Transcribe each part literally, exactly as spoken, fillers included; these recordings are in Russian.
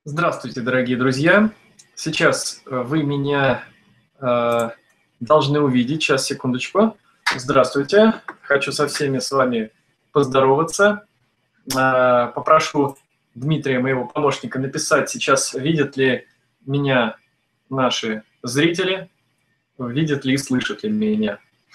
Здравствуйте, дорогие друзья! Сейчас э, вы меня э, должны увидеть. Сейчас, секундочку. Здравствуйте. Хочу со всеми с вами поздороваться. Э, попрошу Дмитрия, моего помощника, написать сейчас, видят ли меня наши зрители, видят ли и слышат ли меня.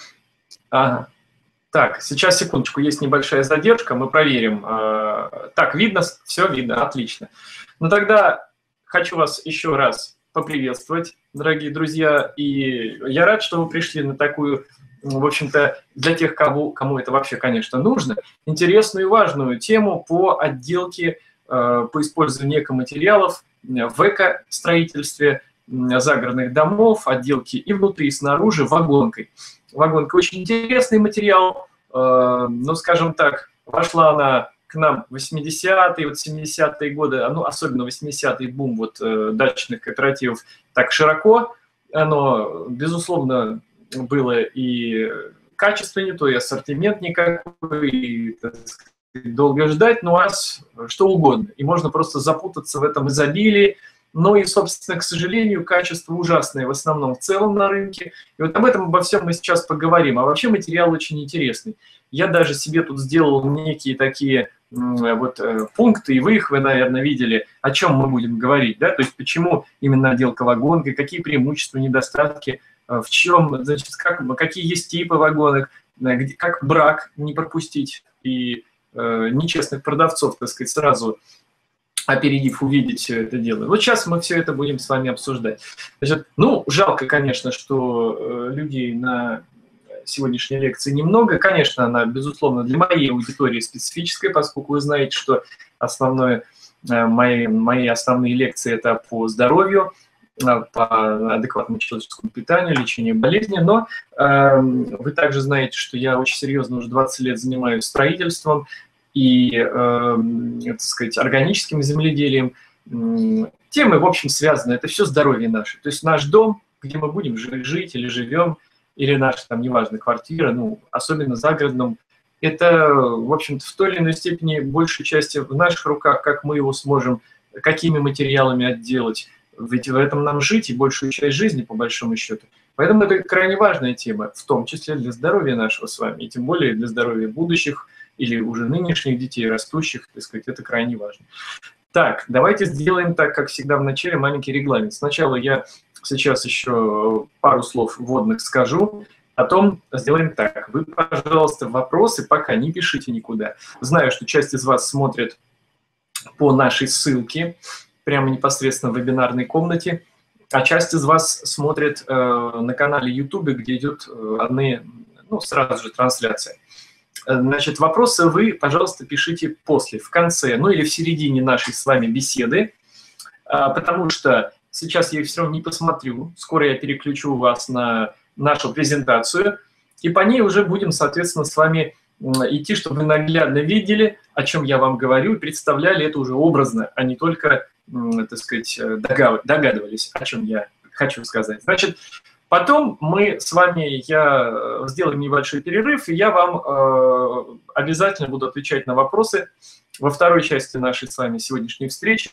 Ага. Так, сейчас, секундочку, есть небольшая задержка, мы проверим. Э, Так, видно? Все видно, отлично. Ну тогда хочу вас еще раз поприветствовать, дорогие друзья, и я рад, что вы пришли на такую, в общем-то, для тех, кому, кому это вообще, конечно, нужно, интересную и важную тему по отделке, э, по использованию экоматериалов в экостроительстве загородных домов, отделки и внутри, и снаружи вагонкой. Вагонка очень интересный материал, э, но, скажем так, вошла она к нам в восьмидесятые, вот семидесятые годы, ну, особенно восьмидесятый бум вот, э, дачных кооперативов так широко, оно, безусловно, было и качество не то, и ассортимент никакой, и, так сказать, долго ждать, но у вас что угодно, и можно просто запутаться в этом изобилии. Ну и, собственно, к сожалению, качество ужасное в основном в целом на рынке. И вот об этом, обо всем мы сейчас поговорим. А вообще материал очень интересный. Я даже себе тут сделал некие такие вот пункты, и вы их, вы, наверное, видели, о чем мы будем говорить. Да? То есть почему именно отделка вагонкой, какие преимущества, недостатки, в чем, значит, как, какие есть типы вагонок, где, как брак не пропустить и э, нечестных продавцов, так сказать, сразу опередив, увидеть все это дело. Вот сейчас мы все это будем с вами обсуждать. Значит, ну, жалко, конечно, что э, людей на сегодняшней лекции немного. Конечно, она, безусловно, для моей аудитории специфическая, поскольку вы знаете, что основное, э, мои, мои основные лекции – это по здоровью, э, по адекватному человеческому питанию, лечению болезней. Но э, вы также знаете, что я очень серьезно уже двадцать лет занимаюсь строительством и, э, так сказать, органическим земледелием. Темы, в общем, связаны. Это все здоровье наше. То есть наш дом, где мы будем жить или живем, или наша, там, неважно, квартира, ну, особенно загородном, это, в общем-то, в той или иной степени большей части в наших руках, как мы его сможем, какими материалами отделать. Ведь в этом нам жить и большую часть жизни, по большому счету. Поэтому это крайне важная тема, в том числе для здоровья нашего с вами, и тем более для здоровья будущих или уже нынешних детей, растущих, так сказать, это крайне важно. Так, давайте сделаем так, как всегда в начале, маленький регламент. Сначала я сейчас еще пару слов вводных скажу, потом сделаем так. Вы, пожалуйста, вопросы пока не пишите никуда. Знаю, что часть из вас смотрит по нашей ссылке, прямо непосредственно в вебинарной комнате, а часть из вас смотрит э, на канале YouTube, где идет э, одни, ну, сразу же трансляция. Значит, вопросы вы, пожалуйста, пишите после, в конце, ну или в середине нашей с вами беседы, потому что сейчас я их все равно не посмотрю. Скоро я переключу вас на нашу презентацию, и по ней уже будем, соответственно, с вами идти, чтобы вы наглядно видели, о чем я вам говорю, и представляли это уже образно, а не только, так сказать, догадывались, о чем я хочу сказать. Значит, потом мы с вами, я сделаю небольшой перерыв, и я вам э, обязательно буду отвечать на вопросы во второй части нашей с вами сегодняшней встречи.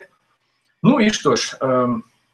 Ну и что ж, э,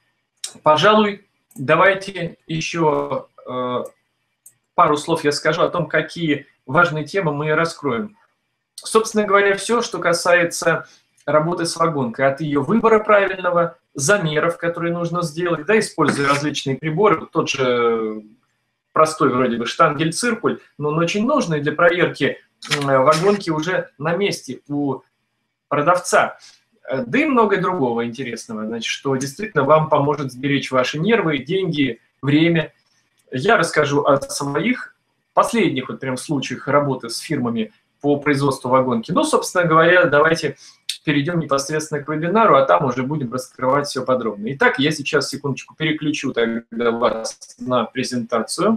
пожалуй, давайте еще э, пару слов я скажу о том, какие важные темы мы раскроем. Собственно говоря, все, что касается работы с вагонкой, от ее выбора правильного, замеров, которые нужно сделать, да, используя различные приборы, тот же простой вроде бы штангель-циркуль, но он очень нужный для проверки вагонки уже на месте у продавца. Да и многое другого интересного, значит, что действительно вам поможет сберечь ваши нервы, деньги, время. Я расскажу о своих последних вот прям случаях работы с фирмами по производству вагонки. Ну, собственно говоря, давайте перейдем непосредственно к вебинару, а там уже будем раскрывать все подробно. Итак, я сейчас, секундочку, переключу тогда вас на презентацию.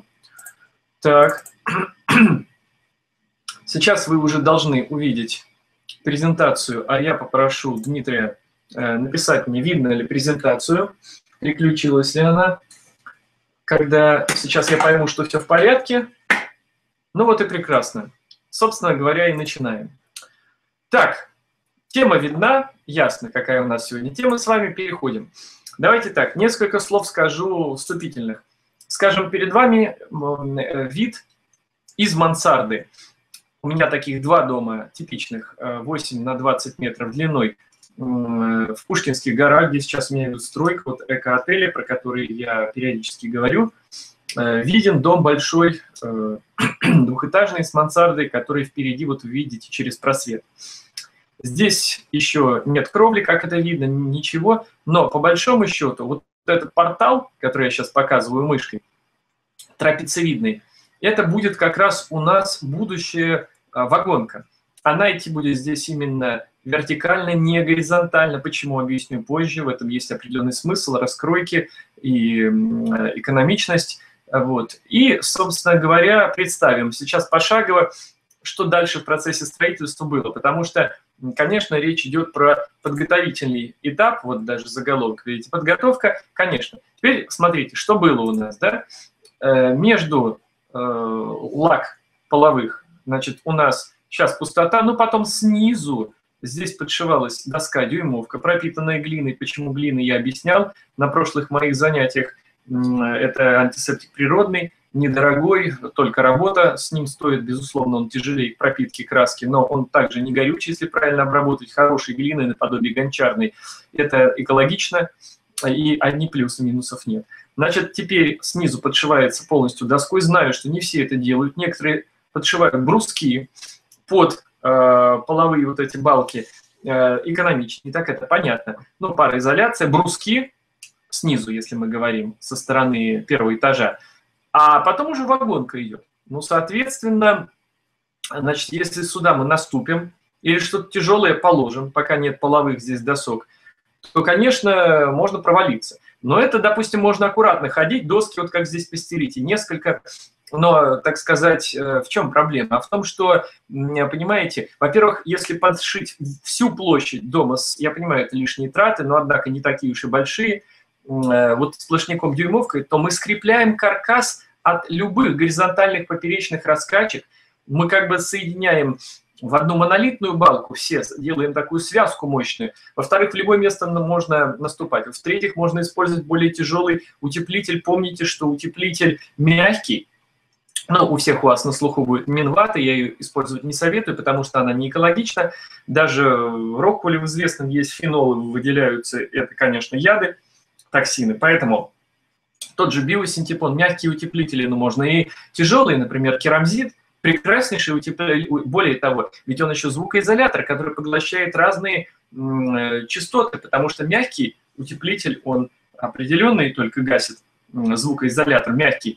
Так, сейчас вы уже должны увидеть презентацию, а я попрошу Дмитрия э, написать мне, видно ли презентацию, переключилась ли она. Когда сейчас я пойму, что все в порядке, ну вот и прекрасно. Собственно говоря, и начинаем. Так, тема видна, ясно, какая у нас сегодня тема. С вами переходим. Давайте так, несколько слов скажу вступительных. Скажем, перед вами вид из мансарды. У меня таких два дома типичных, восемь на двадцать метров длиной, в Пушкинских горах, где сейчас у меня идет стройка, вот эко-отеля, про который я периодически говорю. Виден дом большой, двухэтажный, с мансардой, который впереди, вот вы видите, через просвет. Здесь еще нет кровли, как это видно, ничего, но по большому счету вот этот портал, который я сейчас показываю мышкой, трапециевидный, это будет как раз у нас будущая вагонка. Она идти будет здесь именно вертикально, не горизонтально. Почему, объясню позже. В этом есть определенный смысл, раскройки и экономичность. Вот. И, собственно говоря, представим сейчас пошагово, что дальше в процессе строительства было. Потому что, конечно, речь идет про подготовительный этап, вот даже заголовок, видите, подготовка, конечно. Теперь смотрите, что было у нас, да? Между э, лак половых, значит, у нас сейчас пустота, но потом снизу здесь подшивалась доска дюймовка, пропитанная глиной. Почему глина, я объяснял на прошлых моих занятиях. Это антисептик природный, недорогой, только работа. С ним стоит, безусловно, он тяжелее пропитки краски, но он также не горючий, если правильно обработать. Хорошей глиной наподобие гончарной. Это экологично, и одни плюсы, минусов нет. Значит, теперь снизу подшивается полностью доской. Знаю, что не все это делают. Некоторые подшивают бруски под э, половые вот эти балки, э, экономичнее. Так это понятно. Ну, пароизоляция, бруски снизу, если мы говорим, со стороны первого этажа. А потом уже вагонка идет. Ну, соответственно, значит, если сюда мы наступим или что-то тяжелое положим, пока нет половых здесь досок, то, конечно, можно провалиться. Но это, допустим, можно аккуратно ходить, доски, вот как здесь постелите, несколько. Но, так сказать, в чем проблема? А в том, что, понимаете, во-первых, если подшить всю площадь дома, я понимаю, это лишние траты, но, однако, не такие уж и большие, вот сплошняком дюймовкой, то мы скрепляем каркас от любых горизонтальных поперечных раскачек. Мы как бы соединяем в одну монолитную балку, все делаем такую связку мощную. Во-вторых, в любое место можно наступать. В-третьих, можно использовать более тяжелый утеплитель. Помните, что утеплитель мягкий. Ну, у всех у вас на слуху будет минвата, я ее использовать не советую, потому что она не экологична. Даже в Роквеле в известном есть фенолы, выделяются, это, конечно, яды, токсины. Поэтому тот же биосинтепон, мягкие утеплители, ну, можно и тяжелые, например, керамзит, прекраснейший утеплитель. Более того, ведь он еще звукоизолятор, который поглощает разные частоты, потому что мягкий утеплитель, он определенный только гасит звукоизолятор, мягкий.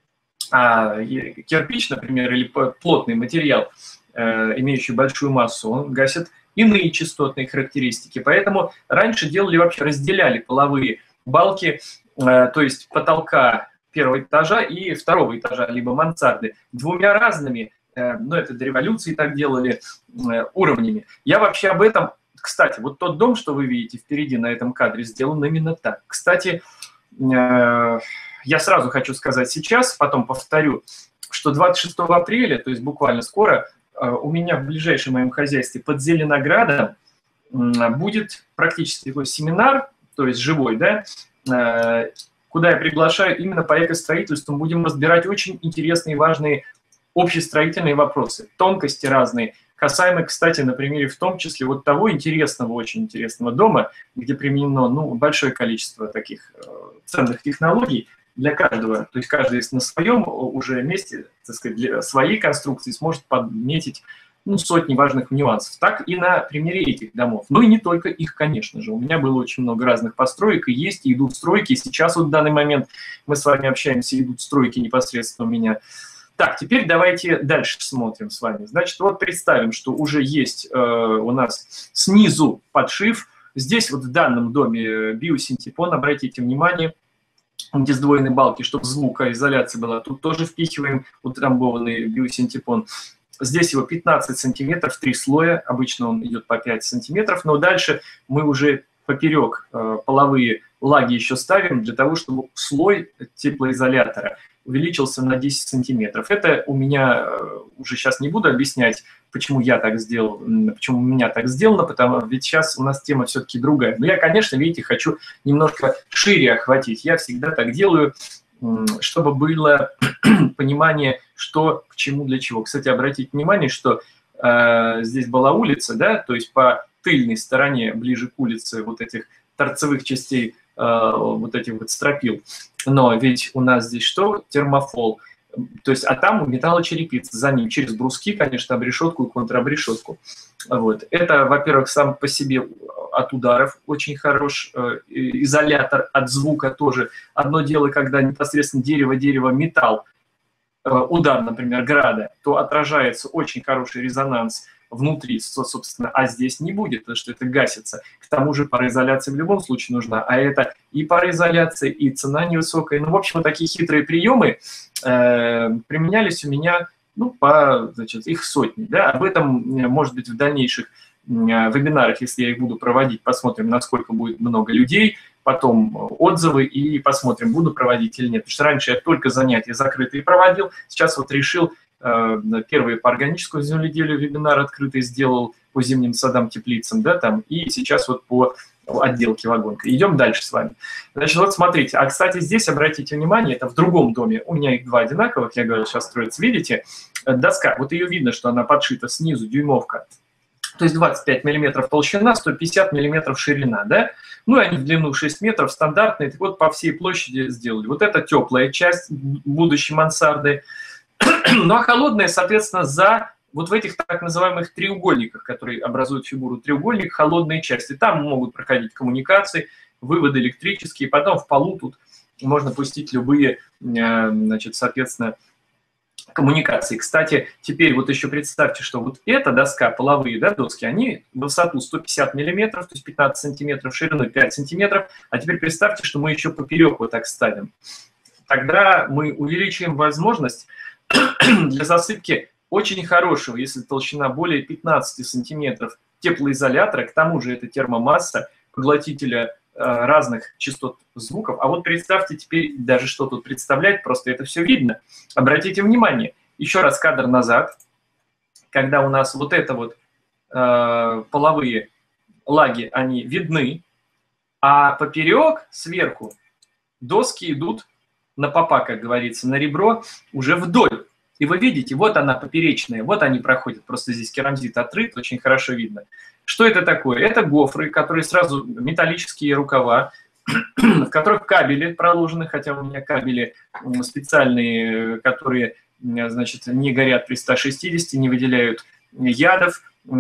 А кирпич, например, или плотный материал, имеющий большую массу, он гасит иные частотные характеристики. Поэтому раньше делали вообще, разделяли половые балки, то есть потолка первого этажа и второго этажа, либо мансарды, двумя разными, ну это до революции так делали, уровнями. Я вообще об этом, кстати, вот тот дом, что вы видите впереди на этом кадре, сделан именно так. Кстати, я сразу хочу сказать сейчас, потом повторю, что двадцать шестого апреля, то есть буквально скоро, у меня в ближайшем моем хозяйстве под Зеленоградом будет практически такой семинар, то есть живой, да, куда я приглашаю именно по экостроительству. Будем разбирать очень интересные и важные общестроительные вопросы, тонкости разные, касаемые, кстати, на примере в том числе вот того интересного, очень интересного дома, где применено ну, большое количество таких э, ценных технологий для каждого. То есть каждый на своем уже месте, так сказать, для своей конструкции сможет подметить ну, сотни важных нюансов. Так и на примере этих домов. Ну и не только их, конечно же. У меня было очень много разных построек, и есть, и идут стройки. И сейчас вот в данный момент мы с вами общаемся, идут стройки непосредственно у меня. Так, теперь давайте дальше смотрим с вами. Значит, вот представим, что уже есть э, у нас снизу подшив. Здесь вот в данном доме биосинтепон, обратите внимание, где сдвоенные балки, чтобы звукоизоляция была. Тут тоже впихиваем утрамбованный биосинтепон. Здесь его пятнадцать сантиметров, три слоя, обычно он идет по пять сантиметров, но дальше мы уже поперек э, половые лаги еще ставим для того, чтобы слой теплоизолятора увеличился на десять сантиметров. Это у меня, уже сейчас не буду объяснять, почему я так сделал, почему у меня так сделано, потому ведь сейчас у нас тема все-таки другая. Но я, конечно, видите, хочу немножко шире охватить. Я всегда так делаю, чтобы было понимание, что к чему, для чего. Кстати, обратите внимание, что э, здесь была улица, да, то есть по тыльной стороне, ближе к улице, вот этих торцевых частей, э, вот этих вот стропил. Но ведь у нас здесь что? Термофол. То есть, а там металлочерепица, за ним через бруски, конечно, обрешетку и контрабрешетку. Вот. Это, во-первых, сам по себе от ударов очень хорош, э, изолятор от звука тоже. Одно дело, когда непосредственно дерево, дерево, металл, э, удар, например, града, то отражается очень хороший резонанс внутри, собственно, а здесь не будет, потому что это гасится. К тому же пароизоляция в любом случае нужна, а это и пароизоляция, и цена невысокая. Ну, в общем, вот такие хитрые приемы э, применялись у меня, ну, по, значит, их сотни, да, об этом, может быть, в дальнейших э, вебинарах, если я их буду проводить, посмотрим, насколько будет много людей, потом отзывы и посмотрим, буду проводить или нет. Потому что раньше я только занятия закрытые проводил, сейчас вот решил, первые по органическому земледелию вебинар открытый сделал по зимним садам-теплицам, да, там, и сейчас вот по отделке вагонка. Идем дальше с вами. Значит, вот смотрите, а, кстати, здесь обратите внимание, это в другом доме, у меня их два одинаковых, я говорю, сейчас строится, видите, доска, вот ее видно, что она подшита снизу, дюймовка, то есть двадцать пять миллиметров толщина, сто пятьдесят миллиметров ширина, да, ну, и они в длину шесть метров, стандартные, так вот по всей площади сделали. Вот это теплая часть будущей мансарды. Ну, а холодная, соответственно, за вот в этих так называемых треугольниках, которые образуют фигуру треугольник, холодные части. Там могут проходить коммуникации, выводы электрические, потом в полу тут можно пустить любые, значит, соответственно, коммуникации. Кстати, теперь вот еще представьте, что вот эта доска, половые, да, доски, они в высоту сто пятьдесят миллиметров, то есть пятнадцать сантиметров, шириной пять сантиметров, а теперь представьте, что мы еще поперек вот так ставим. Тогда мы увеличиваем возможность для засыпки очень хорошего, если толщина более пятнадцати сантиметров теплоизолятора, к тому же это термомасса, поглотителя э, разных частот звуков. А вот представьте теперь даже, что тут представлять, просто это все видно. Обратите внимание, еще раз кадр назад, когда у нас вот это вот э, половые лаги, они видны, а поперек, сверху, доски идут на попа, как говорится, на ребро, уже вдоль. И вы видите, вот она поперечная, вот они проходят, просто здесь керамзит отрыт, очень хорошо видно. Что это такое? Это гофры, которые сразу металлические рукава, в которых кабели проложены, хотя у меня кабели специальные, которые, значит, не горят при ста шестидесяти, не выделяют ядов,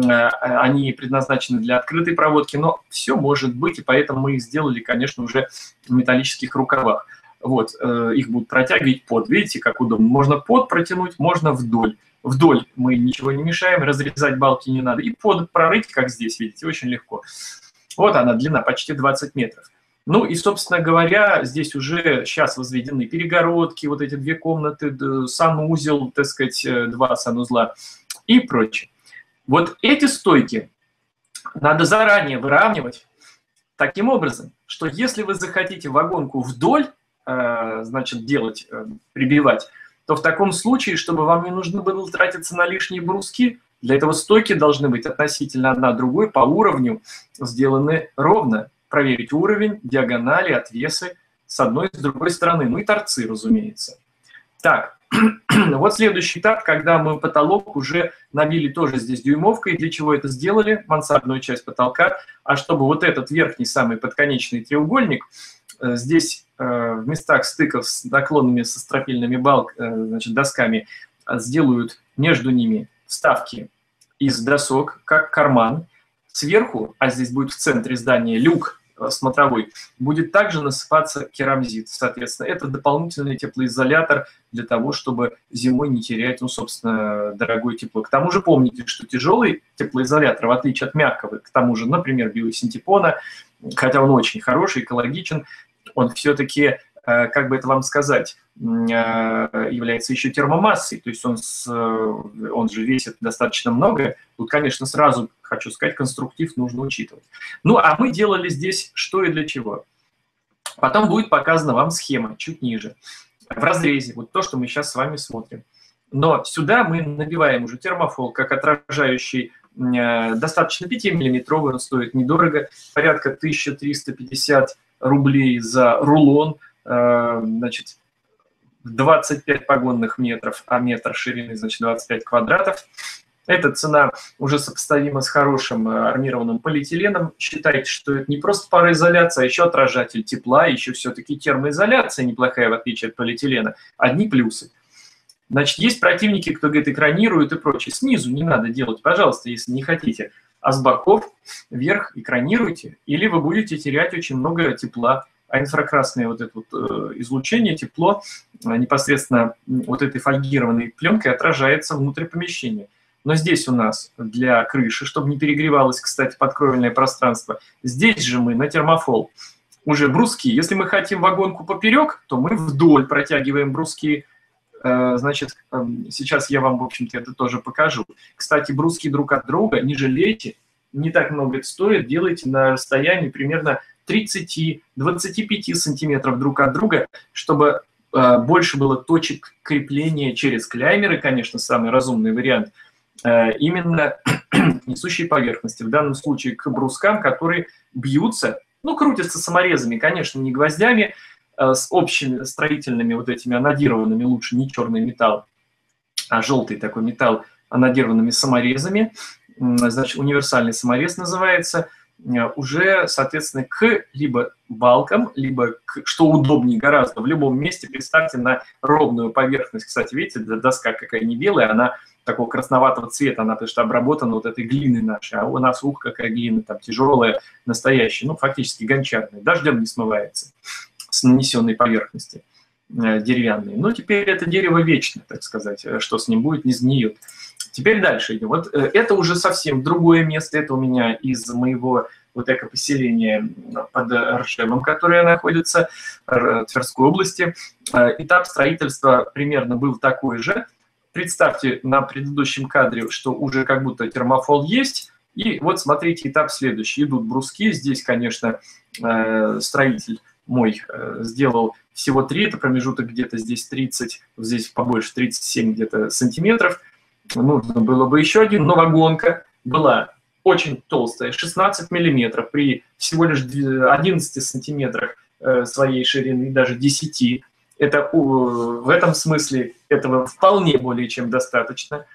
они предназначены для открытой проводки, но все может быть, и поэтому мы их сделали, конечно, уже в металлических рукавах. Вот, э, их будут протягивать под, видите, как удобно. Можно под протянуть, можно вдоль. Вдоль мы ничего не мешаем, разрезать балки не надо. И под прорыть, как здесь, видите, очень легко. Вот она, длина почти двадцать метров. Ну и, собственно говоря, здесь уже сейчас возведены перегородки, вот эти две комнаты, санузел, так сказать, два санузла и прочее. Вот эти стойки надо заранее выравнивать таким образом, что если вы захотите вагонку вдоль, значит, делать, прибивать, то в таком случае, чтобы вам не нужно было тратиться на лишние бруски, для этого стойки должны быть относительно одна другой по уровню сделаны ровно. Проверить уровень, диагонали, отвесы с одной и с другой стороны, ну и торцы, разумеется. Так, вот следующий этап, когда мы потолок уже набили тоже здесь дюймовкой. Для чего это сделали? Мансардную часть потолка. А чтобы вот этот верхний, самый подконечный треугольник, здесь в местах стыков с наклонными со стропильными балк, значит, досками сделают между ними вставки из досок, как карман. Сверху, а здесь будет в центре здания люк смотровой, будет также насыпаться керамзит. Соответственно, это дополнительный теплоизолятор для того, чтобы зимой не терять, ну, собственно, дорогое тепло. К тому же помните, что тяжелый теплоизолятор, в отличие от мягкого, к тому же, например, биосинтепона, хотя он очень хороший, экологичен, он все-таки, как бы это вам сказать, является еще термомассой, то есть он, с, он же весит достаточно много. Тут, конечно, сразу хочу сказать, конструктив нужно учитывать. Ну, а мы делали здесь что и для чего. Потом будет показана вам схема чуть ниже, в разрезе, вот то, что мы сейчас с вами смотрим. Но сюда мы набиваем уже термофол как отражающий, э, достаточно пятимиллиметровый, он стоит недорого, порядка тысяча триста пятьдесят рублей за рулон, э, значит, двадцать пять погонных метров, а метр ширины, значит, двадцать пять квадратов. Эта цена уже сопоставима с хорошим армированным полиэтиленом. Считайте, что это не просто пароизоляция, а еще отражатель тепла, еще все-таки термоизоляция неплохая, в отличие от полиэтилена. Одни плюсы. Значит, есть противники, кто говорит, экранируют и прочее. Снизу не надо делать, пожалуйста, если не хотите. А с боков вверх экранируйте, или вы будете терять очень много тепла. А инфракрасное вот это вот э, излучение, тепло э, непосредственно вот этой фольгированной пленкой отражается внутрь помещения. Но здесь у нас для крыши, чтобы не перегревалось, кстати, подкровельное пространство, здесь же мы на термофол уже бруски. Если мы хотим вагонку поперек, то мы вдоль протягиваем бруски. Значит, сейчас я вам, в общем-то, это тоже покажу. Кстати, бруски друг от друга не жалейте, не так много это стоит, делайте на расстоянии примерно тридцати-двадцати пяти сантиметров друг от друга, чтобы больше было точек крепления через клеймеры, конечно, самый разумный вариант, именно несущие поверхности, в данном случае к брускам, которые бьются, ну, крутятся саморезами, конечно, не гвоздями, с общими строительными вот этими анодированными, лучше не черный металл, а желтый такой металл анодированными саморезами, значит, универсальный саморез называется, уже, соответственно, к либо балкам, либо, к, что удобнее гораздо, в любом месте представьте на ровную поверхность. Кстати, видите, доска какая не белая, она такого красноватого цвета, она потому что обработана вот этой глиной нашей, а у нас, ух, какая глина, там тяжелая, настоящая, ну, фактически гончарная, дождем не смывается с нанесенной поверхности э, деревянной. Но теперь это дерево вечно, так сказать, что с ним будет, не сгниет. Теперь дальше идем. Вот э, это уже совсем другое место, это у меня из моего вот экопоселения под Ржевом, которое находится в Тверской области. Э, этап строительства примерно был такой же. Представьте на предыдущем кадре, что уже как будто термофол есть. И вот смотрите, этап следующий. Идут бруски. Здесь, конечно, э, строитель мой э, сделал всего три. Это промежуток где-то здесь тридцать, здесь побольше тридцать семь где-то сантиметров. Нужно было бы еще один. Но вагонка была очень толстая, шестнадцать миллиметров при всего лишь одиннадцати сантиметрах э, своей ширины, даже десяти. Это, в этом смысле этого вполне более чем достаточно.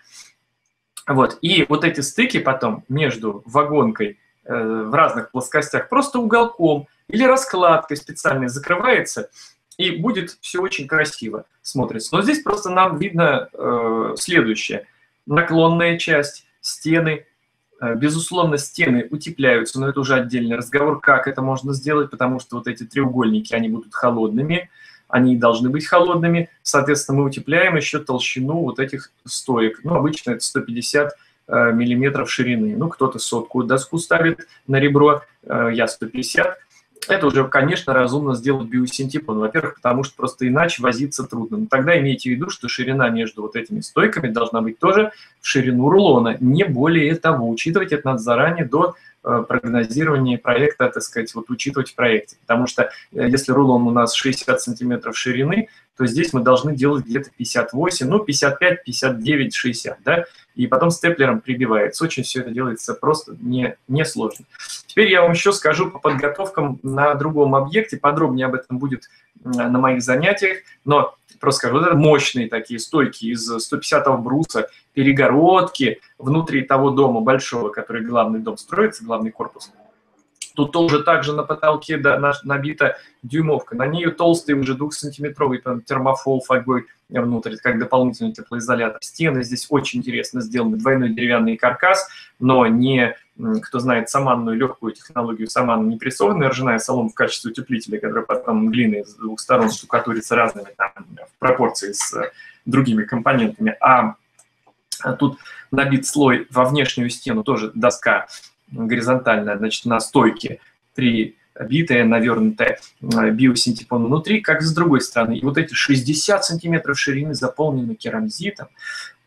Вот. И вот эти стыки потом между вагонкой э, в разных плоскостях просто уголком или раскладкой специальной закрывается, и будет все очень красиво смотрится. Но здесь просто нам видно э, следующее. Наклонная часть, стены. Э, безусловно, стены утепляются, но это уже отдельный разговор, как это можно сделать, потому что вот эти треугольники, они будут холодными. Они должны быть холодными, соответственно, мы утепляем еще толщину вот этих стоек. Ну, обычно это сто пятьдесят э, миллиметров ширины. Ну, кто-то сотку доску ставит на ребро, э, я сто пятьдесят. Это уже, конечно, разумно сделать биосинтепон. Во-первых, потому что просто иначе возиться трудно. Но тогда имейте в виду, что ширина между вот этими стойками должна быть тоже в ширину рулона. Не более того. Учитывать это надо заранее до прогнозирование проекта, так сказать, вот учитывать в проекте. Потому что если рулон у нас шестьдесят сантиметров ширины, то здесь мы должны делать где-то пятьдесят восемь, ну, пятьдесят пять, пятьдесят девять, шестьдесят, да, и потом степлером прибивается. Очень все это делается просто не, не сложно. Теперь я вам еще скажу по подготовкам на другом объекте, подробнее об этом будет на моих занятиях, но просто скажу, вот это мощные такие стойки из сто пятидесятого бруса, перегородки внутри того дома большого, который главный дом строится, главный корпус. Тут тоже также на потолке да, набита дюймовка. На нее толстый уже двухсантиметровый термофол фольгой внутрь, как дополнительный теплоизолятор. Стены здесь очень интересно сделаны. Двойной деревянный каркас, но не, кто знает саманную легкую технологию, саманну не прессованная ржаная солома в качестве утеплителя, которая потом глиной с двух сторон штукатурится разными там, в пропорции с другими компонентами. А тут набит слой во внешнюю стену, тоже доска горизонтальная, значит, на стойке, прибитая, навернутая биосинтепон внутри, как с другой стороны. И вот эти шестьдесят сантиметров ширины заполнены керамзитом,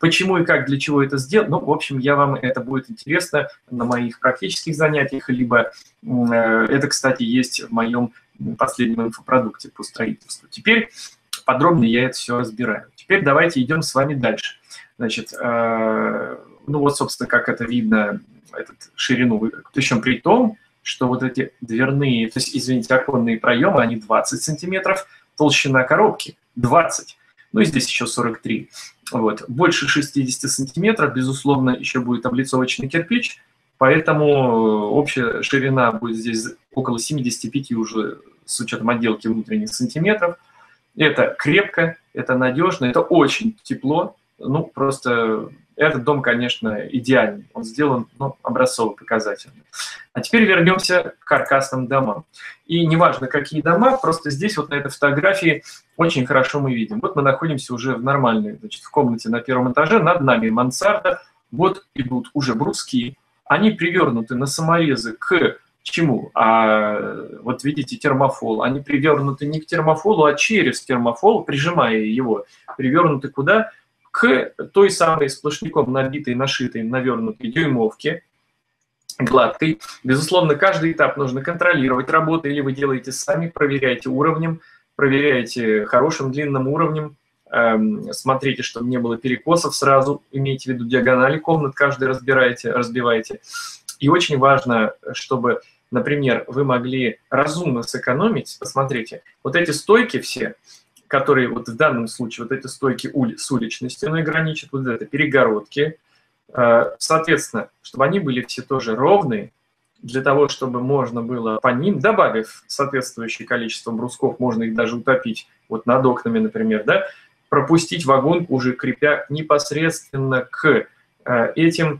Почему и как, для чего это сделать? Ну, в общем, я вам это будет интересно на моих практических занятиях, либо это, кстати, есть в моем последнем инфопродукте по строительству. Теперь подробнее я это все разбираю. Теперь давайте идем с вами дальше. Значит, ну вот, собственно, как это видно, этот ширину выкройки. Причем при том, что вот эти дверные, то есть, извините, оконные проемы, они двадцать сантиметров, толщина коробки двадцать. Ну и здесь еще сорок три. Вот. Больше шестидесяти сантиметров, безусловно, еще будет облицовочный кирпич, поэтому общая ширина будет здесь около семидесяти пяти уже с учетом отделки внутренних сантиметров. Это крепко, это надежно, это очень тепло. Ну, просто этот дом, конечно, идеальный. Он сделан, ну, образцово-показательный. А теперь вернемся к каркасным домам. И неважно, какие дома, просто здесь вот на этой фотографии очень хорошо мы видим. Вот мы находимся уже в нормальной, значит, в комнате на первом этаже, над нами мансарда, вот идут уже бруски, они привернуты на саморезы к чему? А вот видите, термофол. Они привернуты не к термофолу, а через термофол, прижимая его, привернуты куда? К той самой сплошняком набитой, нашитой, навернутой дюймовке, гладкой. Безусловно, каждый этап нужно контролировать. Работа или вы делаете сами, проверяете уровнем, проверяете хорошим длинным уровнем, эм, смотрите, чтобы не было перекосов сразу, имейте в виду диагонали комнат, каждый разбираете, разбиваете. И очень важно, чтобы, например, вы могли разумно сэкономить. Посмотрите, вот эти стойки все, которые вот в данном случае, вот эти стойки ули, с уличной стеной граничат, вот это перегородки, соответственно, чтобы они были все тоже ровные, для того, чтобы можно было по ним, добавив соответствующее количество брусков, можно их даже утопить вот над окнами, например, да, пропустить вагонку, уже крепя непосредственно к этим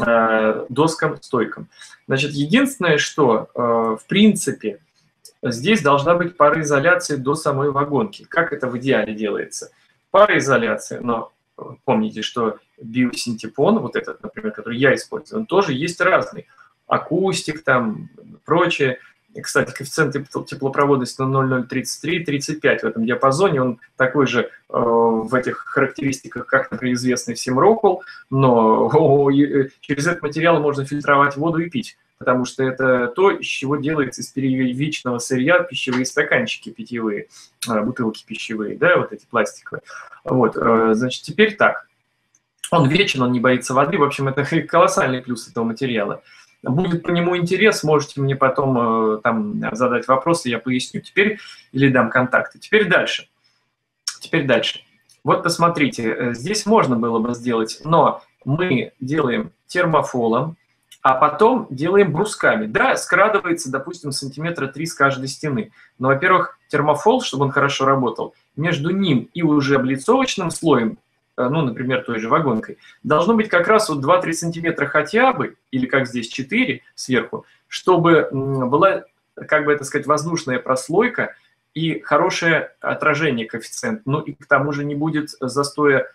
доскам, стойкам. Значит, единственное, что в принципе здесь должна быть пароизоляция до самой вагонки. Как это в идеале делается? Пароизоляция, но помните, что биосинтепон, вот этот, например, который я использую, он тоже есть разный. Акустик, там, прочее. И, кстати, коэффициент теплопроводности на ноль целых тридцать три — тридцать пять в этом диапазоне, он такой же э, в этих характеристиках, как, например, известный всем Rockwell, но о, через этот материал можно фильтровать воду и пить, потому что это то, из чего делается из первичного сырья пищевые стаканчики питьевые, э, бутылки пищевые, да, вот эти пластиковые. Вот, э, значит, теперь так. Он вечен, он не боится воды, в общем, это колоссальный плюс этого материала. Будет по нему интерес, можете мне потом э, там задать вопросы, я поясню теперь, или дам контакты. Теперь дальше. Теперь дальше. Вот посмотрите, здесь можно было бы сделать, но мы делаем термофолом, а потом делаем брусками. Да, скрадывается, допустим, сантиметра три с каждой стены. Но, во-первых, термофол, чтобы он хорошо работал, между ним и уже облицовочным слоем, ну, например, той же вагонкой, должно быть как раз вот два-три сантиметра хотя бы, или как здесь четыре сверху, чтобы была, как бы это сказать, воздушная прослойка и хорошее отражение коэффициента. Ну и к тому же не будет застоя,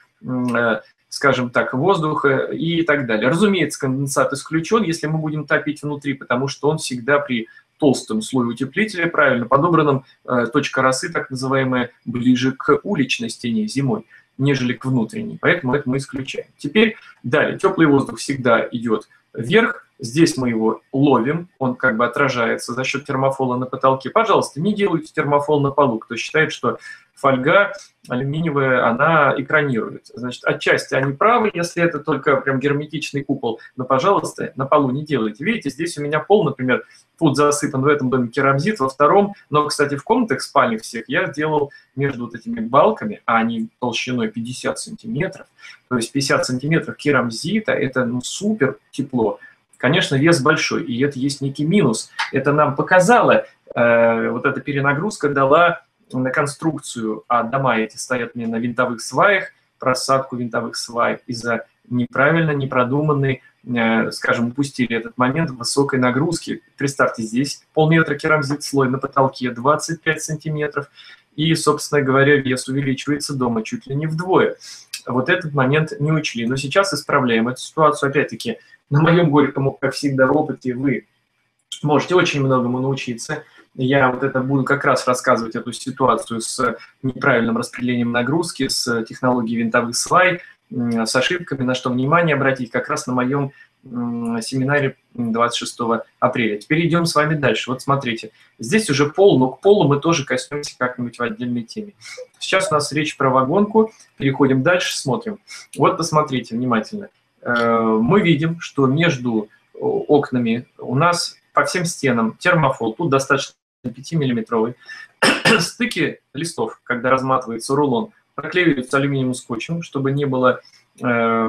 скажем так, воздуха и так далее. Разумеется, конденсат исключен, если мы будем топить внутри, потому что он всегда при толстом слое утеплителя, правильно подобранном, точка росы, так называемая, ближе к уличной стене зимой, нежели к внутренней, поэтому это мы исключаем. Теперь далее, теплый воздух всегда идет вверх, здесь мы его ловим, он как бы отражается за счет термофола на потолке. Пожалуйста, не делайте термофол на полу, кто считает, что фольга алюминиевая, она экранирует. Значит, отчасти они правы, если это только прям герметичный купол, но, пожалуйста, на полу не делайте. Видите, здесь у меня пол, например, тут засыпан в этом доме керамзит, во втором, но, кстати, в комнатах спальных всех я сделал между вот этими балками, а они толщиной пятьдесят сантиметров, то есть пятьдесят сантиметров керамзита, это ну, супер тепло. Конечно, вес большой, и это есть некий минус. Это нам показало, э, вот эта перенагрузка дала на конструкцию, а дома эти стоят мне на винтовых сваях, просадку винтовых свай из-за неправильно, непродуманной, э, скажем, упустили этот момент высокой нагрузки. Представьте, здесь полметра керамзит слой на потолке, двадцать пять сантиметров, и, собственно говоря, вес увеличивается дома чуть ли не вдвое. Вот этот момент не учли. Но сейчас исправляем эту ситуацию. Опять-таки, на моем горьком, как всегда, опыте вы можете очень многому научиться. Я вот это буду как раз рассказывать, эту ситуацию с неправильным распределением нагрузки, с технологией винтовых свай, с ошибками, на что внимание обратить, как раз на моем семинаре двадцать шестого апреля. Теперь идем с вами дальше. Вот смотрите, здесь уже пол, но к полу мы тоже коснемся как-нибудь в отдельной теме. Сейчас у нас речь про вагонку, переходим дальше, смотрим. Вот посмотрите внимательно. Мы видим, что между окнами у нас по всем стенам термофол, тут достаточно пятимиллиметровый. Стыки листов, когда разматывается рулон, проклеиваются алюминиевым скотчем, чтобы не было э,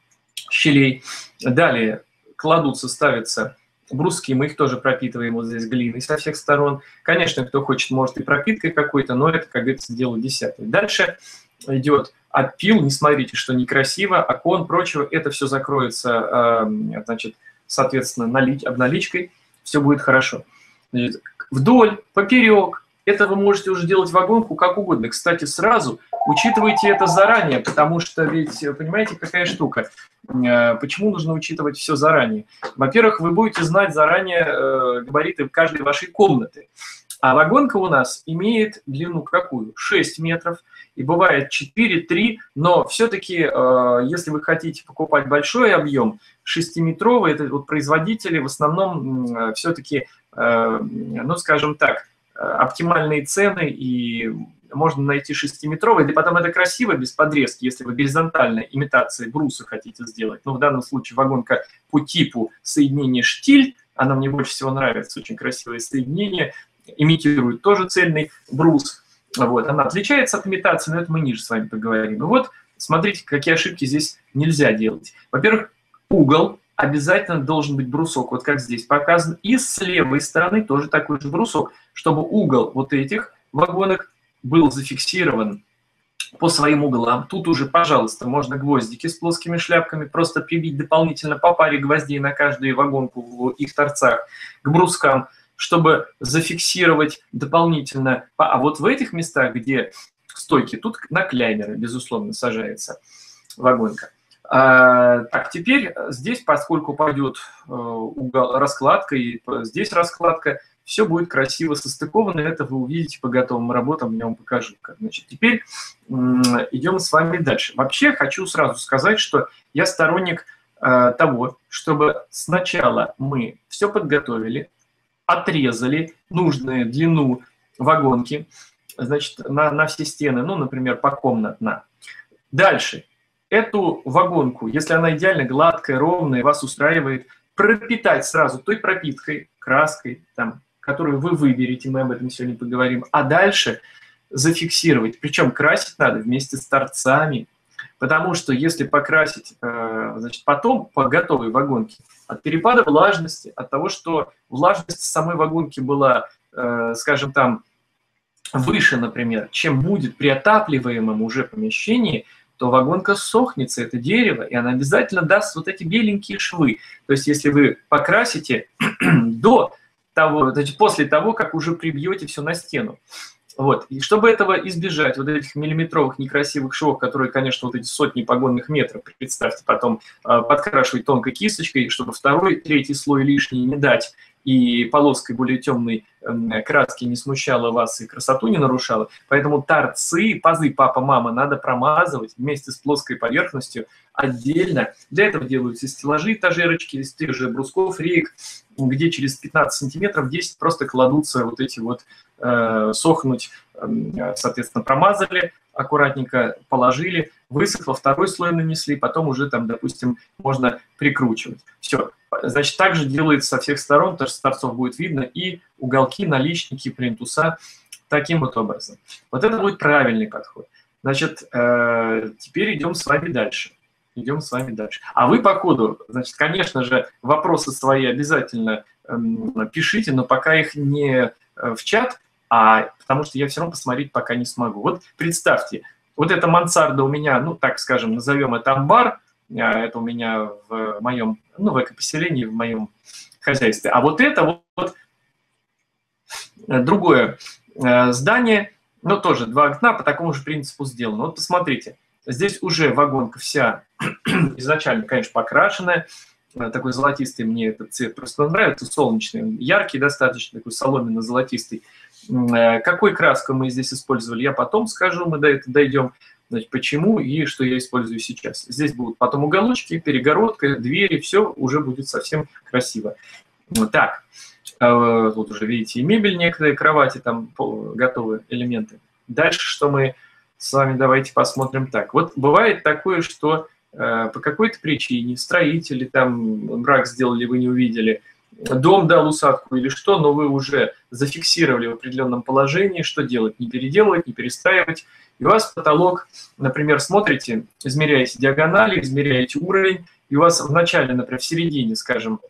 щелей. Далее кладутся, ставятся бруски, мы их тоже пропитываем вот здесь глиной со всех сторон. Конечно, кто хочет, может и пропиткой какой-то, но это, как говорится, дело десятое. Дальше идет отпил, не смотрите, что некрасиво, окон, прочего, это все закроется, э, значит, соответственно, налить, обналичкой, все будет хорошо. Значит, вдоль, поперек, это вы можете уже делать вагонку как угодно. Кстати, сразу учитывайте это заранее, потому что ведь, понимаете, какая штука, почему нужно учитывать все заранее? Во-первых, вы будете знать заранее э, габариты каждой вашей комнаты. А вагонка у нас имеет длину какую? шесть метров, и бывает четыре, три, но все-таки, э, если вы хотите покупать большой объем, шестиметровый, это вот производители в основном э, все-таки, э, ну, скажем так, оптимальные цены, и можно найти шестиметровый, и потом это красиво, без подрезки, если вы горизонтальной имитацией бруса хотите сделать. Но в данном случае вагонка по типу соединения штиль, она мне больше всего нравится, очень красивое соединение, имитирует тоже цельный брус. Вот. Она отличается от имитации, но это мы ниже с вами поговорим. И вот смотрите, какие ошибки здесь нельзя делать. Во-первых, угол обязательно должен быть брусок, вот как здесь показано. И с левой стороны тоже такой же брусок, чтобы угол вот этих вагонок был зафиксирован по своим углам. Тут уже, пожалуйста, можно гвоздики с плоскими шляпками просто прибить дополнительно по паре гвоздей на каждую вагонку в их торцах к брускам, чтобы зафиксировать дополнительно. А вот в этих местах, где стойки, тут на клеймеры, безусловно, сажается вагонка. А, так, теперь здесь, поскольку пойдет э, угол, раскладка, и здесь раскладка, все будет красиво состыковано, это вы увидите по готовым работам, я вам покажу. Значит, теперь э, идем с вами дальше. Вообще хочу сразу сказать, что я сторонник э, того, чтобы сначала мы все подготовили, отрезали нужную длину вагонки, значит, на, на все стены, ну, например, покомнатно. Дальше. Эту вагонку, если она идеально гладкая, ровная, вас устраивает, пропитать сразу той пропиткой, краской, там, которую вы выберете, мы об этом сегодня поговорим, а дальше зафиксировать. Причем красить надо вместе с торцами, потому что если покрасить, значит, потом по готовой вагонке, от перепада влажности, от того, что влажность самой вагонки была, скажем там, выше, например, чем будет при отапливаемом уже помещении, то вагонка сохнется, это дерево, и она обязательно даст вот эти беленькие швы. То есть если вы покрасите до того, значит, после того, как уже прибьете все на стену. Вот. И чтобы этого избежать, вот этих миллиметровых некрасивых швов, которые, конечно, вот эти сотни погонных метров, представьте, потом э, подкрашивать тонкой кисточкой, чтобы второй, третий слой лишний не дать, и полоской более темной э, краски не смущала вас и красоту не нарушала. Поэтому торцы, пазы папа, мама надо промазывать вместе с плоской поверхностью отдельно. Для этого делаются стеллажи, этажерочки из тех же брусков, рейк, где через пятнадцать сантиметров десять просто кладутся вот эти вот э, сохнуть, э, соответственно, промазали, аккуратненько положили, высохло, второй слой нанесли, потом уже там, допустим, можно прикручивать. Все. Значит, также делается со всех сторон, тоже с торцов будет видно, и уголки, наличники, плинтуса таким вот образом. Вот это будет правильный подход. Значит, э, теперь идем с вами дальше. Идем с вами дальше. А вы по ходу, значит, конечно же, вопросы свои обязательно э, пишите, но пока их не в чат, а потому что я все равно посмотреть пока не смогу. Вот представьте, вот эта мансарда у меня, ну, так скажем, назовем это амбар, это у меня в моем, ну, в экопоселении, в моем хозяйстве. А вот это вот, вот другое здание, ну, тоже два окна, по такому же принципу сделано. Вот посмотрите, здесь уже вагонка вся изначально, конечно, покрашенная, такой золотистый, мне этот цвет просто нравится, солнечный, яркий достаточно, такой соломенно-золотистый. Какой краску мы здесь использовали, я потом скажу, мы до этого дойдем. значит, почему и что я использую сейчас. Здесь будут потом уголочки, перегородка, двери, все уже будет совсем красиво. Вот так. Тут уже видите и мебель, некоторые кровати, там готовые элементы. Дальше, что мы с вами давайте посмотрим так. Вот бывает такое, что э, по какой-то причине строители, там брак сделали, вы не увидели, дом дал усадку или что, но вы уже зафиксировали в определенном положении, что делать, не переделывать, не перестраивать. И у вас потолок, например, смотрите, измеряете диагонали, измеряете уровень, и у вас в начале, например, в середине, скажем,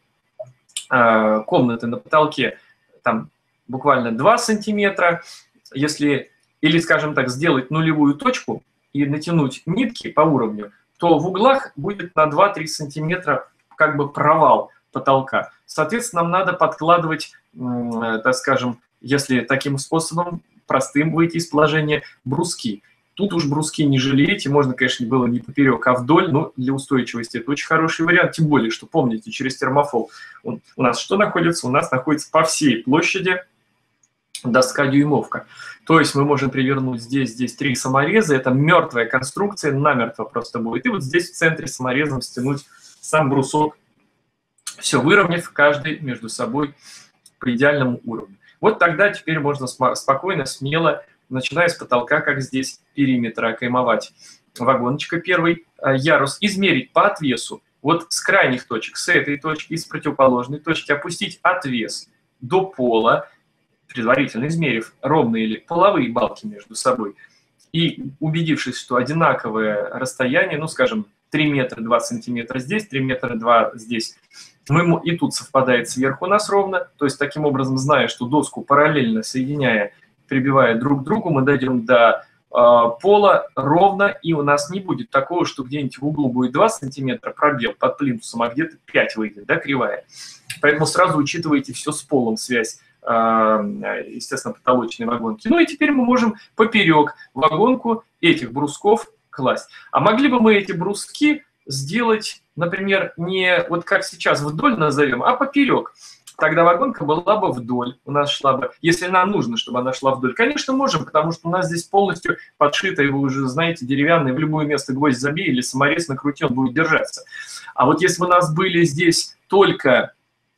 комнаты на потолке там буквально два сантиметра, если, или, скажем так, сделать нулевую точку и натянуть нитки по уровню, то в углах будет на два-три сантиметра как бы провал потолка. Соответственно, нам надо подкладывать, так скажем, если таким способом простым выйти из положения, бруски. Тут уж бруски не жалеете, можно, конечно, было не поперек, а вдоль, но для устойчивости это очень хороший вариант, тем более, что помните, через термофол у нас что находится? У нас находится по всей площади доска-дюймовка. То есть мы можем привернуть здесь, здесь три самореза, это мертвая конструкция, намертво просто будет. И вот здесь в центре саморезом стянуть сам брусок, все выровняв каждый между собой по идеальному уровню. Вот тогда теперь можно спокойно, смело, начиная с потолка, как здесь, периметра, окаймовать вагоночка первый ярус, измерить по отвесу, вот с крайних точек, с этой точки и с противоположной точки, опустить отвес до пола, предварительно измерив ровные или половые балки между собой, и убедившись, что одинаковое расстояние, ну, скажем, три метра два сантиметра здесь, три метра два здесь, мы, и тут совпадает сверху у нас ровно, то есть таким образом, зная, что доску параллельно соединяя, прибивая друг к другу, мы дойдем до э, пола ровно, и у нас не будет такого, что где-нибудь в углу будет два сантиметра пробел под плинтусом, а где-то пять выйдет, да, кривая. Поэтому сразу учитывайте все с полом, связь, э, естественно, потолочной вагонки. Ну и теперь мы можем поперек вагонку этих брусков класть. А могли бы мы эти бруски сделать, например, не вот как сейчас вдоль назовем, а поперек. Тогда вагонка была бы вдоль, у нас шла бы, если нам нужно, чтобы она шла вдоль. Конечно, можем, потому что у нас здесь полностью подшито, и вы уже знаете, деревянный, в любое место гвоздь забей или саморез накрути, он будет держаться. А вот если бы у нас были здесь только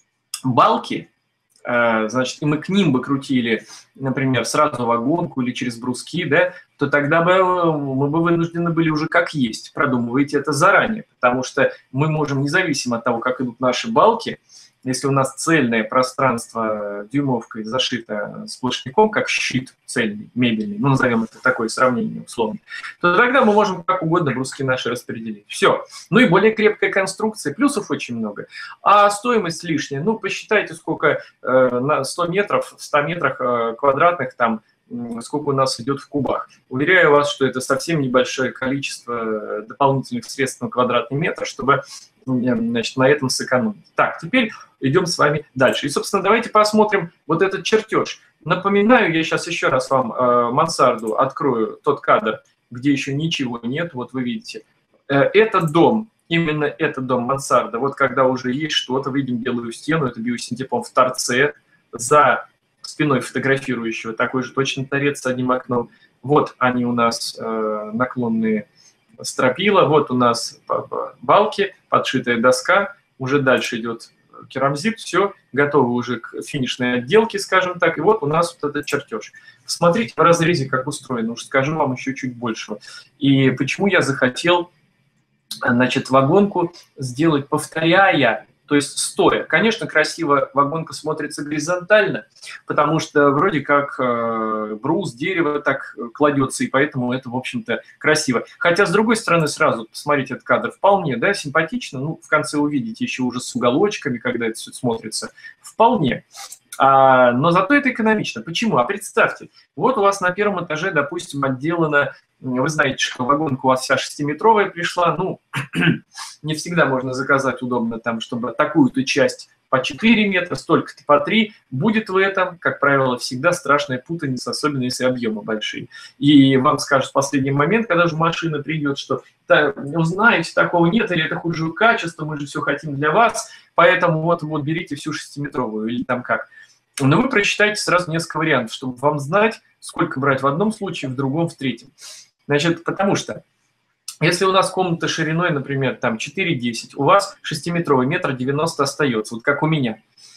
балки, значит, и мы к ним бы крутили, например, сразу вагонку или через бруски, да, то тогда бы мы бы вынуждены были уже как есть. Продумывайте это заранее, потому что мы можем, независимо от того, как идут наши балки, если у нас цельное пространство дюймовкой зашито сплошняком, как щит цельный, мебельный, ну, назовем это такое сравнение условно, то тогда мы можем как угодно бруски наши распределить. Все. Ну и более крепкая конструкция, плюсов очень много. А стоимость лишняя, ну, посчитайте, сколько э, на сто метров, в ста метрах э, квадратных там, сколько у нас идет в кубах. Уверяю вас, что это совсем небольшое количество дополнительных средств на квадратный метр, чтобы, значит, на этом сэкономить. Так, теперь идем с вами дальше. И, собственно, давайте посмотрим вот этот чертеж. Напоминаю, я сейчас еще раз вам э, мансарду открою, тот кадр, где еще ничего нет, вот вы видите. Э, этот дом, именно этот дом мансарда, вот когда уже есть что-то, видим белую стену, это биосинтепон в торце, за спиной фотографирующего такой же точно торец с одним окном. Вот они у нас э, наклонные стропила, вот у нас балки, подшитая доска, уже дальше идет керамзит, все, готовы уже к финишной отделке, скажем так, и вот у нас вот этот чертеж. Смотрите в разрезе, как устроено, уж скажу вам еще чуть больше. И почему я захотел, значит, вагонку сделать, повторяя, то есть стоя. Конечно, красиво вагонка смотрится горизонтально, потому что вроде как э, брус, дерево так кладется, и поэтому это, в общем-то, красиво. Хотя, с другой стороны, сразу посмотрите этот кадр, вполне, да, симпатично, ну, в конце увидите еще уже с уголочками, когда это все смотрится, вполне. А, но зато это экономично. Почему? А представьте, вот у вас на первом этаже, допустим, отделано, вы знаете, что вагонка у вас вся шестиметровая пришла, ну, не всегда можно заказать удобно там, чтобы такую-то часть по четыре метра, столько-то по три, будет в этом, как правило, всегда страшная путаница, особенно если объемы большие. И вам скажут в последний момент, когда же машина придет, что узнаете, такого нет, или это худшего качества, мы же все хотим для вас, поэтому вот, вот берите всю шестиметровую, или там как. Но вы прочитайте сразу несколько вариантов, чтобы вам знать, сколько брать в одном случае, в другом, в третьем. Значит, потому что если у нас комната шириной, например, там четыре десять, у вас шестиметровый метр девяносто остается, вот как у меня.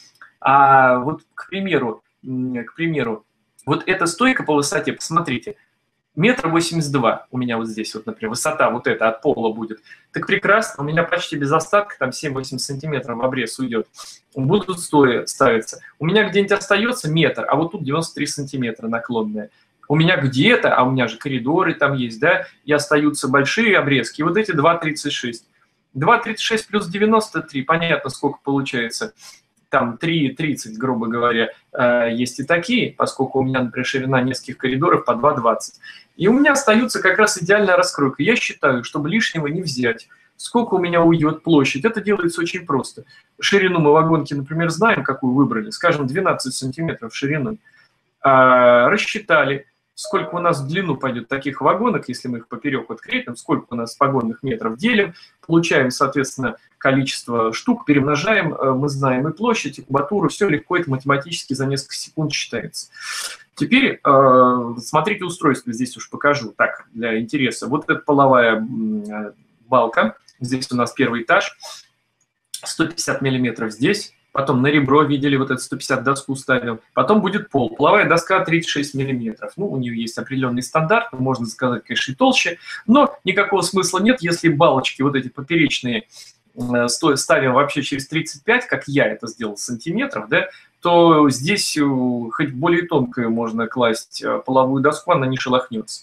А вот, к примеру, к примеру, вот эта стойка по высоте, посмотрите, метр восемьдесят два у меня вот здесь, вот, например, высота вот эта от пола будет. Так прекрасно, у меня почти без остатка, там семь-восемь сантиметров в обрез уйдет. Будут стоя ставиться. У меня где-нибудь остается метр, а вот тут девяносто три сантиметра наклонная. У меня где-то, а у меня же коридоры там есть, да, и остаются большие обрезки, вот эти два тридцать шесть. два тридцать шесть плюс девяносто три, понятно, сколько получается. Там три тридцать, грубо говоря, есть и такие, поскольку у меня, например, ширина нескольких коридоров по два двадцать. И у меня остается как раз идеальная раскройка. Я считаю, чтобы лишнего не взять. Сколько у меня уйдет площадь? Это делается очень просто. Ширину мы вагонки, например, знаем, какую выбрали, скажем, двенадцать сантиметров шириной. А, рассчитали, сколько у нас в длину пойдет таких вагонок, если мы их поперек открепим, сколько у нас вагонных метров делим, получаем, соответственно, количество штук, перемножаем, мы знаем и площадь, и кубатуру, все легко, это математически за несколько секунд считается. Теперь э, смотрите устройство, здесь уж покажу, так, для интереса. Вот эта половая балка, здесь у нас первый этаж, сто пятьдесят миллиметров здесь. Потом на ребро, видели, вот эту сто пятьдесят доску ставим. Потом будет пол. Половая доска тридцать шесть миллиметров. Ну, у нее есть определенный стандарт, можно сказать, конечно, и толще. Но никакого смысла нет, если балочки вот эти поперечные ставим вообще через тридцать пять, как я это сделал, сантиметров, да, то здесь хоть более тонкую можно класть половую доску, она не шелохнется.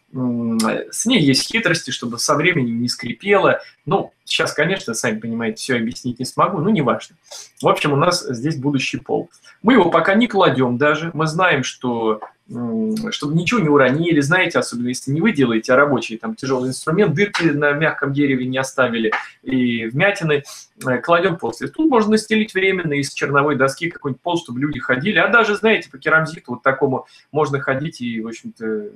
С ней есть хитрости, чтобы со временем не скрипело. Ну, сейчас, конечно, сами понимаете, все объяснить не смогу, но не важно. В общем, у нас здесь будущий пол. Мы его пока не кладем даже. Мы знаем, что чтобы ничего не уронили, знаете, особенно если не вы делаете, а рабочий там тяжелый инструмент, дырки на мягком дереве не оставили и вмятины, кладем после. Тут можно настелить временно из черновой доски какой-нибудь пол, чтобы люди ходили. А даже, знаете, по керамзиту вот такому можно ходить и, в общем-то,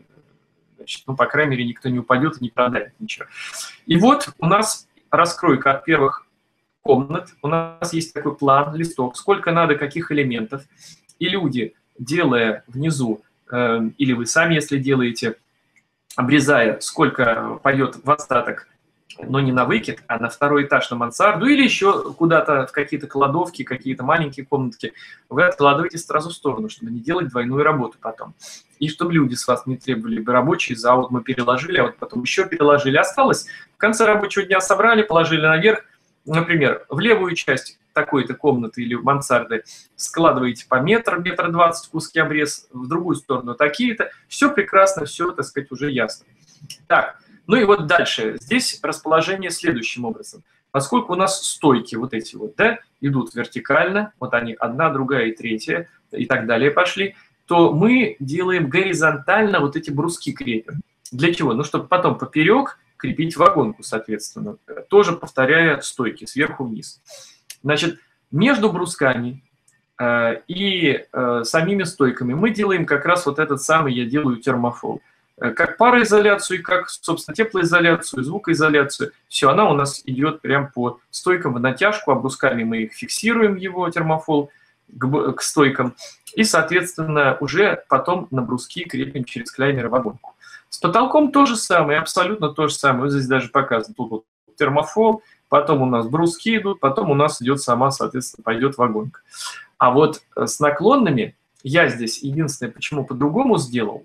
ну, по крайней мере, никто не упадет и не продавит ничего. И вот у нас раскройка от первых комнат. У нас есть такой план, листок, сколько надо, каких элементов. И люди, делая внизу, э, или вы сами, если делаете, обрезая, сколько пойдет в остаток, но не на выкид, а на второй этаж, на мансарду, или еще куда-то в какие-то кладовки, какие-то маленькие комнатки, вы откладываете сразу в сторону, чтобы не делать двойную работу потом. И чтобы люди с вас не требовали бы рабочий зал, вот мы переложили, а вот потом еще переложили. Осталось, в конце рабочего дня собрали, положили наверх. Например, в левую часть такой-то комнаты или мансарды складываете по метр, метр двадцать куски обрез, в другую сторону такие-то. Все прекрасно, все, так сказать, уже ясно. Так, ну и вот дальше. Здесь расположение следующим образом. Поскольку у нас стойки вот эти вот, да, идут вертикально, вот они одна, другая и третья, и так далее пошли, то мы делаем горизонтально вот эти бруски крепим. Для чего? Ну, чтобы потом поперек крепить вагонку, соответственно, тоже повторяя стойки сверху вниз. Значит, между брусками э, и э, самими стойками мы делаем как раз вот этот самый, я делаю термофол. Как пароизоляцию, как, собственно, теплоизоляцию, звукоизоляцию. Все, она у нас идет прям по стойкам в натяжку, а брусками мы их фиксируем, его термофол, к, к стойкам. И, соответственно, уже потом на бруски крепим через клеймер вагонку. С потолком то же самое, абсолютно то же самое. Вот здесь даже показано. Тут вот термофол, потом у нас бруски идут, потом у нас идет сама, соответственно, пойдет вагонка. А вот с наклонными я здесь единственное, почему по-другому сделал.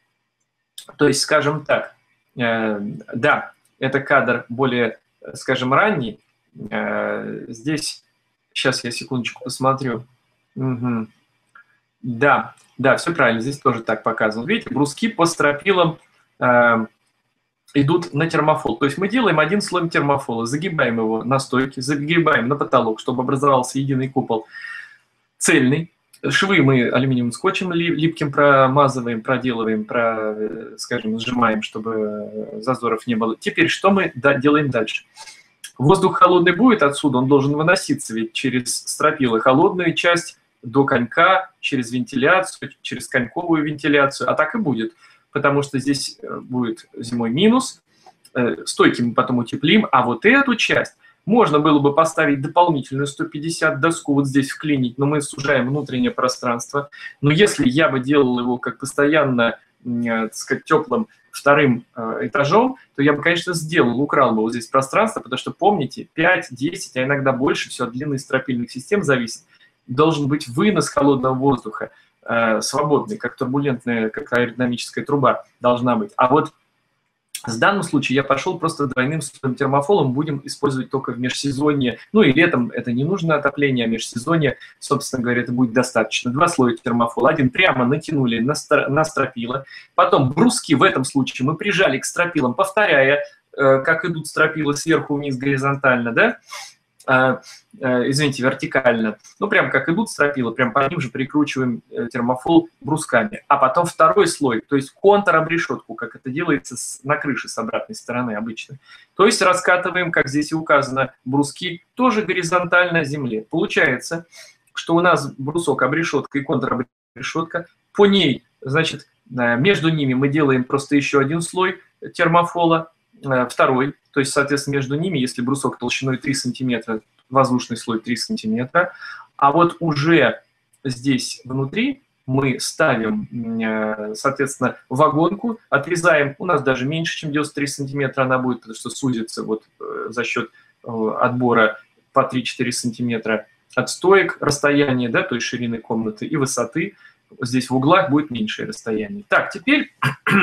То есть, скажем так, э, да, это кадр более, скажем, ранний. Э, здесь, сейчас я секундочку посмотрю. Угу. Да, да, все правильно, здесь тоже так показано. Видите, бруски по стропилам э, идут на термофол. То есть мы делаем один слой термофола, загибаем его на стойке, загибаем на потолок, чтобы образовался единый купол цельный. Швы мы алюминиевым скотчем липким промазываем, проделываем, про, скажем, сжимаем, чтобы зазоров не было. Теперь что мы делаем дальше? Воздух холодный будет отсюда, он должен выноситься ведь через стропилы. Холодную часть до конька, через вентиляцию, через коньковую вентиляцию, а так и будет. Потому что здесь будет зимой минус, стойки мы потом утеплим, а вот эту часть можно было бы поставить дополнительную сто пятьдесят доску вот здесь вклинить, но мы сужаем внутреннее пространство. Но если я бы делал его как постоянно так сказать, теплым вторым этажом, то я бы, конечно, сделал, украл бы вот здесь пространство, потому что, помните, пять-десять, а иногда больше, все от длины стропильных систем зависит, должен быть вынос холодного воздуха э, свободный, как турбулентная, как аэродинамическая труба должна быть. А вот в данном случае я пошел просто двойным слоем термофолом, будем использовать только в межсезонье. Ну и летом это не нужно отопление, а межсезонье, собственно говоря, это будет достаточно. Два слоя термофола. Один прямо натянули на, стро, на стропила. Потом бруски в этом случае мы прижали к стропилам, повторяя, э, как идут стропила сверху вниз горизонтально, да? Извините, вертикально, ну, прям как идут стропила, прям по ним же прикручиваем термофол брусками. А потом второй слой, то есть контр-обрешетку, как это делается с, на крыше с обратной стороны обычно. То есть раскатываем, как здесь и указано, бруски тоже горизонтально земле. Получается, что у нас брусок, обрешетка и контр-обрешетка, по ней, значит, между ними мы делаем просто еще один слой термофола, второй, то есть, соответственно, между ними, если брусок толщиной три сантиметра, воздушный слой три сантиметра, а вот уже здесь внутри мы ставим, соответственно, вагонку, отрезаем, у нас даже меньше, чем девяносто три сантиметра она будет, потому что сузится вот за счет отбора по три-четыре сантиметра от стоек расстояние, да, то есть ширины комнаты и высоты, здесь в углах будет меньшее расстояние. Так, теперь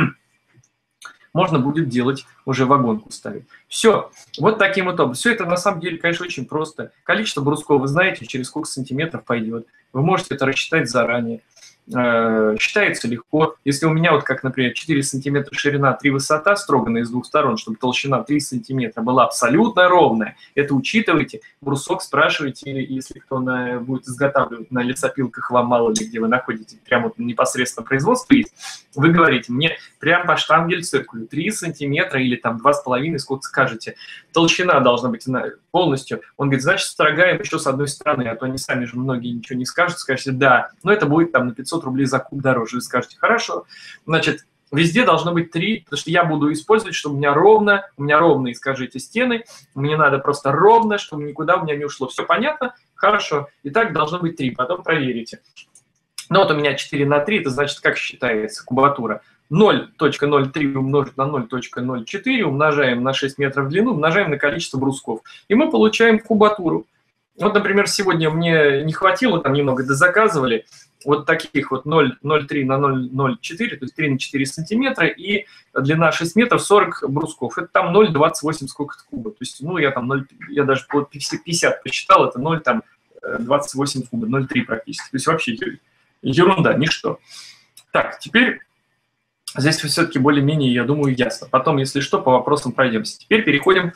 можно будет делать, уже вагонку ставить. Все, вот таким вот образом. Все это на самом деле, конечно, очень просто. Количество брусков, вы знаете, через сколько сантиметров пойдет. Вы можете это рассчитать заранее. Считается легко. Если у меня, вот как, например, четыре сантиметра ширина, три высота, строгана из двух сторон, чтобы толщина три сантиметра была абсолютно ровная, это учитывайте. Брусок спрашивайте, или если кто на, будет изготавливать на лесопилках, вам мало ли где вы находитесь, прямо вот непосредственно производство есть, вы говорите мне прям по штангель-циркулю три сантиметра или там два с половиной, сколько скажете, толщина должна быть полностью. Он говорит, значит, строгаем еще с одной стороны, а то они сами же многие ничего не скажут, скажете, да, но это будет там на пятьсот рублей за куб дороже. Вы скажете, хорошо, значит, везде должно быть три, потому что я буду использовать, чтобы у меня ровно, у меня ровные, скажите, стены, мне надо просто ровно, чтобы никуда у меня не ушло. Все понятно? Хорошо. Итак, должно быть три, потом проверите. Ну вот у меня четыре на три, это значит, как считается кубатура? ноль целых ноль три умножить на ноль целых ноль четыре, умножаем на шесть метров в длину, умножаем на количество брусков. И мы получаем кубатуру. Вот, например, сегодня мне не хватило, там немного дозаказывали, вот таких вот ноль целых ноль три на ноль целых ноль четыре, то есть три на четыре сантиметра, и длина шесть метров, сорок брусков. Это там ноль целых двадцать восемь сколько-то куба. То есть, ну, я там ноль, я даже по пятьдесят посчитал, это ноль целых двадцать восемь куба, ноль целых три практически. То есть вообще ерунда, ничто. Так, теперь здесь все-таки более-менее, я думаю, ясно. Потом, если что, по вопросам пройдемся. Теперь переходим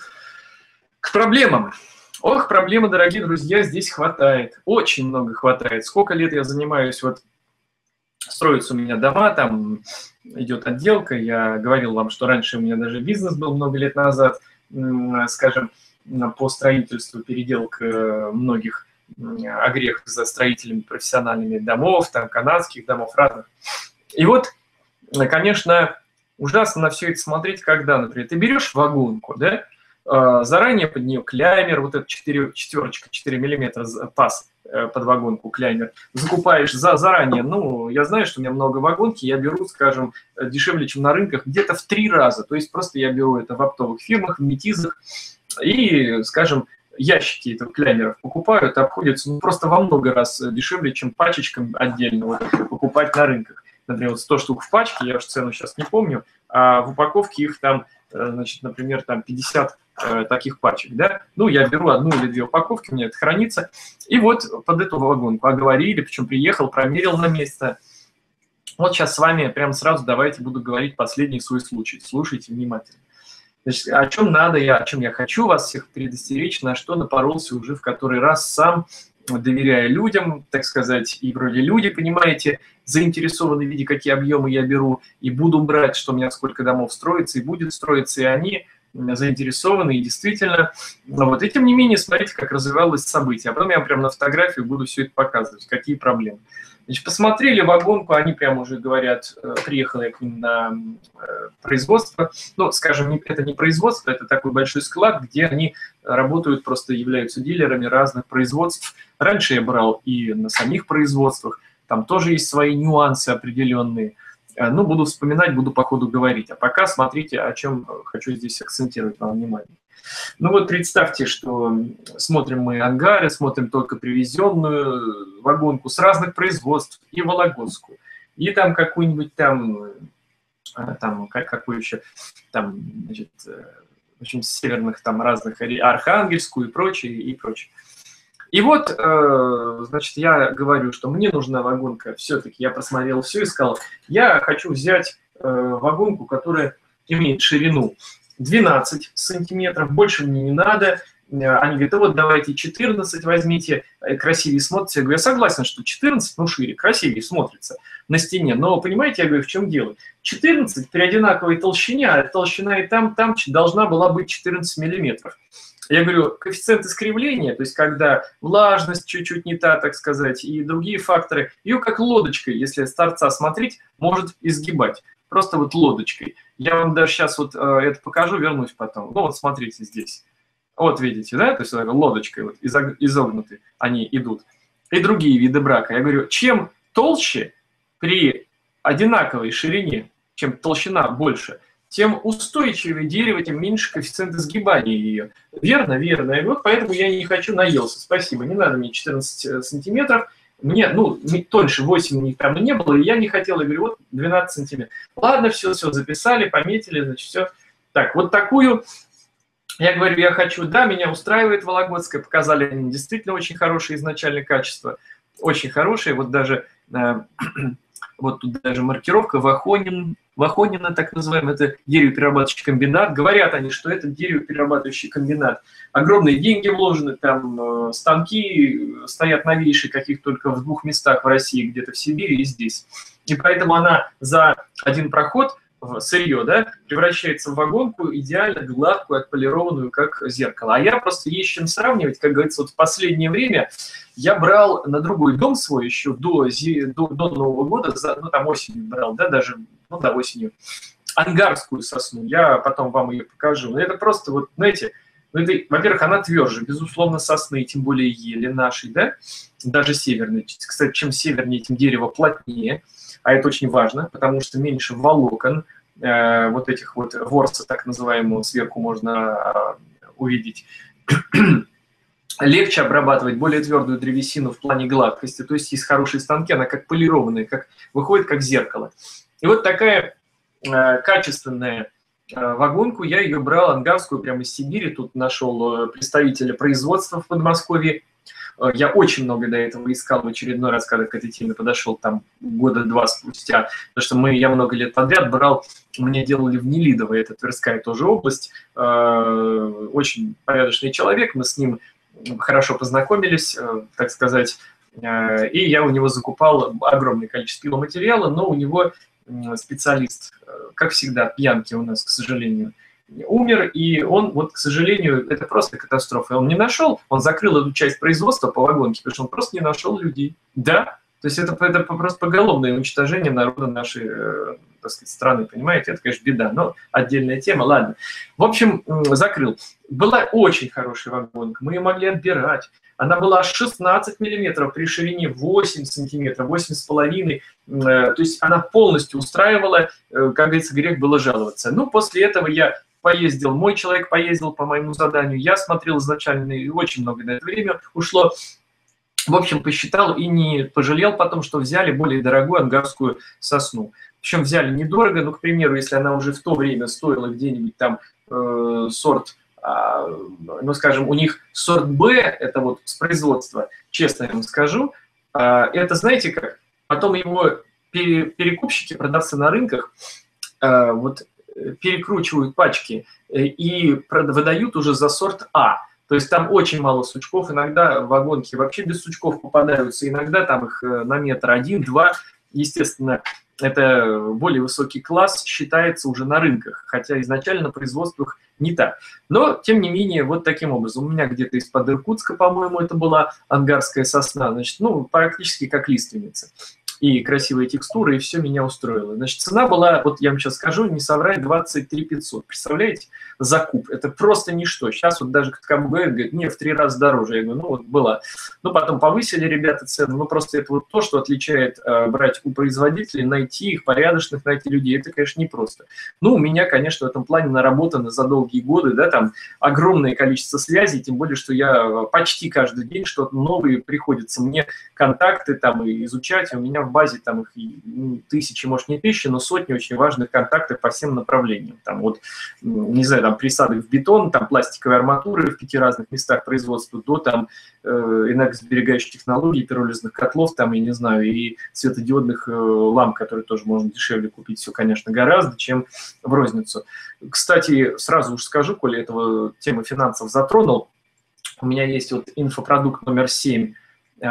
к проблемам. Ох, проблемы, дорогие друзья, здесь хватает. Очень много хватает. Сколько лет я занимаюсь, вот строятся у меня дома, там идет отделка. Я говорил вам, что раньше у меня даже бизнес был много лет назад, скажем, по строительству, переделка многих огрехов за строителями профессиональными домов, там канадских домов разных. И вот, конечно, ужасно на все это смотреть, когда, например, ты берешь вагонку, да, заранее под нее клеймер, вот этот четверочка, четыре миллиметра паз под вагонку, клеймер, закупаешь за, заранее. Ну, я знаю, что у меня много вагонки, я беру, скажем, дешевле, чем на рынках, где-то в три раза. То есть просто я беру это в оптовых фирмах, в метизах, и, скажем, ящики этого клеймеров покупаю, это обходится ну, просто во много раз дешевле, чем пачечкам отдельно вот, покупать на рынках. Например, вот сто штук в пачке, я уж цену сейчас не помню, а в упаковке их там, значит, например, там пятьдесят э, таких пачек, да, ну, я беру одну или две упаковки, у меня это хранится, и вот под эту вагонку оговорили, причем приехал, промерил на место. Вот сейчас с вами прямо сразу давайте буду говорить последний свой случай, слушайте внимательно. Значит, о чем надо я, о чем я хочу вас всех предостеречь, на что напоролся уже в который раз сам, доверяя людям, так сказать, и вроде люди, понимаете, заинтересованы в виде, какие объемы я беру, и буду брать, что у меня сколько домов строится, и будет строиться, и они заинтересованы, и действительно. Но вот и тем не менее, смотрите, как развивалось событие. А потом я прямо на фотографии буду все это показывать, какие проблемы. Значит, посмотрели вагонку, они прямо уже говорят, приехала я к ним на производство. Ну, скажем, это не производство, это такой большой склад, где они работают, просто являются дилерами разных производств. Раньше я брал и на самих производствах, там тоже есть свои нюансы определенные. Ну, буду вспоминать, буду по ходу говорить. А пока смотрите, о чем хочу здесь акцентировать вам внимание. Ну вот представьте, что смотрим мы ангары, смотрим только привезенную вагонку с разных производств, и вологодскую, и там какую-нибудь там, там как, какую еще, там, значит, в общем, с северных там разных, Архангельскую и прочее, и прочее. И вот, значит, я говорю, что мне нужна вагонка, все-таки я просмотрел все и сказал, я хочу взять вагонку, которая имеет ширину двенадцать сантиметров, больше мне не надо. Они говорят, да вот давайте четырнадцать возьмите, красивее смотрится. Я говорю, я согласен, что четырнадцать, ну шире, красивее смотрится на стене. Но понимаете, я говорю, в чем дело? четырнадцать при одинаковой толщине, а толщина и там, там должна была быть четырнадцать миллиметров. Я говорю, коэффициент искривления, то есть когда влажность чуть-чуть не та, так сказать, и другие факторы, ее как лодочкой, если с торца смотреть, может изгибать. Просто вот лодочкой. Я вам даже сейчас вот э, это покажу, вернусь потом. Ну вот смотрите здесь. Вот видите, да? То есть лодочкой вот изогнуты они идут. И другие виды брака. Я говорю, чем толще при одинаковой ширине, чем толщина больше, тем устойчивее дерево, тем меньше коэффициент изгибания ее. Верно? Верно. И вот поэтому я не хочу наелся. Спасибо. Не надо мне четырнадцать сантиметров. Мне, ну, тоньше восемь у них там и не было, и я не хотел, я говорю, вот двенадцать сантиметров. Ладно, все, все, записали, пометили, значит, все. Так, вот такую, я говорю, я хочу, да, меня устраивает Вологодская, показали они действительно очень хорошие изначальные качества, очень хорошие, вот даже, э, вот тут даже маркировка Вахонин, Вахонина, так называемый, это деревоперерабатывающий комбинат. Говорят они, что это деревоперерабатывающий комбинат. Огромные деньги вложены, там э, станки стоят новейшие, каких только в двух местах в России, где-то в Сибири и здесь. И поэтому она за один проход, сырье, да, превращается в вагонку идеально гладкую, отполированную, как зеркало. А я просто есть с чем сравнивать, как говорится, вот в последнее время я брал на другой дом свой еще до, до, до Нового года, за, ну там осенью брал, да, даже, ну да, осенью, ангарскую сосну, я потом вам ее покажу. Но это просто, вот, знаете, ну, это, во-первых, она тверже, безусловно, сосны, тем более ели нашей, да, даже северной. Кстати, чем севернее, тем дерево плотнее, а это очень важно, потому что меньше волокон, э, вот этих вот ворса, так называемого, сверху можно э, увидеть. Легче обрабатывать более твердую древесину в плане гладкости, то есть есть хорошие станки, она как полированная, как, выходит как зеркало. И вот такая э, качественная э, вагонку, я ее брал, ангарскую, прямо из Сибири, тут нашел представителя производства в Подмосковье. Я очень много до этого искал в очередной раз, когда к этой теме подошел, там, года два спустя, потому что мы, я много лет подряд брал, мне делали в Нелидово, это Тверская тоже область, э, очень порядочный человек, мы с ним хорошо познакомились, э, так сказать, э, и я у него закупал огромное количество материала, но у него специалист, э, как всегда, пьянки у нас, к сожалению, умер, и он, вот, к сожалению, это просто катастрофа. Он не нашел, он закрыл эту часть производства по вагонке, потому что он просто не нашел людей. Да, то есть это, это просто поголовное уничтожение народа нашей, э, так сказать, страны, понимаете? Это, конечно, беда, но отдельная тема, ладно. В общем, закрыл. Была очень хорошая вагонка, мы ее могли отбирать. Она была шестнадцать миллиметров при ширине восемь сантиметров, восемь с половиной. То есть она полностью устраивала, как говорится, грех было жаловаться. Ну, после этого я поездил, мой человек поездил по моему заданию, я смотрел изначально, и очень много на это время ушло. В общем, посчитал и не пожалел потом, что взяли более дорогую ангарскую сосну. Причем взяли недорого, ну, к примеру, если она уже в то время стоила где-нибудь там э, сорт, э, ну, скажем, у них сорт Б, это вот с производства, честно я вам скажу, э, это, знаете как, потом его пере, перекупщики, продавцы на рынках, э, вот, перекручивают пачки и выдают уже за сорт А. То есть там очень мало сучков, иногда вагонки вообще без сучков попадаются, иногда там их на метр один-два. Естественно, это более высокий класс считается уже на рынках, хотя изначально на производствах не так. Но, тем не менее, вот таким образом. У меня где-то из-под Иркутска, по-моему, это была ангарская сосна, значит, ну, практически как лиственница. и красивые текстуры, и все меня устроило. Значит, цена была, вот я вам сейчас скажу, не соврать, двадцать три пятьсот. Представляете? За куб. Это просто ничто. Сейчас вот даже как говорит, не, в три раза дороже. Я говорю, ну вот была. Ну, потом повысили ребята цены. Ну, просто это вот то, что отличает э, брать у производителей, найти их, порядочных найти людей. Это, конечно, непросто. Ну, у меня, конечно, в этом плане наработано за долгие годы, да, там огромное количество связей, тем более, что я почти каждый день что-то новое приходится мне контакты там и изучать. У меня в базе там их ну, тысячи, может не тысячи, но сотни очень важных контактов по всем направлениям. Там вот, не знаю, там присадок в бетон, там пластиковые арматуры в пяти разных местах производства, до там э, энергосберегающих технологий, пиролизных котлов, там, я не знаю, и светодиодных э, ламп, которые тоже можно дешевле купить, все, конечно, гораздо, чем в розницу. Кстати, сразу уж скажу, коли этого тема финансов затронул, у меня есть вот инфопродукт номер семь э,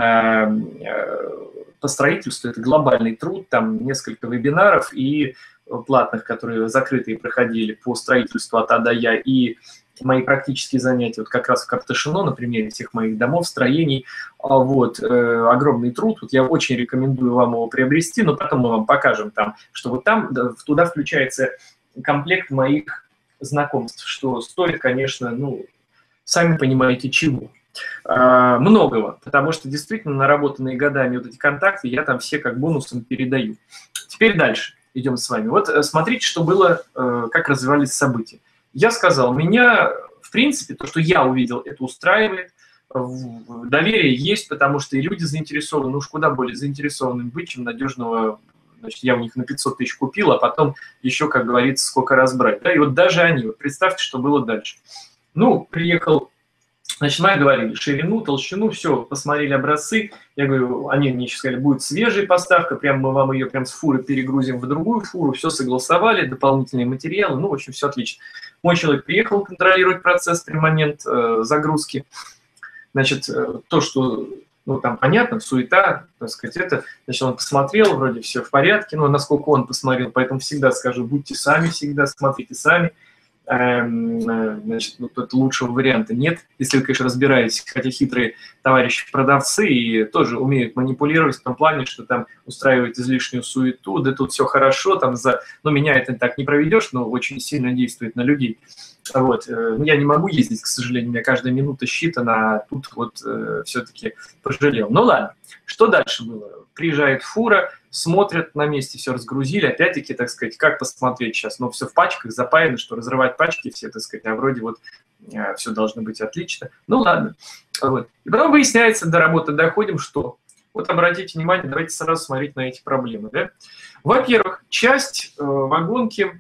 э, по строительству, это глобальный труд, там несколько вебинаров и платных, которые закрытые проходили по строительству от А до Я, и мои практические занятия, вот как раз в Карташино, на примере всех моих домов, строений, вот, э, огромный труд, вот я очень рекомендую вам его приобрести, но потом мы вам покажем там, что вот там, да, туда включается комплект моих знакомств, что стоит, конечно, ну, сами понимаете, чего. А, многого, потому что действительно наработанные годами вот эти контакты я там все как бонусом передаю. Теперь дальше идем с вами. Вот смотрите, что было, как развивались события. Я сказал, меня, в принципе, то, что я увидел, это устраивает. Доверие есть, потому что и люди заинтересованы, ну уж куда более заинтересованным быть, чем надежного. Значит, я у них на пятьсот тысяч купил, а потом еще, как говорится, сколько раз брать. Да? И вот даже они, вот представьте, что было дальше. Ну, приехал, значит, мы говорили ширину, толщину, все, посмотрели образцы. Я говорю, они мне сейчас сказали, будет свежая поставка, прям мы вам ее прям с фуры перегрузим в другую фуру, все согласовали, дополнительные материалы, ну, в общем, все отлично. Мой человек приехал контролировать процесс при момент э, загрузки. Значит, э, то, что, ну, там понятно, суета, так сказать, это, значит, он посмотрел, вроде все в порядке, но насколько он посмотрел, поэтому всегда скажу, будьте сами, всегда смотрите сами. Значит, ну, тут лучшего варианта нет, если вы, конечно, разбираетесь, хотя хитрые товарищи-продавцы и тоже умеют манипулировать в том плане, что там устраивают излишнюю суету, да тут все хорошо, там за, ну, меня это так не проведешь, но очень сильно действует на людей. Вот. Ну, я не могу ездить, к сожалению, у меня каждая минута считана, а тут вот э, все-таки пожалел. Ну ладно, что дальше было? Приезжает фура, смотрят, на месте все разгрузили, опять-таки, так сказать, как посмотреть сейчас, ну, все в пачках, запаяно, что разрывать пачки все, так сказать, а вроде вот э, все должно быть отлично. Ну ладно. Вот. И потом выясняется, до работы доходим, что, вот обратите внимание, давайте сразу смотреть на эти проблемы. Да? Во-первых, часть э, вагонки,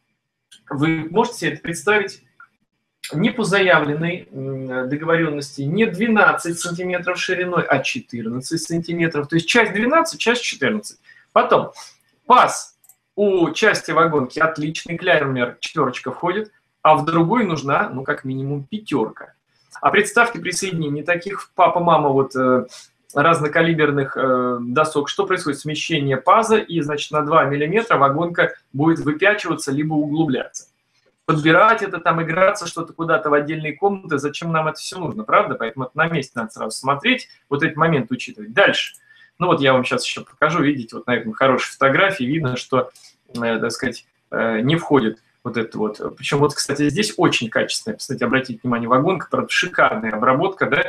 вы можете себе это представить, не по заявленной договоренности, не двенадцать сантиметров шириной, а четырнадцать сантиметров. То есть часть двенадцать, часть четырнадцать. Потом паз у части вагонки отличный, клямер четверочка входит, а в другой нужна, ну, как минимум, пятерка. А представьте при соединении таких папа-мама вот разнокалиберных э, досок, что происходит? Смещение паза, и, значит, на два миллиметра вагонка будет выпячиваться либо углубляться. Подбирать это, там, играться, что-то куда-то в отдельные комнаты, зачем нам это все нужно, правда? Поэтому это на месте надо сразу смотреть, вот этот момент учитывать. Дальше. Ну вот я вам сейчас еще покажу, видите, вот на этом хорошей фотографии видно, что, э, так сказать, э, не входит вот это вот. Причем вот, кстати, здесь очень качественная, кстати, обратите внимание, вагонка, правда, шикарная обработка, да,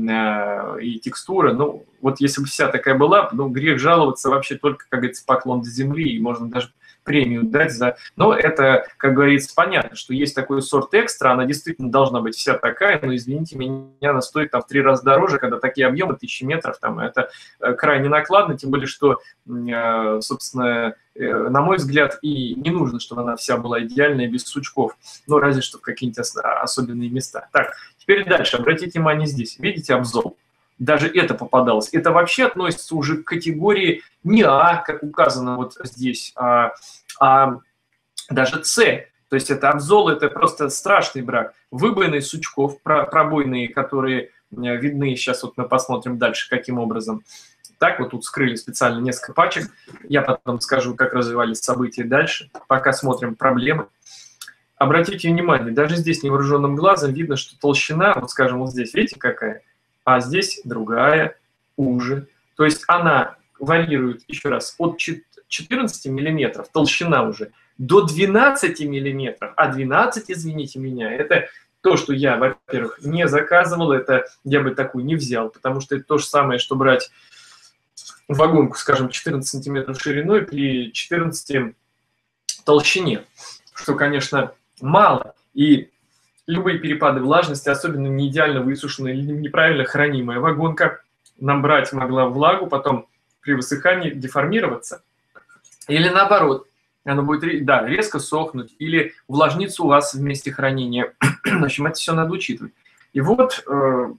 и текстура, ну, вот если бы вся такая была, ну, грех жаловаться вообще только, как говорится, поклон до земли, и можно даже премию дать за... Но это, как говорится, понятно, что есть такой сорт экстра, она действительно должна быть вся такая, но, извините меня, она стоит там в три раза дороже, когда такие объемы, тысячи метров, там, это крайне накладно, тем более, что, собственно, на мой взгляд, и не нужно, чтобы она вся была идеальная, без сучков, но разве что в какие-нибудь особенные места. Так, теперь дальше, обратите внимание здесь, видите обзор? Даже это попадалось. Это вообще относится уже к категории не А, как указано вот здесь, а, а даже С. То есть это обзол, это просто страшный брак. Выбоины сучков, пробойные, которые видны, сейчас вот мы посмотрим дальше, каким образом. Так, вот тут скрыли специально несколько пачек. Я потом скажу, как развивались события дальше. Пока смотрим проблемы. Обратите внимание, даже здесь невооруженным глазом видно, что толщина, вот скажем, вот здесь, видите, какая? А здесь другая, уже. То есть она варьирует, еще раз, от четырнадцати миллиметров, толщина уже, до двенадцати миллиметров. А двенадцать, извините меня, это то, что я, во-первых, не заказывал, это я бы такую не взял, потому что это то же самое, что брать вагонку, скажем, четырнадцать сантиметров шириной при четырнадцати толщине, что, конечно, мало. И любые перепады влажности, особенно не идеально высушенная или неправильно хранимая вагонка, набрать могла влагу, потом при высыхании деформироваться. Или наоборот, она будет, да, резко сохнуть или увлажниться у вас в месте хранения. В общем, это все надо учитывать. И вот э,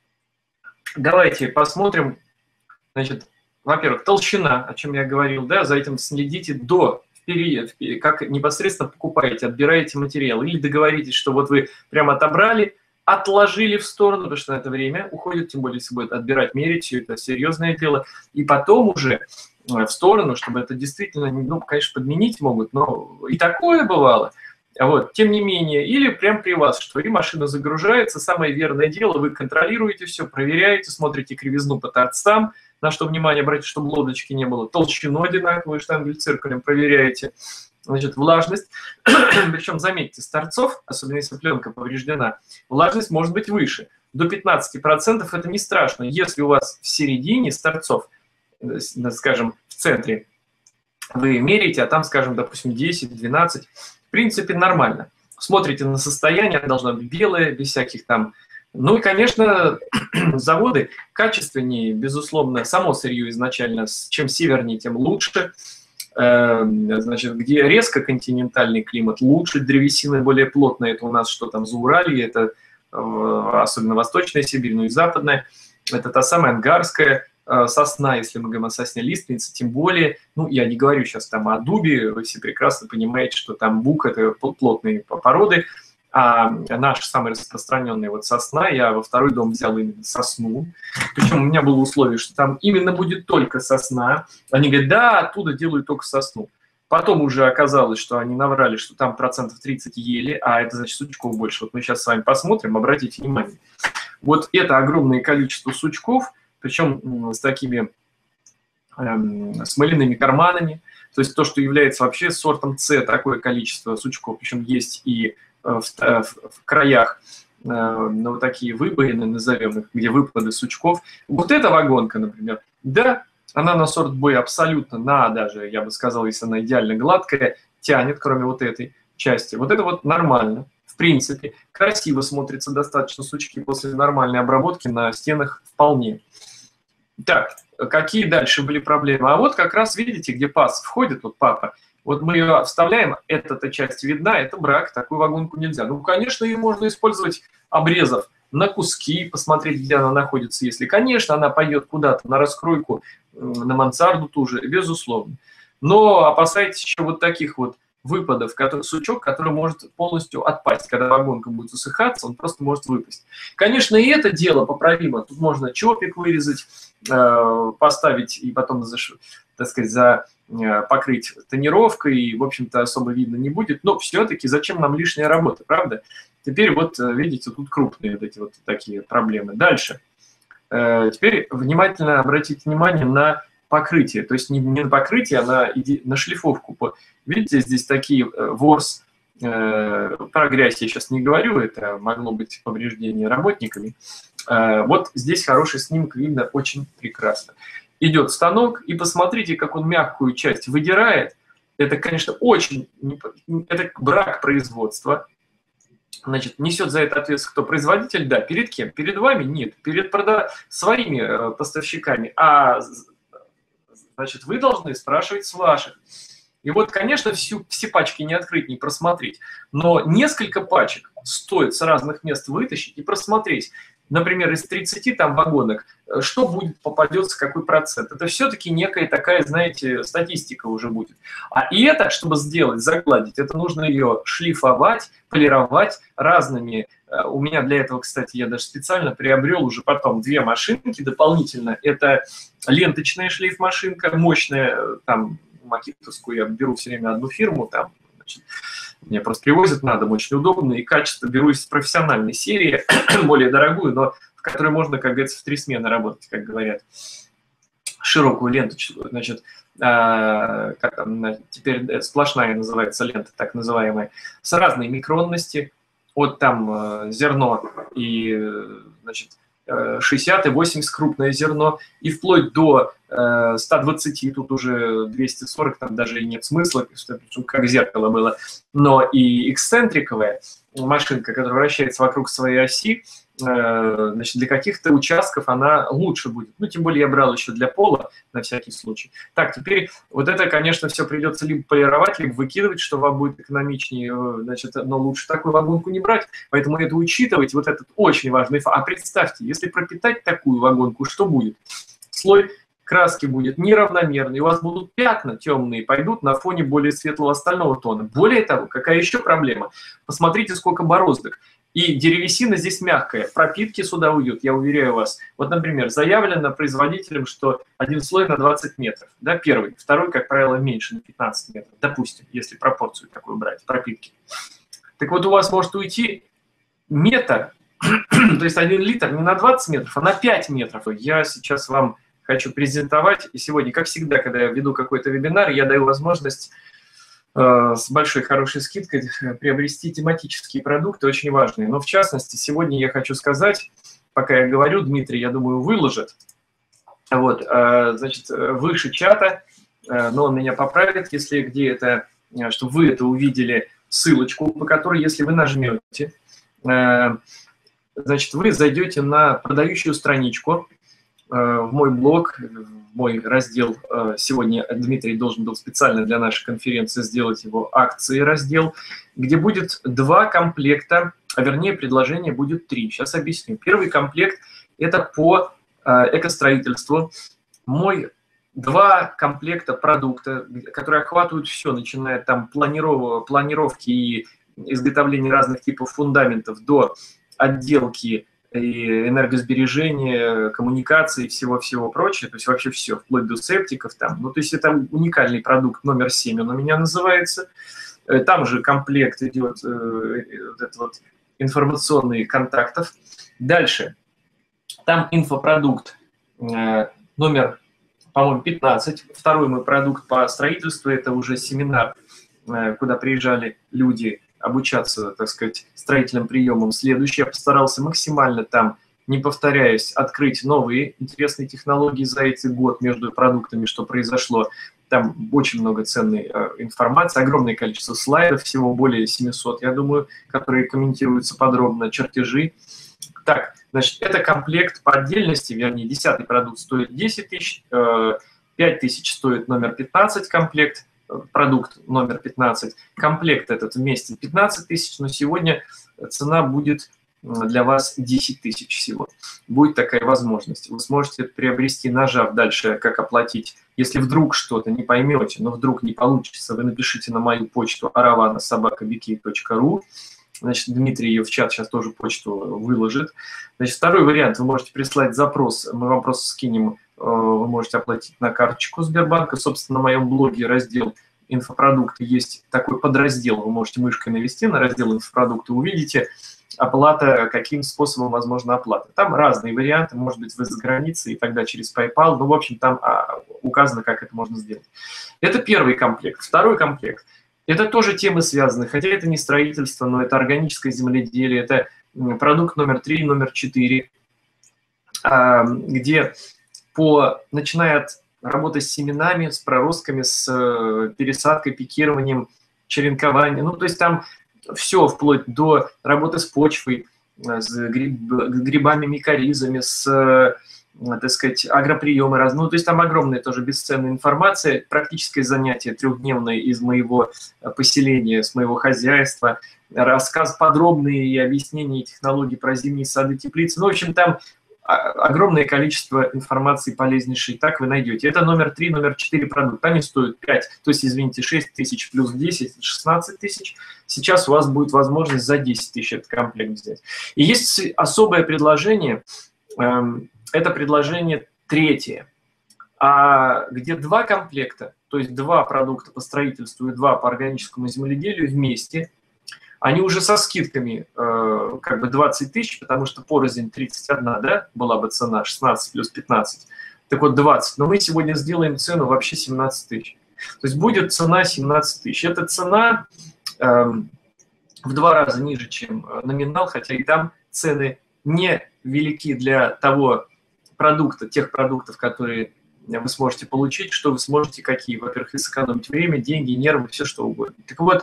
давайте посмотрим, значит, во-первых, толщина, о чем я говорил, да, за этим следите до, вперед, как непосредственно покупаете, отбираете материал, или договоритесь, что вот вы прямо отобрали, отложили в сторону, потому что на это время уходит, тем более, если будет отбирать, мерить, все это серьезное дело, и потом уже в сторону, чтобы это действительно, ну, конечно, подменить могут, но и такое бывало. Вот, тем не менее, или прям при вас, что и машина загружается, самое верное дело, вы контролируете все, проверяете, смотрите кривизну по торцам, на что внимание обратите, чтобы лодочки не было, толщину одинаковую штангель-циркулем проверяете, значит, влажность, причем, заметьте, с торцов, особенно если пленка повреждена, влажность может быть выше, до пятнадцати процентов это не страшно, если у вас в середине с торцов, скажем, в центре, вы меряете, а там, скажем, допустим, десять-двенадцать, в принципе, нормально. Смотрите на состояние, она должна быть белая, без всяких там... Ну и, конечно, заводы качественнее, безусловно, само сырье изначально, чем севернее, тем лучше. Значит, где резко континентальный климат, лучше, древесина более плотная, это у нас что там, Зауралье, это особенно Восточная Сибирь, ну и Западная, это та самая ангарская сосна, если мы говорим о сосне лиственницы, тем более, ну, я не говорю сейчас там о дубе, вы все прекрасно понимаете, что там бук – это плотные породы, а наша самая распространенная вот сосна, я во второй дом взял именно сосну, причем у меня было условие, что там именно будет только сосна, они говорят, да, оттуда делают только сосну. Потом уже оказалось, что они наврали, что там процентов тридцать ели, а это значит сучков больше. Вот мы сейчас с вами посмотрим, обратите внимание. Вот это огромное количество сучков, причем с такими эм, смоляными карманами, то есть то, что является вообще сортом С, такое количество сучков, причем есть и в, в, в краях, э, ну, вот такие выбоины, назовем их, где выпады сучков. Вот эта вагонка, например, да, она на сорт Б абсолютно, на даже, я бы сказал, если она идеально гладкая, тянет, кроме вот этой части. Вот это вот нормально. В принципе, красиво смотрится достаточно сучки после нормальной обработки на стенах вполне. Так, какие дальше были проблемы? А вот как раз видите, где паз входит, вот папа, вот мы ее вставляем, эта часть видна, это брак, такую вагонку нельзя. Ну, конечно, ее можно использовать, обрезав на куски, посмотреть, где она находится. Если, конечно, она пойдет куда-то на раскройку, на мансарду ту же, безусловно. Но опасайтесь еще вот таких вот выпадов, который, сучок, который может полностью отпасть. Когда вагонка будет усыхаться, он просто может выпасть. Конечно, и это дело поправимо. Тут можно чопик вырезать, э, поставить и потом, так сказать, за, э, покрыть тонировкой, и, в общем-то, особо видно не будет. Но все-таки зачем нам лишняя работа, правда? Теперь вот, видите, тут крупные вот эти вот такие проблемы. Дальше. Э, теперь внимательно обратите внимание на покрытие. То есть не, не на покрытие, а на, на шлифовку. Видите, здесь такие ворс, э, про грязь я сейчас не говорю, это могло быть повреждение работниками. Э, вот здесь хороший снимок видно очень прекрасно. Идет станок, и посмотрите, как он мягкую часть выдирает. Это, конечно, очень... Это брак производства. Значит, несет за это ответственность кто? Производитель? Да. Перед кем? Перед вами? Нет. Перед прода... своими э, поставщиками. А, значит, вы должны спрашивать с ваших. И вот, конечно, всю, все пачки не открыть, не просмотреть, но несколько пачек стоит с разных мест вытащить и просмотреть. Например, из тридцати там вагонок, что будет, попадется, какой процент. Это все-таки некая такая, знаете, статистика уже будет. А и это, чтобы сделать, загладить, это нужно ее шлифовать, полировать разными. У меня для этого, кстати, я даже специально приобрел уже потом две машинки дополнительно. Это ленточная шлейф-машинка, мощная, там, макитовскую, я беру все время одну фирму, там, значит, мне просто привозят на дом, очень удобно, и качество беру из профессиональной серии, более дорогую, но в которой можно, как говорится, в три смены работать, как говорят. широкую ленточку, значит, э, как там, теперь сплошная называется лента, так называемая, с разной микронности, от там э, зерно и, значит, шестьдесят и восемьдесят крупное зерно, и вплоть до э, ста двадцати, тут уже двести сорок, там даже и нет смысла, как зеркало было, но и эксцентриковая машинка, которая вращается вокруг своей оси, э, значит, для каких-то участков она лучше будет. Ну, тем более я брал еще для пола, на всякий случай. Так, теперь вот это, конечно, все придется либо полировать, либо выкидывать, что вам будет экономичнее, значит, но лучше такую вагонку не брать, поэтому это учитывать, вот этот очень важный факт. А представьте, если пропитать такую вагонку, что будет? Слой краски будет неравномерный, у вас будут пятна темные, пойдут на фоне более светлого остального тона. Более того, какая еще проблема? Посмотрите, сколько бороздок. И деревесина здесь мягкая, пропитки сюда уйдут, я уверяю вас. Вот, например, заявлено производителем, что один слой на двадцать метров, да, первый, второй, как правило, меньше, на пятнадцать метров, допустим, если пропорцию такую брать, пропитки. Так вот, у вас может уйти метр, то есть один литр не на двадцать метров, а на пять метров. Я сейчас вам хочу презентовать, и сегодня, как всегда, когда я веду какой-то вебинар, я даю возможность э, с большой хорошей скидкой приобрести тематические продукты, очень важные. Но в частности, сегодня я хочу сказать, пока я говорю, Дмитрий, я думаю, выложит, вот, э, значит, выше чата, э, но он меня поправит, если где это, чтобы вы это увидели, ссылочку, по которой, если вы нажмете, э, значит, вы зайдете на продающую страничку, в мой блог, в мой раздел. Сегодня Дмитрий должен был специально для нашей конференции сделать его акции раздел, где будет два комплекта, а вернее предложение будет три. Сейчас объясню. Первый комплект – это по экостроительству. Мой два комплекта продукта, которые охватывают все, начиная там планиров... планировки и изготовления разных типов фундаментов до отделки и энергосбережения, коммуникации, всего-всего прочее, то есть вообще все, вплоть до септиков там. Ну, то есть это уникальный продукт номер семь, он у меня называется. Там же комплект идет э, вот этот вот информационный контактов. Дальше, там инфопродукт э, номер, по-моему, пятнадцать. Второй мой продукт по строительству, это уже семинар, э, куда приезжали люди обучаться, так сказать, строительным приемам. Следующий, я постарался максимально там, не повторяюсь, открыть новые интересные технологии за эти год между продуктами, что произошло. Там очень много ценной э, информации, огромное количество слайдов, всего более семисот, я думаю, которые комментируются подробно, чертежи. Так, значит, это комплект по отдельности, вернее, десятый продукт стоит десять тысяч, э, пять тысяч стоит номер пятнадцать комплект, продукт номер пятнадцать, комплект этот вместе пятнадцать тысяч, но сегодня цена будет для вас десять тысяч всего. Будет такая возможность. Вы сможете приобрести, нажав дальше, как оплатить. Если вдруг что-то не поймете, но вдруг не получится, вы напишите на мою почту аравана собака би кей точка ру. Значит, Дмитрий ее в чат сейчас тоже почту выложит. Значит, второй вариант. Вы можете прислать запрос, мы вам просто скинем. Вы можете оплатить на карточку Сбербанка. Собственно, на моем блоге раздел инфопродукты есть такой подраздел. Вы можете мышкой навести на раздел инфопродукты, увидите оплата, каким способом возможна оплата. Там разные варианты, может быть, вы за границей, и тогда через PayPal. Ну, в общем, там а, указано, как это можно сделать. Это первый комплект. Второй комплект. Это тоже темы связаны, хотя это не строительство, но это органическое земледелие, это продукт номер три, номер четыре, где по, начиная от работы с семенами, с проростками, с пересадкой, пикированием, черенкованием, ну, то есть там все, вплоть до работы с почвой, с грибами, микоризами, с, так сказать, агроприемы разные. Ну, то есть там огромная тоже бесценная информация, практическое занятие трехдневное из моего поселения, с моего хозяйства, рассказ подробный и объяснение технологий про зимние сады, теплицы. Ну, в общем, там огромное количество информации полезнейшей, так вы найдете. Это номер три, номер четыре продукт. Они стоят пять, то есть, извините, шесть тысяч плюс десять, шестнадцать тысяч. Сейчас у вас будет возможность за десять тысяч этот комплект взять. И есть особое предложение, это предложение третье, а где два комплекта, то есть два продукта по строительству и два по органическому земледелию вместе, они уже со скидками э, как бы двадцать тысяч, потому что порознь тридцать одна, да, была бы цена, шестнадцать плюс пятнадцать. Так вот, двадцать. Но мы сегодня сделаем цену вообще семнадцать тысяч. То есть будет цена семнадцать тысяч. Эта цена эм, в два раза ниже, чем номинал, хотя и там цены не велики для того продукта, тех продуктов, которые вы сможете получить, что вы сможете, какие. Во-первых, и сэкономить время, деньги, нервы, все что угодно. Так вот,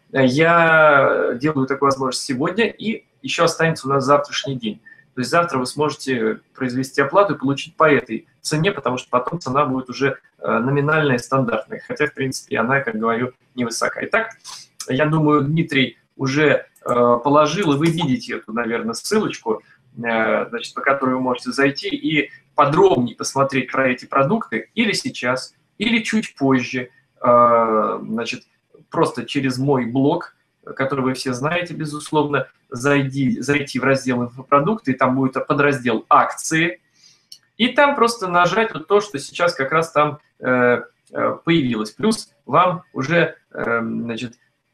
я делаю такую возможность сегодня, и еще останется у нас завтрашний день. То есть завтра вы сможете произвести оплату и получить по этой цене, потому что потом цена будет уже номинальная, стандартная. Хотя, в принципе, она, как говорю, невысока. Итак, я думаю, Дмитрий уже положил, и вы видите эту, наверное, ссылочку, значит, по которой вы можете зайти и подробнее посмотреть про эти продукты или сейчас, или чуть позже, значит, просто через мой блог, который вы все знаете, безусловно, зайди, зайти в раздел «Инфопродукты», и там будет подраздел «Акции», и там просто нажать вот то, что сейчас как раз там э, появилось. Плюс вам уже э, значит,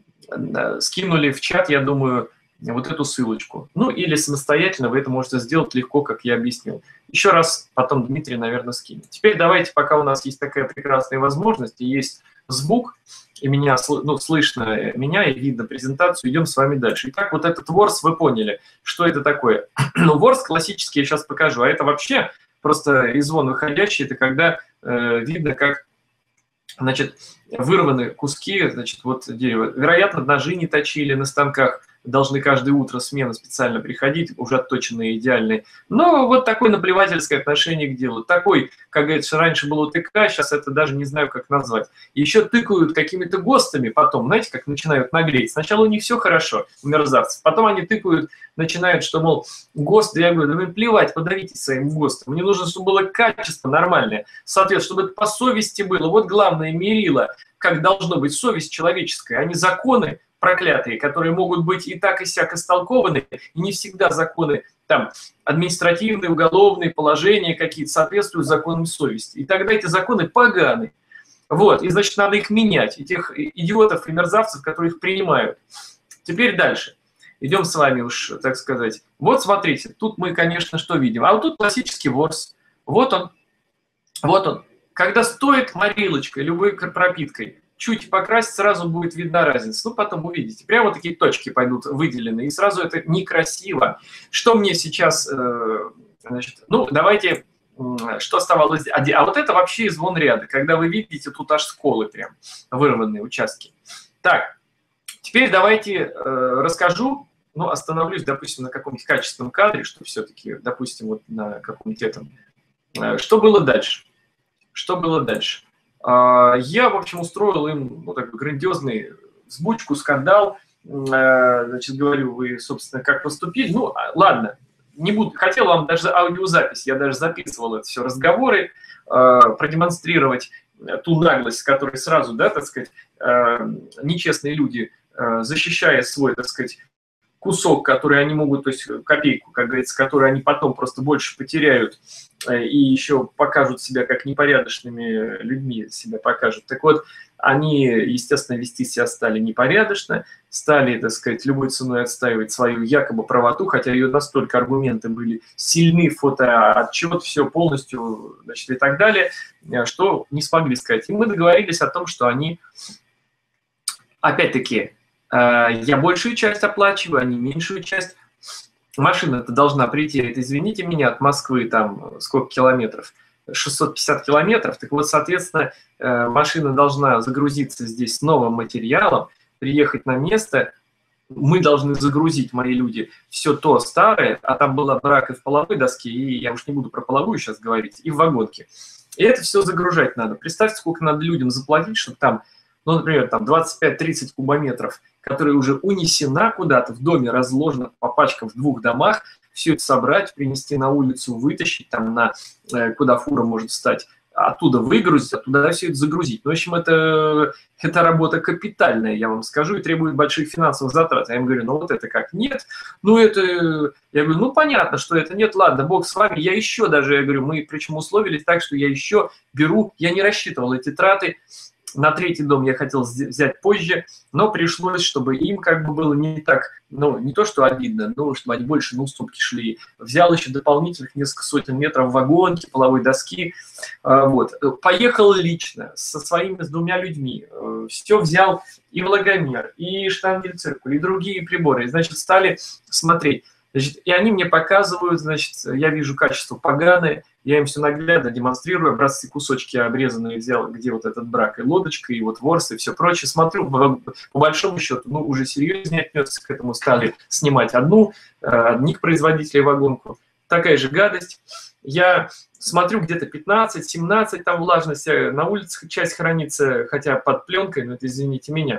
скинули в чат, я думаю, вот эту ссылочку. Ну, или самостоятельно вы это можете сделать легко, как я объяснил. Еще раз потом Дмитрий, наверное, скинет. Теперь давайте, пока у нас есть такая прекрасная возможность, и есть звук, и меня, ну, слышно меня, и видно презентацию, идем с вами дальше. Итак, вот этот ворс, вы поняли, что это такое. Ну, ворс классический я сейчас покажу, а это вообще просто из звон выходящий, это когда э, видно, как, значит, вырваны куски, значит, вот дерева. Вероятно, ножи не точили на станках, должны каждое утро смены специально приходить, уже отточенные, идеальные. Но вот такое наплевательское отношение к делу. Такой, как говорится, раньше было ТК, сейчас это даже не знаю, как назвать. Еще тыкают какими-то ГОСТами потом, знаете, как начинают нагреть. Сначала у них все хорошо, у мерзавцев, потом они тыкают, начинают, что, мол, ГОСТ, я говорю, да вы плевать, подавитесь своим ГОСТом. Мне нужно, чтобы было качество нормальное, соответственно, чтобы это по совести было. Вот главное мерило, как должно быть совесть человеческая, а не законы проклятые, которые могут быть и так, и сяк истолкованы, и не всегда законы, там, административные, уголовные положения какие-то соответствуют законам совести. И тогда эти законы поганы. Вот, и, значит, надо их менять, и тех идиотов и мерзавцев, которые их принимают. Теперь дальше. Идем с вами уж, так сказать. Вот, смотрите, тут мы, конечно, что видим? А вот тут классический ворс. Вот он, вот он. Когда стоит морилочкой, любой пропиткой, чуть покрасить, сразу будет видна разница. Ну, потом увидите. Прямо такие точки пойдут выделены, и сразу это некрасиво. Что мне сейчас, э, значит, ну, давайте, э, что оставалось? А, а вот это вообще звон ряда, когда вы видите, тут аж сколы прям, вырванные участки. Так, теперь давайте э, расскажу, ну, остановлюсь, допустим, на каком-нибудь качественном кадре, что все-таки, допустим, вот на каком-нибудь этом. Э, что было дальше? Что было дальше? Я, в общем, устроил им, ну, такой грандиозный взбучку, скандал. Значит, говорю, вы, собственно, как поступили. Ну, ладно, не буду. Хотел вам даже аудиозапись, я даже записывал это все разговоры, продемонстрировать ту наглость, с которой сразу, да, так сказать, нечестные люди, защищая свой, так сказать, кусок, который они могут, то есть копейку, как говорится, который они потом просто больше потеряют и еще покажут себя как непорядочными людьми, себя покажут. Так вот, они, естественно, вести себя стали непорядочно, стали, так сказать, любой ценой отстаивать свою якобы правоту, хотя ее настолько аргументы были сильны, фотоотчет, все полностью, значит, и так далее, что не смогли сказать. И мы договорились о том, что они, опять-таки, я большую часть оплачиваю, они меньшую часть. Машина-то должна прийти, это, извините меня, от Москвы там сколько километров? шестьсот пятьдесят километров. Так вот, соответственно, машина должна загрузиться здесь с новым материалом, приехать на место. Мы должны загрузить, мои люди, все то старое, а там была брака в половой доске, и я уж не буду про половую сейчас говорить, и в вагонке. И это все загружать надо. Представьте, сколько надо людям заплатить, чтобы там, ну, например, там двадцать пять тридцать кубометров, которая уже унесена куда-то, в доме разложена по пачкам в двух домах, все это собрать, принести на улицу, вытащить, там, на, куда фура может встать, оттуда выгрузить, оттуда все это загрузить. Ну, в общем, это, это работа капитальная, я вам скажу, и требует больших финансовых затрат. Я им говорю, ну вот это как? Нет. Ну, это... Я говорю, ну, понятно, что это нет, ладно, бог с вами. Я еще даже, я говорю, мы причем условились так, что я еще беру, я не рассчитывал эти траты, На третий дом я хотел взять позже, но пришлось, чтобы им как бы было не так, ну, не то, что обидно, но чтобы они больше на уступки шли. Взял еще дополнительных несколько сотен метров вагонки, половой доски. Вот. Поехал лично со своими, с двумя людьми. Все взял, и влагомер, и штангель-циркуль, и другие приборы. И, значит, стали смотреть. Значит, и они мне показывают, значит, я вижу качество поганое, я им все наглядно демонстрирую, образцы, кусочки обрезанные взял, где вот этот брак, и лодочка, и вот ворс, и все прочее. Смотрю, по большому счету, ну, уже серьезнее отнесся к этому, стали снимать одну, одних производителей вагонку. Такая же гадость. Я смотрю, где-то пятнадцать-семнадцать, там влажность, на улицах часть хранится, хотя под пленкой, но это, извините меня,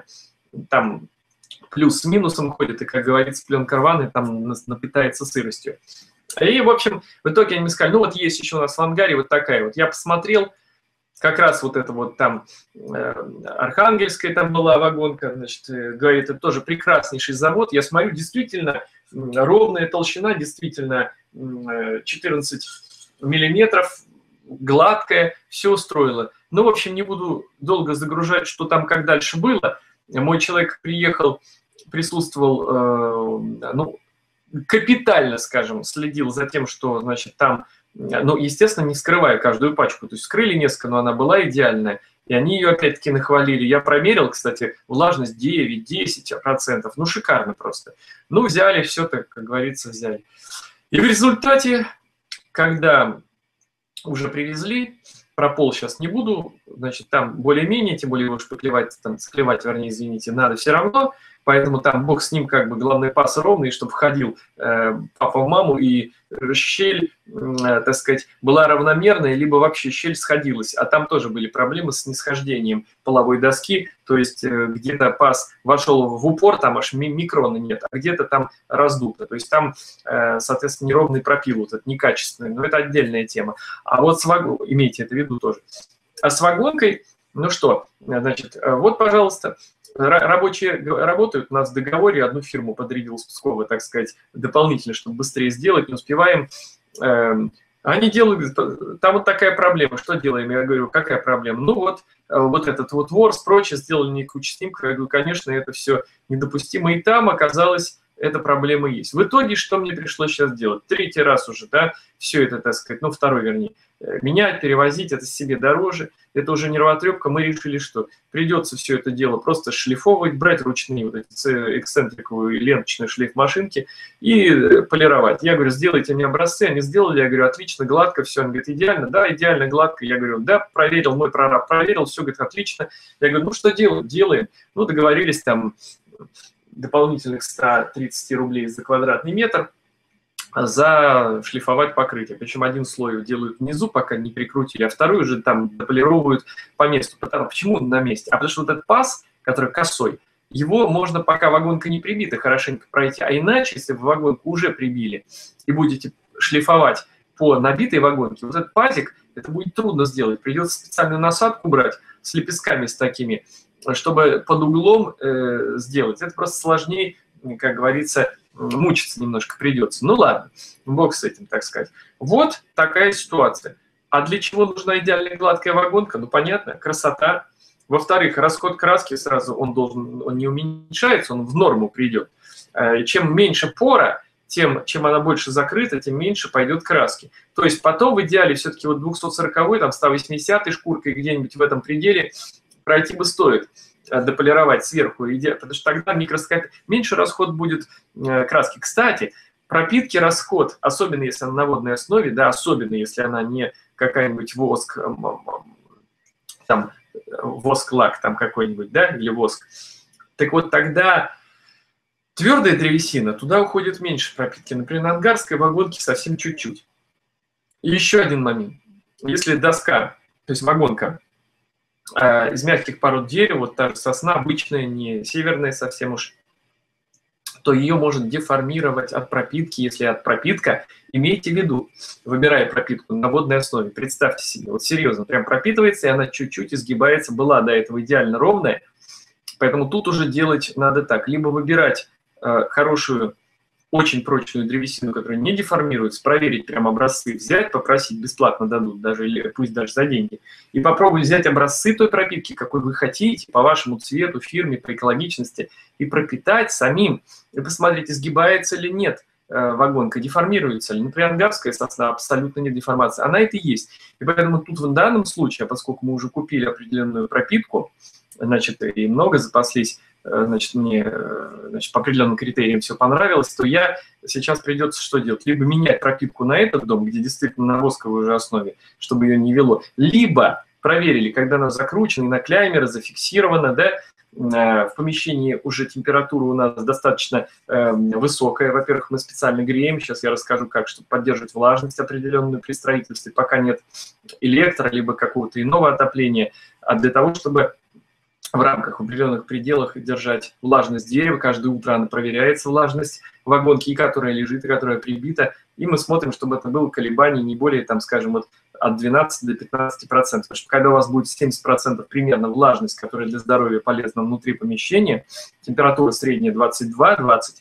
там плюс с минусом ходит, и, как говорится, пленка рваная, там напитается сыростью. И, в общем, в итоге они мне сказали, ну вот есть еще у нас в ангаре вот такая вот. Я посмотрел, как раз вот это вот там э, Архангельская там была вагонка, значит, э, говорит, это тоже прекраснейший завод. Я смотрю, действительно ровная толщина, действительно э, четырнадцать миллиметров, гладкая, все устроило. Ну, в общем, не буду долго загружать, что там, как дальше было. Мой человек приехал, присутствовал, э, ну, капитально, скажем, следил за тем, что, значит, там, ну, естественно, не скрывая каждую пачку, то есть скрыли несколько, но она была идеальная, и они ее опять-таки нахвалили. Я промерил, кстати, влажность девять-десять процентов, ну, шикарно просто. Ну, взяли, все так, как говорится, взяли. И в результате, когда уже привезли, про пол сейчас не буду, значит, там более-менее, тем более его шпаклевать, там, склевать, вернее, извините, надо все равно, поэтому там бог с ним, как бы, главный паз ровный, чтобы входил э, папа в маму, и щель, э, так сказать, была равномерная, либо вообще щель сходилась, а там тоже были проблемы с нисхождением половой доски, то есть э, где-то паз вошел в упор, там аж микрона нет, а где-то там раздуто, то есть там, э, соответственно, неровный пропил, вот это некачественный, но это отдельная тема. А вот с вагонкой, имейте это в виду тоже. А с вагонкой, ну что, значит, вот, пожалуйста, рабочие работают, у нас в договоре одну фирму подрядил с Пскова, так сказать, дополнительно, чтобы быстрее сделать, не успеваем. Они делают, там вот такая проблема, что делаем? Я говорю, какая проблема? Ну вот, вот этот вот ворс, прочее, сделали некую снимку, я говорю, конечно, это все недопустимо, и там оказалось, эта проблема есть. В итоге, что мне пришлось сейчас делать? Третий раз уже, да, все это, так сказать, ну, второй, вернее, менять, перевозить, это себе дороже, это уже нервотрепка. Мы решили, что придется все это дело просто шлифовывать, брать ручные вот эти эксцентриковые ленточные шлейф-машинки и полировать. Я говорю, сделайте мне образцы, они сделали, я говорю, отлично, гладко, все. Он говорит, идеально, да, идеально, гладко. Я говорю, да, проверил, мой прораб проверил, все, говорит, отлично. Я говорю, ну, что делать? Делаем. Ну, договорились там дополнительных ста тридцати рублей за квадратный метр за шлифовать покрытие. Причем один слой делают внизу, пока не прикрутили, а второй уже там дополируют по месту. Потому, почему на месте? А потому что вот этот паз, который косой, его можно, пока вагонка не прибита, хорошенько пройти. А иначе, если вы вагонку уже прибили и будете шлифовать по набитой вагонке, вот этот пазик, это будет трудно сделать. Придется специальную насадку брать с лепестками с такими, чтобы под углом э, сделать. Это просто сложнее, как говорится, мучиться немножко придется. Ну ладно, бог с этим, так сказать. Вот такая ситуация. А для чего нужна идеальная гладкая вагонка? Ну понятно, красота. Во-вторых, расход краски сразу, он должен, он не уменьшается, он в норму придет. Чем меньше пора, тем, чем она больше закрыта, тем меньше пойдет краски. То есть потом в идеале все-таки вот двухсот сорокой, там сто восьмидесятой шкуркой где-нибудь в этом пределе пройти бы стоит, дополировать сверху, потому что тогда микроскоп... меньше расход будет краски. Кстати, пропитки расход, особенно если она на водной основе, да, особенно если она не какая-нибудь воск, там, воск-лак там какой-нибудь, да, или воск. Так вот тогда твердая древесина, туда уходит меньше пропитки. Например, на ангарской вагонке совсем чуть-чуть. И еще один момент. Если доска, то есть вагонка, из мягких пород дерева, вот та же сосна, обычная, не северная совсем уж, то ее может деформировать от пропитки, если от пропитка. Имейте в виду, выбирая пропитку на водной основе, представьте себе, вот серьезно, прям пропитывается, и она чуть-чуть изгибается, была до этого идеально ровная, поэтому тут уже делать надо так, либо выбирать э, хорошую очень прочную древесину, которая не деформируется, проверить прям образцы, взять, попросить, бесплатно дадут, даже, или пусть даже за деньги, и попробовать взять образцы той пропитки, какой вы хотите, по вашему цвету, фирме, по экологичности, и пропитать самим, и посмотреть, изгибается или нет вагонка, деформируется ли. Например, ангарская сосна абсолютно нет деформации, она это и есть. И поэтому тут в данном случае, поскольку мы уже купили определенную пропитку, значит, и много запаслись, значит, мне значит, по определенным критериям все понравилось, то я сейчас придется что делать? Либо менять пропитку на этот дом, где действительно на восковой уже основе, чтобы ее не вело, либо проверили, когда она закручена, и на клеймеры зафиксирована, да, в помещении уже температура у нас достаточно э, высокая. Во-первых, мы специально греем. Сейчас я расскажу, как, чтобы поддерживать влажность определенную при строительстве, пока нет электро, либо какого-то иного отопления. А для того, чтобы в рамках, в определенных пределах держать влажность дерева, каждое утро она проверяется, влажность вагонки, которая лежит, и которая прибита. И мы смотрим, чтобы это было колебание не более, там, скажем, вот от двенадцати до пятнадцати процентов. Потому что когда у вас будет семьдесят процентов примерно влажность, которая для здоровья полезна внутри помещения, температура средняя двадцать два — двадцать,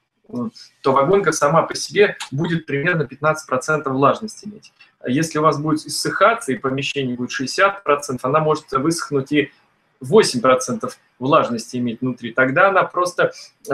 то вагонка сама по себе будет примерно пятнадцать процентов влажности иметь. Если у вас будет иссыхаться и помещение будет шестьдесят процентов, она может высохнуть и восемь процентов влажности иметь внутри, тогда она просто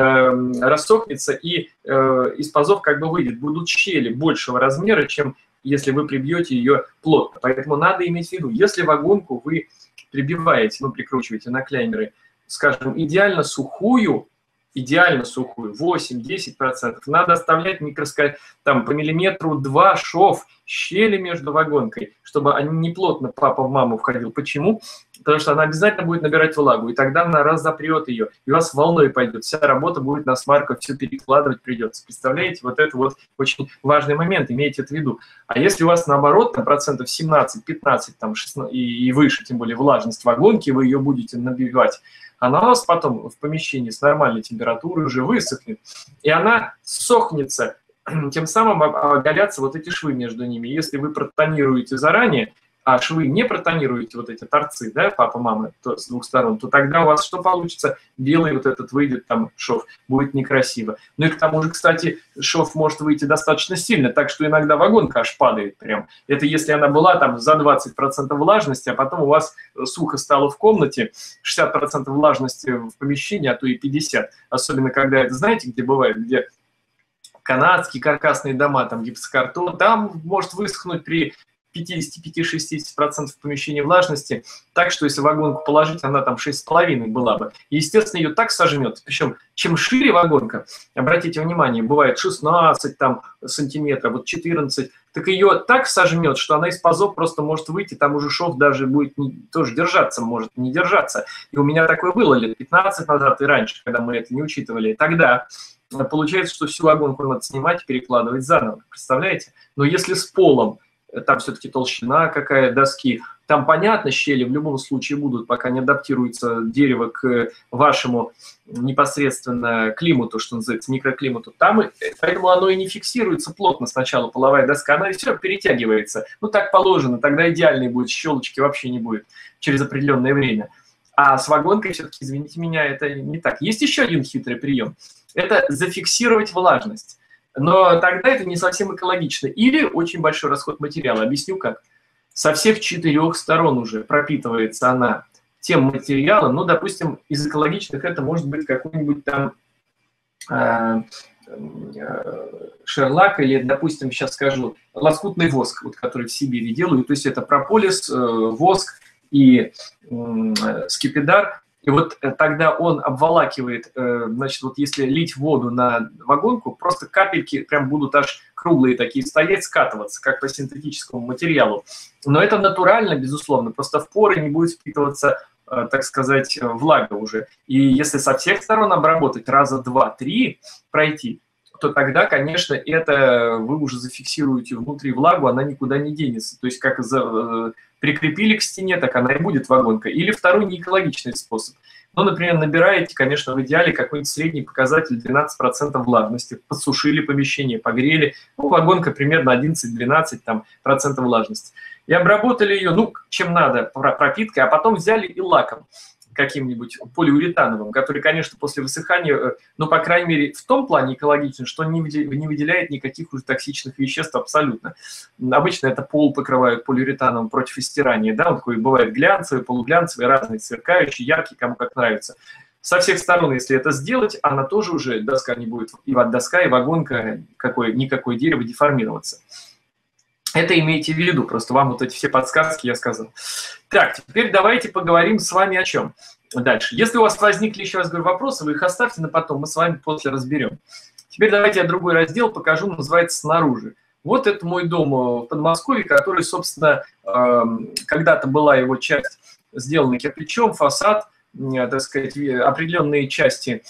э, рассохнется и э, из пазов как бы выйдет. Будут щели большего размера, чем если вы прибьете ее плотно. Поэтому надо иметь в виду, если вагонку вы прибиваете, ну, прикручиваете на клеймеры, скажем, идеально сухую, идеально сухую, восемь-десять процентов, надо оставлять микроскоп, там, по миллиметру два шов, щели между вагонкой, чтобы они не плотно папа в маму входил. Почему? Потому что она обязательно будет набирать влагу, и тогда она разопрет ее, и у вас волной пойдет. Вся работа будет на смарках, все перекладывать придется. Представляете? Вот это вот очень важный момент, имейте это в виду. А если у вас наоборот, на процентов семнадцать-пятнадцать там, шестнадцать, и, и выше, тем более влажность вагонки, вы ее будете набивать, она у вас потом в помещении с нормальной температурой уже высохнет, и она сохнется, тем самым оголятся вот эти швы между ними. Если вы протонируете заранее, а швы не протонируете, вот эти торцы, да, папа, мама, то с двух сторон, то тогда у вас что получится? Белый вот этот выйдет там шов, будет некрасиво. Ну и к тому же, кстати, шов может выйти достаточно сильно, так что иногда вагонка аж падает прям. Это если она была там за двадцать процентов влажности, а потом у вас сухо стало в комнате, шестьдесят процентов влажности в помещении, а то и пятьдесят процентов. Особенно когда это, знаете, где бывает, где канадские каркасные дома, там гипсокартон, там может высохнуть при пятидесяти пяти — шестидесяти процентах помещения влажности, так что если вагонку положить, она там шесть с половиной была бы. И, естественно, ее так сожмет. Причем, чем шире вагонка, обратите внимание, бывает шестнадцать там, сантиметров, вот четырнадцать, так ее так сожмет, что она из пазов просто может выйти, там уже шов даже будет не, тоже держаться, может не держаться. И у меня такое было лет пятнадцать назад и раньше, когда мы это не учитывали. Тогда получается, что всю вагонку надо снимать и перекладывать заново. Представляете? Но если с полом, там все-таки толщина какая доски, там, понятно, щели в любом случае будут, пока не адаптируется дерево к вашему непосредственно климату, что называется, микроклимату. Там, поэтому оно и не фиксируется плотно сначала, половая доска, она все перетягивается. Ну, так положено, тогда идеальный будет, щелочки вообще не будет через определенное время. А с вагонкой все-таки, извините меня, это не так. Есть еще один хитрый прием. Это зафиксировать влажность. Но тогда это не совсем экологично. Или очень большой расход материала. Объясню как. Со всех четырех сторон уже пропитывается она тем материалом. Ну, допустим, из экологичных это может быть какой-нибудь там э, э, шерлак или, допустим, сейчас скажу, лоскутный воск, вот, который в Сибири делают. То есть это прополис, э, воск и э, скипидар. И вот тогда он обволакивает, значит, вот если лить воду на вагонку, просто капельки прям будут аж круглые такие стоять, скатываться, как по синтетическому материалу. Но это натурально, безусловно, просто в поры не будет впитываться, так сказать, влага уже. И если со всех сторон обработать, раза два-три пройти, то тогда, конечно, это вы уже зафиксируете внутри влагу, она никуда не денется. То есть как за, прикрепили к стене, так она и будет вагонка. Или второй неэкологичный способ. Ну, например, набираете, конечно, в идеале какой-нибудь средний показатель двенадцать процентов влажности, подсушили помещение, погрели, ну, вагонка примерно одиннадцать-двенадцать влажности. И обработали ее, ну, чем надо, пропиткой, а потом взяли и лаком. каким-нибудь полиуретановым, который, конечно, после высыхания, ну, по крайней мере, в том плане экологичен, что не выделяет никаких уже токсичных веществ абсолютно. Обычно это пол покрывают полиуретановым против истирания, да, он такой бывает глянцевый, полуглянцевый, разный, сверкающий, яркий, кому как нравится. Со всех сторон, если это сделать, она тоже уже, доска не будет, и доска, и вагонка, какой, никакое дерево деформироваться. Это имейте в виду, просто вам вот эти все подсказки я сказал. Так, теперь давайте поговорим с вами о чем дальше. Если у вас возникли, еще раз говорю, вопросы, вы их оставьте на потом, мы с вами после разберем. Теперь давайте я другой раздел покажу, называется «Снаружи». Вот это мой дом в Подмосковье, который, собственно, когда-то была его часть сделана кирпичом, фасад, так сказать, определенные части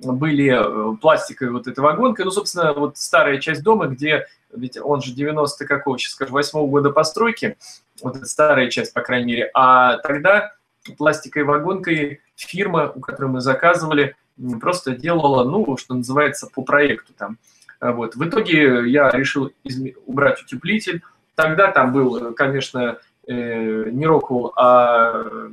были пластиковой вот этой вагонкой. Ну, собственно, вот старая часть дома, где, ведь он же девяносто какого, сейчас скажу, восьмого года постройки, вот эта старая часть, по крайней мере, а тогда пластиковой вагонкой фирма, у которой мы заказывали, просто делала, ну, что называется, по проекту там. Вот. В итоге я решил убрать утеплитель. Тогда там был, конечно, не Роквелл, а...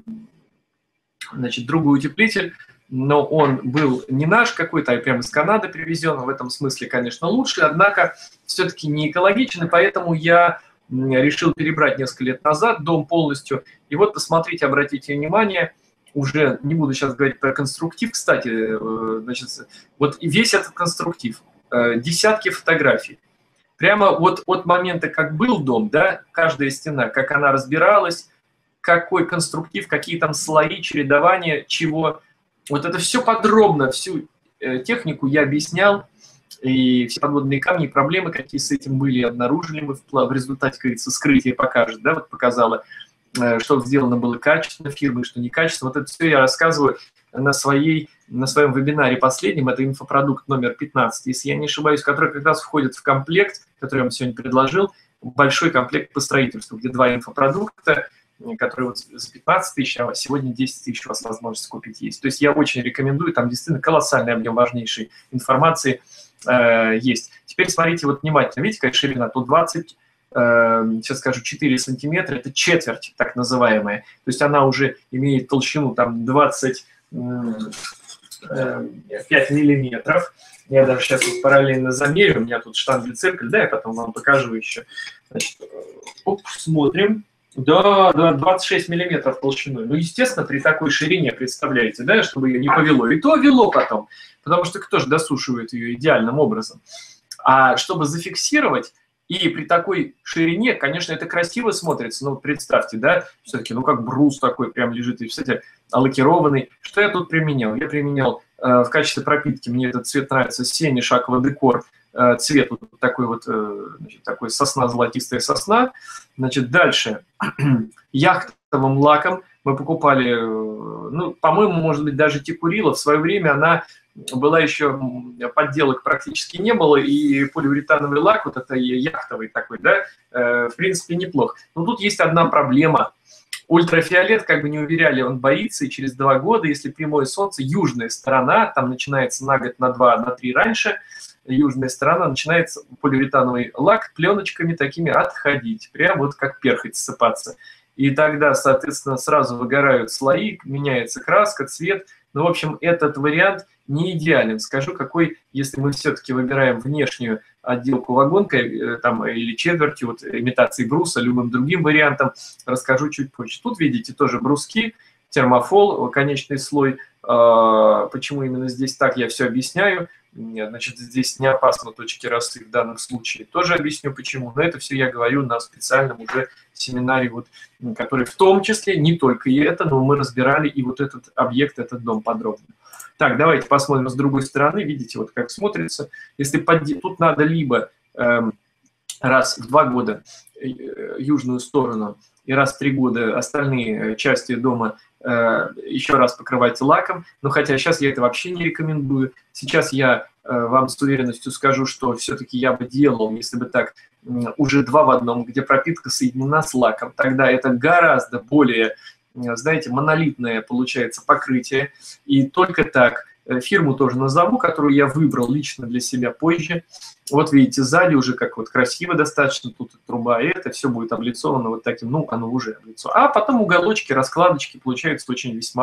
значит, другой утеплитель, но он был не наш какой-то, а прямо из Канады привезен, в этом смысле, конечно, лучше, однако все-таки не экологичен, и поэтому я решил перебрать несколько лет назад дом полностью. И вот посмотрите, обратите внимание, уже не буду сейчас говорить про конструктив, кстати, значит, вот весь этот конструктив, десятки фотографий. Прямо вот от момента, как был дом, да, каждая стена, как она разбиралась, какой конструктив, какие там слои, чередования, чего. Вот это все подробно, всю технику я объяснял, и все подводные камни, проблемы, какие с этим были, обнаружили мы в результате, как говорится, скрытие покажет, да, вот показала, что сделано было качественно фирмой, что некачественно. Вот это все я рассказываю на, своей, на своем вебинаре последнем, это инфопродукт номер пятнадцать, если я не ошибаюсь, который как раз входит в комплект, который я вам сегодня предложил, большой комплект по строительству, где два инфопродукта, который вот за пятнадцать тысяч, а сегодня десять тысяч у вас возможность купить есть. То есть я очень рекомендую, там действительно колоссальный объем важнейшей информации э, есть. Теперь смотрите вот внимательно, видите, какая ширина? Тут двадцать, э, сейчас скажу, четыре сантиметра, это четверть так называемая. То есть она уже имеет толщину там двадцать пять миллиметров. Я даже сейчас вот параллельно замерю, у меня тут штангель-циркуль, да, я потом вам покажу еще. Значит, оп, смотрим. Да, да, двадцать шесть миллиметров толщиной. Ну, естественно, при такой ширине, представляете, да, чтобы ее не повело. И то вело потом, потому что кто же досушивает ее идеальным образом. А чтобы зафиксировать, и при такой ширине, конечно, это красиво смотрится. Ну, представьте, да, все-таки, ну, как брус такой прям лежит, и, кстати, лакированный. Что я тут применял? Я применял э, в качестве пропитки, мне этот цвет нравится, Сени Шаковый декор. Цвет вот такой вот, значит, такой сосна, золотистая сосна. Значит, дальше яхтовым лаком мы покупали, ну, по-моему, может быть, даже Текурила. В свое время она была еще, подделок практически не было, и полиуретановый лак, вот это яхтовый такой, да, в принципе, неплох. Но тут есть одна проблема. Ультрафиолет, как бы не уверяли, он боится, и через два года, если прямое солнце, южная сторона, там начинается на год, на два, на три раньше, южная сторона, начинается полиуретановый лак пленочками такими отходить, прям вот как перхоть ссыпаться. И тогда, соответственно, сразу выгорают слои, меняется краска, цвет. Ну, в общем, этот вариант не идеален. Скажу, какой, если мы все-таки выбираем внешнюю отделку вагонкой там, или четвертью, вот, имитацией бруса, любым другим вариантом, расскажу чуть позже. Тут видите тоже бруски, термофол, конечный слой. Почему именно здесь так, я все объясняю. Значит, здесь не опасно точки росы в данном случае. Тоже объясню почему. Но это все я говорю на специальном уже семинаре, вот, который в том числе, не только и это, но мы разбирали и вот этот объект, этот дом подробно. Так, давайте посмотрим с другой стороны. Видите, вот как смотрится. Если под... Тут надо либо э, раз в два года южную сторону и раз в три года остальные части дома еще раз покрывать лаком, но хотя сейчас я это вообще не рекомендую. Сейчас я вам с уверенностью скажу, что все-таки я бы делал, если бы так, уже два в одном, где пропитка соединена с лаком. Тогда это гораздо более, знаете, монолитное получается покрытие. И только так, фирму тоже назову, которую я выбрал лично для себя позже. Вот видите, сзади уже как вот красиво достаточно, тут труба, и это все будет облицовано вот таким, ну, оно уже облицовано. А потом уголочки, раскладочки получаются очень весьма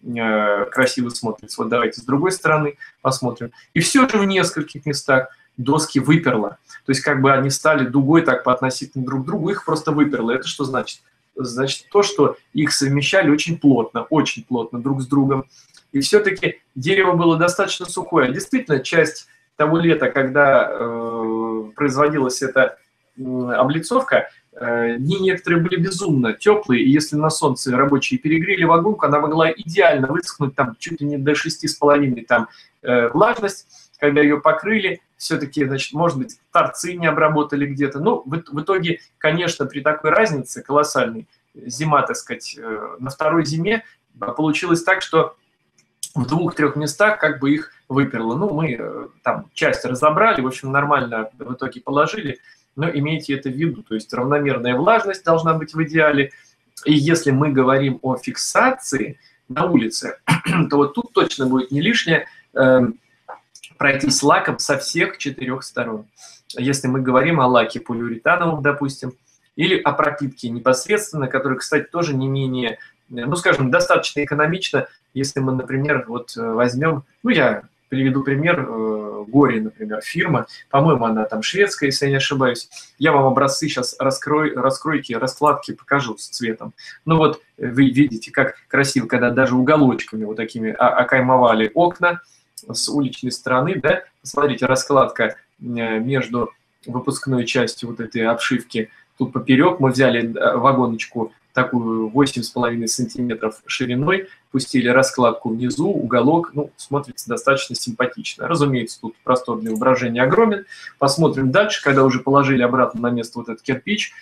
э, красиво смотрится. Вот давайте с другой стороны посмотрим. И все же в нескольких местах доски выперло. То есть как бы они стали дугой так по относительно друг к другу, их просто выперло. Это что значит? Значит то, что их совмещали очень плотно, очень плотно друг с другом. И все-таки дерево было достаточно сухое. Действительно, часть того лета, когда э, производилась эта э, облицовка, э, дни некоторые были безумно теплые, и если на солнце рабочие перегрели вагонку, она могла идеально высохнуть там чуть ли не до шести с половиной там э, влажность. Когда ее покрыли, все-таки, значит, может быть, торцы не обработали где-то. Ну, в, в итоге, конечно, при такой разнице колоссальной, зима, так сказать, э, на второй зиме получилось так, что в двух-трех местах как бы их выперло. Ну, мы э, там часть разобрали, в общем, нормально в итоге положили, но имейте это в виду. То есть равномерная влажность должна быть в идеале. И если мы говорим о фиксации на улице, то вот тут точно будет не лишнее э, пройтись лаком со всех четырех сторон. Если мы говорим о лаке полиуретановом, допустим, или о пропитке непосредственно, который, кстати, тоже не менее, ну, скажем, достаточно экономично, если мы, например, вот возьмем, ну, я приведу пример, Гори, например, фирма, по-моему, она там шведская, если я не ошибаюсь. Я вам образцы сейчас раскрой, раскройки, раскладки покажу с цветом. Ну вот вы видите, как красиво, когда даже уголочками вот такими окаймовали окна с уличной стороны, да, посмотрите, раскладка между выпускной частью вот этой обшивки, тут поперек мы взяли вагоночку такую восемь с половиной сантиметров шириной, пустили раскладку внизу, уголок, ну, смотрится достаточно симпатично. Разумеется, тут простор для воображения огромен. Посмотрим дальше, когда уже положили обратно на место вот этот кирпич,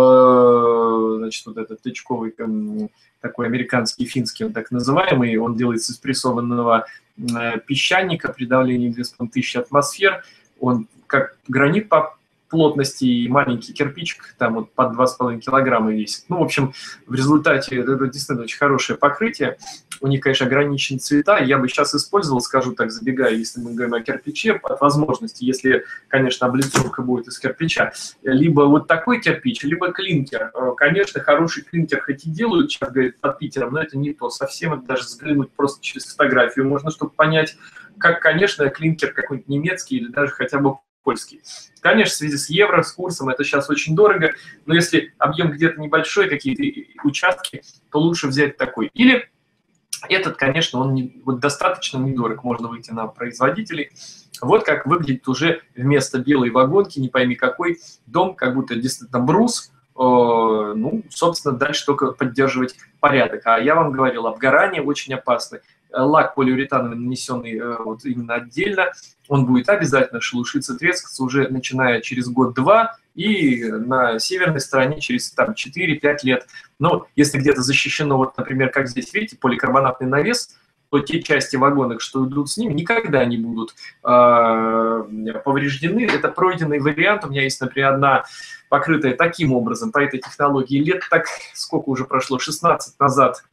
значит, вот этот тычковый, такой американский, финский, он так называемый, он делается из прессованного песчаника при давлении две тысячи атмосфер, он как гранит по плотности, и маленький кирпичик, там вот под два с половиной килограмма весит. Ну, в общем, в результате это действительно очень хорошее покрытие. У них, конечно, ограничены цвета. Я бы сейчас использовал, скажу так, забегая, если мы говорим о кирпиче, от возможности, если, конечно, облицовка будет из кирпича, либо вот такой кирпич, либо клинкер. Конечно, хороший клинкер хоть и делают, сейчас, говорит, под Питером, но это не то. Совсем это даже взглянуть просто через фотографию можно, чтобы понять, как, конечно, клинкер какой-нибудь немецкий или даже хотя бы польский. Конечно, в связи с евро, с курсом, это сейчас очень дорого, но если объем где-то небольшой, какие-то участки, то лучше взять такой. Или этот, конечно, он не, вот достаточно недорог, можно выйти на производителей. Вот как выглядит уже вместо белой вагонки, не пойми какой, дом, как будто действительно брус, э, ну, собственно, дальше только поддерживать порядок. А я вам говорил, обгорание очень опасное. Лак полиуретановый, нанесенный э, вот именно отдельно, он будет обязательно шелушиться, трескаться уже начиная через год-два и на северной стороне через там четыре-пять лет. Но если где-то защищено, вот, например, как здесь, видите, поликарбонатный навес, то те части вагонок, что идут с ними, никогда не будут э, повреждены. Это пройденный вариант. У меня есть, например, одна покрытая таким образом, по этой технологии, лет так, сколько уже прошло, шестнадцать назад,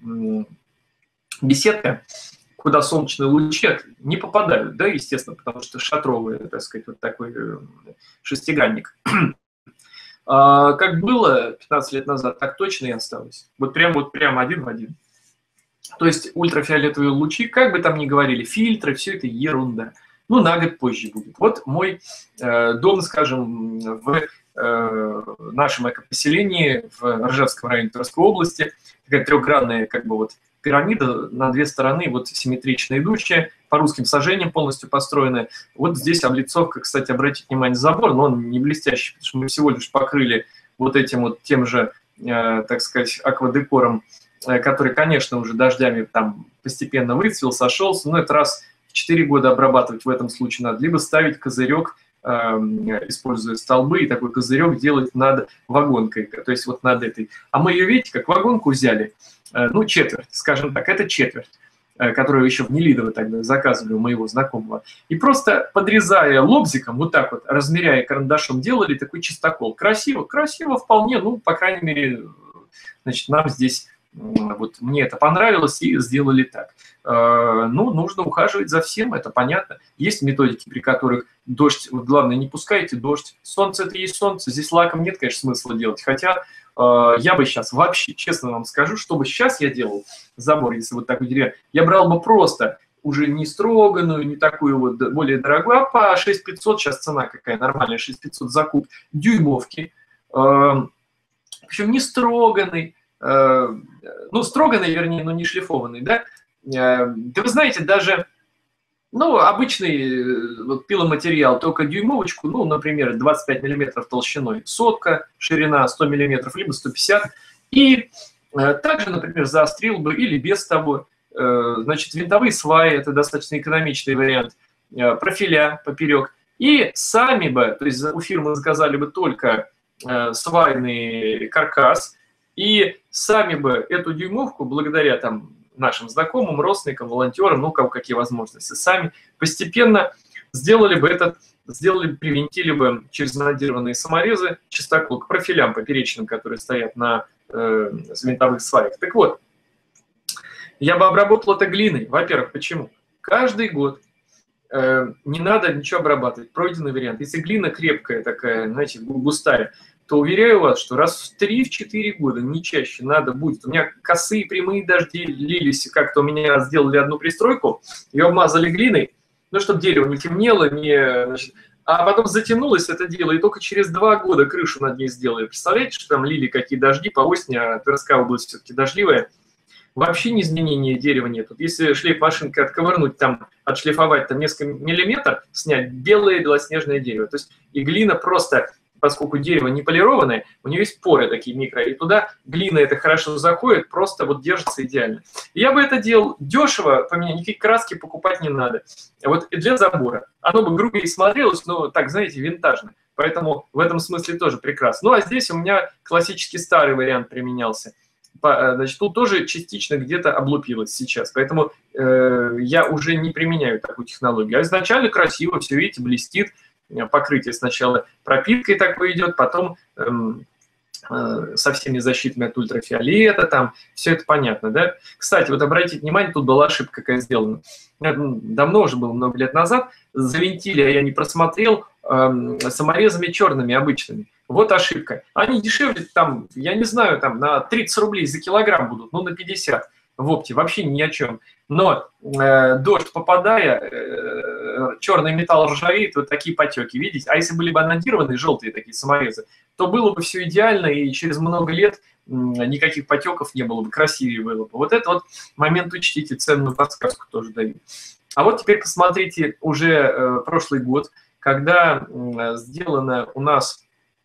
беседка, куда солнечные лучи не попадают, да, естественно, потому что шатровый, так сказать, вот такой шестигранник. А как было пятнадцать лет назад, так точно и осталось. Вот прям вот прям один в один. То есть ультрафиолетовые лучи, как бы там ни говорили, фильтры, все это ерунда. Ну, на год позже будет. Вот мой э, дом, скажем, в э, нашем экопоселении в Ржевском районе Тверской области, такая трехгранная, как бы вот, пирамида на две стороны, вот симметрично идущая, по русским сажениям полностью построенная. Вот здесь облицовка, кстати, обратите внимание, забор, но он не блестящий, потому что мы всего лишь покрыли вот этим вот тем же, э, так сказать, аквадекором, э, который, конечно, уже дождями там постепенно выцвел, сошелся, но это раз в четыре года обрабатывать в этом случае надо, либо ставить козырек, э, используя столбы, и такой козырек делать над вагонкой, то есть вот над этой. А мы ее, видите, как вагонку взяли, ну, четверть, скажем так, это четверть, которую еще в Нелидово тогда заказывали у моего знакомого. И просто подрезая лобзиком, вот так вот, размеряя карандашом, делали такой чистокол. Красиво, красиво вполне, ну, по крайней мере, значит, нам здесь, вот мне это понравилось, и сделали так. Ну, нужно ухаживать за всем, это понятно. Есть методики, при которых дождь, вот главное, не пускайте дождь. Солнце – это есть солнце, здесь лаком нет, конечно, смысла делать, хотя я бы сейчас вообще, честно вам скажу, что бы сейчас я делал, забор, если вот такой деревянный, я брал бы просто уже не строганную, не такую вот более дорогую, а по шесть тысяч пятьсот, сейчас цена какая нормальная, шесть тысяч пятьсот за куб, дюймовки, причем не строганный, ну, строганный, вернее, но не шлифованный, да, да вы знаете, даже... Ну, обычный вот, пиломатериал, только дюймовочку, ну, например, двадцать пять миллиметров толщиной, сотка, ширина сто миллиметров, либо сто пятьдесят. И э, также, например, заострил бы или без того. Э, значит, винтовые сваи, это достаточно экономичный вариант, э, профиля поперек. И сами бы, то есть у фирмы заказали бы только э, свайный каркас, и сами бы эту дюймовку, благодаря там, нашим знакомым, родственникам, волонтерам, ну, у кого какие возможности, сами постепенно сделали бы этот, сделали, привинтили бы через надированные саморезы чистокол к профилям поперечным, которые стоят на э, винтовых сваях. Так вот, я бы обработал это глиной. Во-первых, почему? Каждый год э, не надо ничего обрабатывать, пройденный вариант. Если глина крепкая такая, знаете, густая, то уверяю вас, что раз в три-четыре года, не чаще, надо будет. У меня косые прямые дожди лились, как-то у меня сделали одну пристройку, ее обмазали глиной, ну, чтобы дерево не темнело, не, значит, а потом затянулось это дело, и только через два года крышу над ней сделали. Представляете, что там лили какие дожди по осени, а Тверская область все-таки дождливая. Вообще ни изменения дерева нет. Вот если шлейф-машинкой отковырнуть, там, отшлифовать там несколько миллиметров, снять белое белоснежное дерево. То есть и глина просто... Поскольку дерево не полированное, у него есть поры такие микро, и туда глина это хорошо заходит, просто вот держится идеально. И я бы это делал дешево, по мне никакие краски покупать не надо. Вот и для забора. Оно бы грубее смотрелось, но так, знаете, винтажно. Поэтому в этом смысле тоже прекрасно. Ну, а здесь у меня классический старый вариант применялся. Значит, тут тоже частично где-то облупилось сейчас, поэтому э, я уже не применяю такую технологию. А изначально красиво, все, видите, блестит. Покрытие сначала пропиткой такое идет, потом эм, э, со всеми защитами от ультрафиолета, там все это понятно, да? Кстати, вот обратите внимание, тут была ошибка какая сделана. Давно уже было, много лет назад, завинтили, а я не просмотрел, эм, саморезами черными обычными. Вот ошибка. Они дешевле, там, я не знаю, там на тридцать рублей за килограмм будут, ну на пятьдесят. В опте вообще ни о чем. Но э, дождь попадая, э, черный металл ржавеет, вот такие потеки, видите? А если были бы анодированные, желтые такие саморезы, то было бы все идеально, и через много лет э, никаких потеков не было бы, красивее было бы. Вот это вот момент учтите, ценную подсказку тоже даю. А вот теперь посмотрите уже э, прошлый год, когда э, сделана у нас,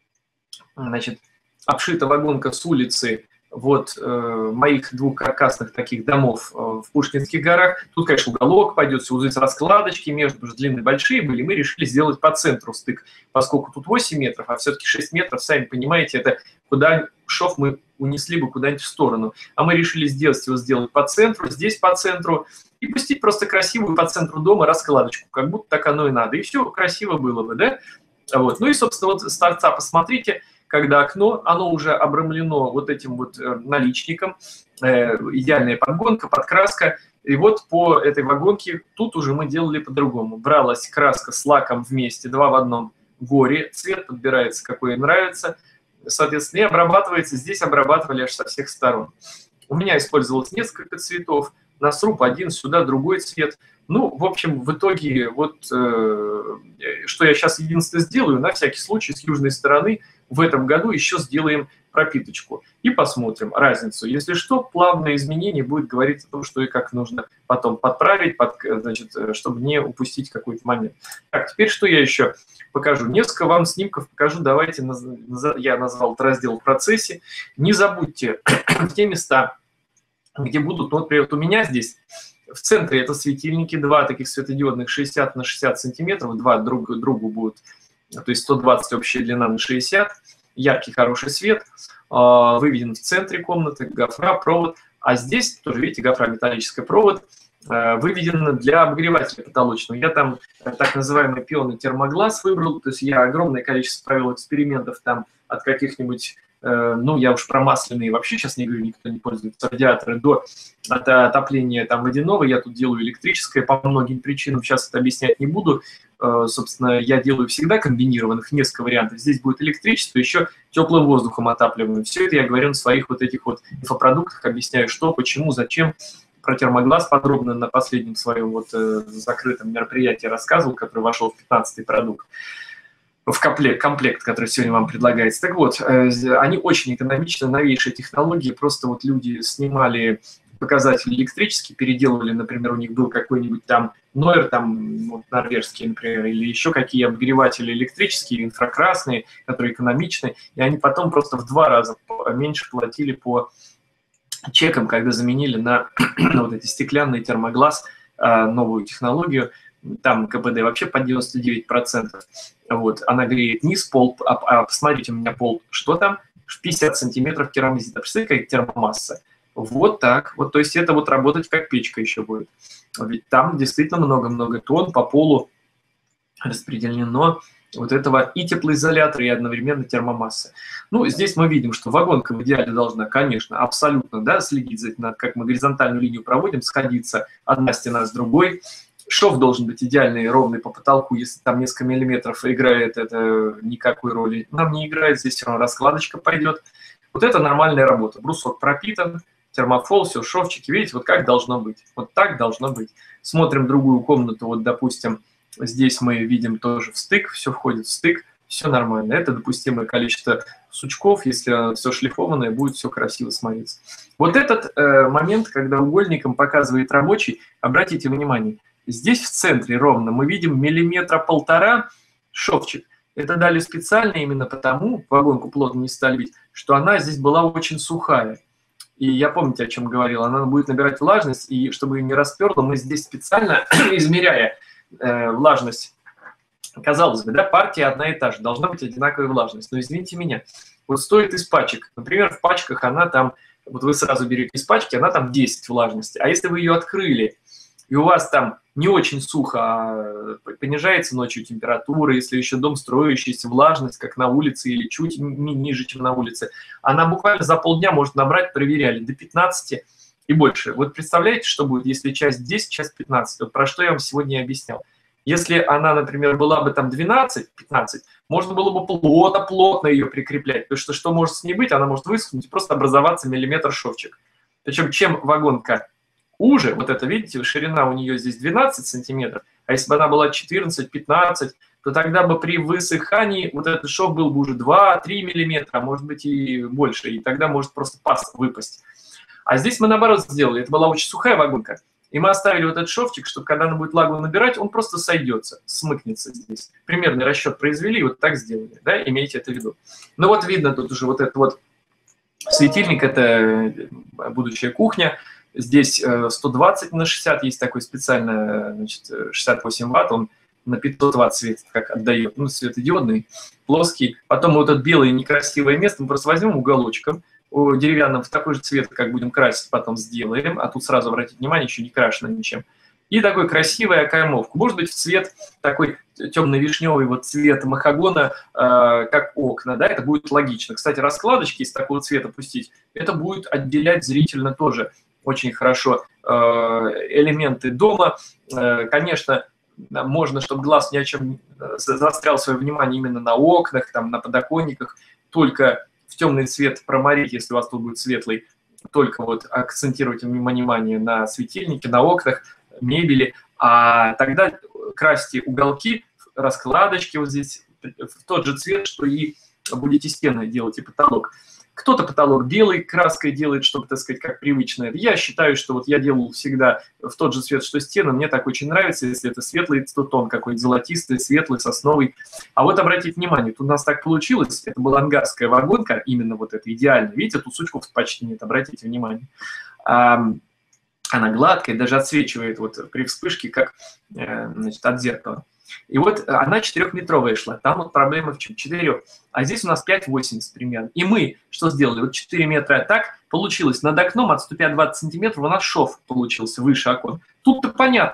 значит, обшита вагонка с улицы, вот э, моих двух каркасных таких домов э, в Пушкинских горах. Тут, конечно, уголок пойдет, все узы раскладочки, между, потому что длины большие были. Мы решили сделать по центру стык, поскольку тут восемь метров, а все-таки шесть метров, сами понимаете, это куда шов мы унесли бы куда-нибудь в сторону. А мы решили сделать его сделать по центру, здесь по центру, и пустить просто красивую по центру дома раскладочку, как будто так оно и надо. И все красиво было бы, да? Вот. Ну и, собственно, вот с торца посмотрите, когда окно, оно уже обрамлено вот этим вот наличником, э, идеальная подгонка, подкраска. И вот по этой вагонке тут уже мы делали по-другому. Бралась краска с лаком вместе, два в одном горе, цвет подбирается, какой им нравится, соответственно, и обрабатывается. Здесь обрабатывали аж со всех сторон. У меня использовалось несколько цветов, на сруб один, сюда другой цвет. Ну, в общем, в итоге, вот э, что я сейчас единственное сделаю, на всякий случай с южной стороны в этом году еще сделаем пропиточку и посмотрим разницу. Если что, плавное изменение будет говорить о том, что и как нужно потом подправить, под, значит, чтобы не упустить какой-то момент. Так, теперь что я еще покажу? Несколько вам снимков покажу. Давайте, я назвал этот раздел в процессе. Не забудьте те места, где будут, ну, например, вот у меня здесь в центре это светильники, два таких светодиодных шестьдесят на шестьдесят сантиметров, два друг другу будут, то есть сто двадцать общая длина на шестьдесят, яркий хороший свет, выведен в центре комнаты, гофра, провод, а здесь тоже, видите, гофра, металлический провод, выведен для обогревателя потолочного. Я там так называемый пионный термоглаз выбрал, то есть я огромное количество провел экспериментов там от каких-нибудь ну, я уж про масляные вообще сейчас не говорю, никто не пользуется, радиаторы, до отопления там водяного, я тут делаю электрическое по многим причинам, сейчас это объяснять не буду. Собственно, я делаю всегда комбинированных, несколько вариантов. Здесь будет электричество, еще теплым воздухом отапливаем. Все это я говорю на своих вот этих вот инфопродуктах, объясняю, что, почему, зачем. Про термоглаз подробно на последнем своем вот закрытом мероприятии рассказывал, который вошел в пятнадцатый продукт, в комплект, комплект, который сегодня вам предлагается. Так вот, они очень экономичны, новейшие технологии, просто вот люди снимали показатели электрические, переделывали, например, у них был какой-нибудь там Нойер, там вот, норвежский, например, или еще какие обогреватели электрические, инфракрасные, которые экономичны, и они потом просто в два раза меньше платили по чекам, когда заменили на, на вот эти стеклянные термоглаз новую технологию. Там КПД вообще под девяносто девять процентов. Вот, она греет низ, пол, а, а посмотрите, у меня пол, что там? пятьдесят сантиметров керамзита. Представляете, какая термомасса? Вот так. Вот, то есть это вот работать как печка еще будет. Ведь там действительно много-много тонн по полу распределено вот этого и теплоизолятора, и одновременно термомасса. Ну, здесь мы видим, что вагонка в идеале должна, конечно, абсолютно, да, следить за этим, как мы горизонтальную линию проводим, сходиться одна стена с другой. Шов должен быть идеальный, ровный по потолку. Если там несколько миллиметров играет, это никакой роли нам не играет. Здесь все равно раскладочка пойдет. Вот это нормальная работа. Брусок пропитан, термофол, все, шовчики. Видите, вот как должно быть. Вот так должно быть. Смотрим другую комнату. Вот, допустим, здесь мы видим тоже в стык. Все входит в стык. Все нормально. Это допустимое количество сучков. Если все шлифованное, будет все красиво смотреться. Вот этот э, момент, когда угольником показывает рабочий, обратите внимание. Здесь в центре ровно мы видим миллиметра полтора шовчик. Это дали специально именно потому, вагонку плотно не стали бить, что она здесь была очень сухая. И я помните, о чем говорил, она будет набирать влажность, и чтобы ее не расперло, мы здесь специально, измеряя э, влажность, казалось бы, да, партия одна и та же, должна быть одинаковая влажность. Но извините меня, вот стоит из пачек, например, в пачках она там, вот вы сразу берете из пачки, она там десять влажности, а если вы ее открыли, и у вас там не очень сухо, а понижается ночью температура, если еще дом строящийся, влажность, как на улице, или чуть ниже, чем на улице, она буквально за полдня может набрать, проверяли, до пятнадцати и больше. Вот представляете, что будет, если часть десять, часть пятнадцать? Вот про что я вам сегодня объяснял. Если она, например, была бы там двенадцать-пятнадцать, можно было бы плотно-плотно ее прикреплять, потому что что может с ней быть? Она может высохнуть и просто образоваться миллиметр шовчик. Причем чем вагонка уже, вот это, видите, ширина у нее здесь двенадцать сантиметров, а если бы она была четырнадцать-пятнадцать, то тогда бы при высыхании вот этот шов был бы уже два-три миллиметра, а может быть и больше, и тогда может просто паст выпасть. А здесь мы наоборот сделали, это была очень сухая вагонка, и мы оставили вот этот шовчик, чтобы когда она будет влагу набирать, он просто сойдется, смыкнется здесь. Примерный расчет произвели, вот так сделали, да, имейте это в виду. Ну вот видно тут уже вот этот вот светильник, это будущая кухня. Здесь сто двадцать на шестьдесят, есть такой специально, значит, шестьдесят восемь ватт, он на пятьсот ватт светит, как отдает, ну, светодиодный, плоский. Потом вот это белое некрасивое место мы просто возьмем уголочком, деревянным, в такой же цвет, как будем красить, потом сделаем, а тут сразу, обратите внимание, еще не крашено ничем. И такой красивая окаймовка, может быть, в цвет такой темно-вишневый вот цвет махагона, э, как окна, да, это будет логично. Кстати, раскладочки из такого цвета пустить, это будет отделять зрительно тоже очень хорошо э, элементы дома. Э, конечно, можно, чтобы глаз ни о чем заострял свое внимание именно на окнах, там, на подоконниках, только в темный цвет проморить, если у вас тут будет светлый, только вот акцентировать внимание на светильнике, на окнах, мебели, а тогда красьте уголки, раскладочки вот здесь в тот же цвет, что и будете стены делать, и потолок. Кто-то потолок белой краской делает, чтобы, так сказать, как привычно. Я считаю, что вот я делал всегда в тот же цвет, что стены. Мне так очень нравится, если это светлый тон какой-то, золотистый, светлый, сосновый. А вот обратите внимание, тут у нас так получилось, это была ангарская вагонка, именно вот это идеально. Видите, тут сучков почти нет, обратите внимание. Она гладкая, даже отсвечивает вот при вспышке, как, значит, от зеркала. И вот она четырехметровая шла, там вот проблема в чем? четыре, а здесь у нас пять восемьдесят примерно. И мы что сделали? Вот четыре метра так получилось. Над окном, отступя двадцать сантиметров, у нас шов получился выше окон. Тут-то понятно,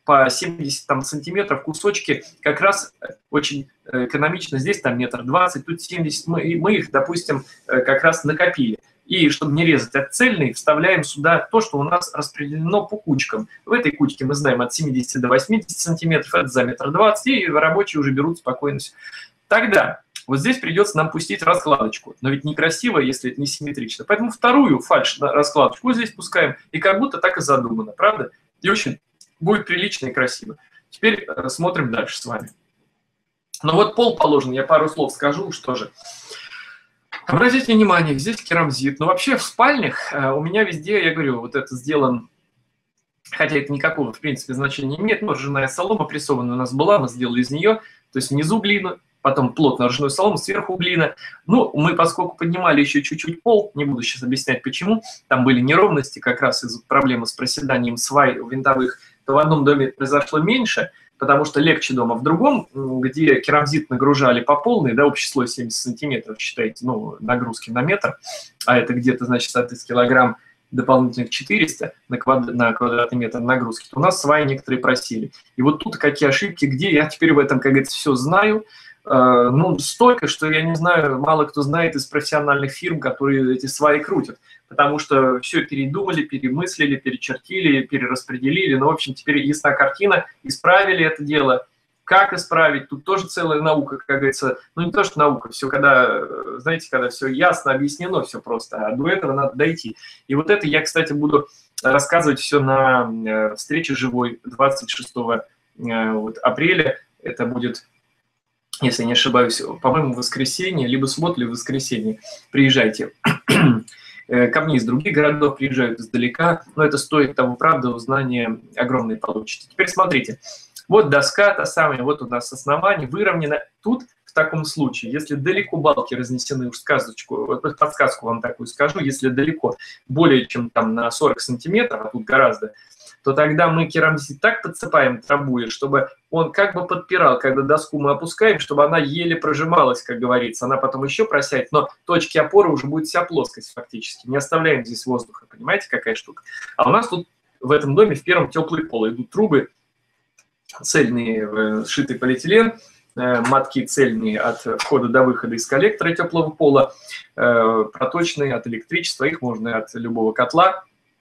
по семьдесят там, сантиметров кусочки, как раз очень экономично. Здесь там метр двадцать, тут семьдесят. Мы, мы их, допустим, как раз накопили. И чтобы не резать отцельные, вставляем сюда то, что у нас распределено по кучкам. В этой кучке мы знаем от семидесяти до восьмидесяти сантиметров, это за метр двадцать, и рабочие уже берут спокойно. Тогда вот здесь придется нам пустить раскладочку. Но ведь некрасиво, если это не симметрично. Поэтому вторую фальш-раскладочку здесь пускаем, и как будто так и задумано, правда? И очень будет прилично и красиво. Теперь смотрим дальше с вами. Ну вот пол положен, я пару слов скажу, что же. Обратите внимание, здесь керамзит. Но вообще в спальнях у меня везде, я говорю, вот это сделан, хотя это никакого, в принципе, значения не имеет, но ржаная солома прессованная у нас была, мы сделали из нее, то есть внизу глина, потом плотно ржаную солому, сверху глина. Ну, мы, поскольку поднимали еще чуть-чуть пол, не буду сейчас объяснять почему, там были неровности как раз из-за проблемы с проседанием свай винтовых, то в одном доме произошло меньше, потому что легче дома. В другом, где керамзит нагружали по полной, да, общее слой семьдесят сантиметров, считайте, ну, нагрузки на метр, а это где-то, значит, соответственно, килограмм дополнительных четыреста на, квад... на квадратный метр нагрузки, то у нас сваи некоторые просили. И вот тут какие ошибки, где, я теперь в этом, как говорится, все знаю, э, ну, столько, что, я не знаю, мало кто знает из профессиональных фирм, которые эти сваи крутят. Потому что все передумали, перемыслили, перечертили, перераспределили. Ну, в общем, теперь ясна картина, исправили это дело. Как исправить? Тут тоже целая наука, как говорится. Ну, не то, что наука, все, когда, знаете, когда все ясно объяснено, все просто, а до этого надо дойти. И вот это я, кстати, буду рассказывать все на встрече живой двадцать шестого апреля. Это будет, если не ошибаюсь, по-моему, воскресенье, либо суббота, либо воскресенье. Приезжайте. Ко мне из других городов приезжают издалека, но это стоит того, правда, узнания огромные получите. Теперь смотрите, вот доска та самая, вот у нас основание выровнено. Тут в таком случае, если далеко балки разнесены, уж сказочку, вот подсказку вам такую скажу, если далеко, более чем там на сорок сантиметров, а тут гораздо, то тогда мы керамзит так подсыпаем трамбуя, чтобы он как бы подпирал, когда доску мы опускаем, чтобы она еле прожималась, как говорится. Она потом еще просядет, но точки опоры уже будет вся плоскость фактически. Не оставляем здесь воздуха, понимаете, какая штука? А у нас тут в этом доме в первом теплый пол. Идут трубы цельные, сшитый полиэтилен, мотки цельные от входа до выхода из коллектора теплого пола, проточные от электричества, их можно от любого котла.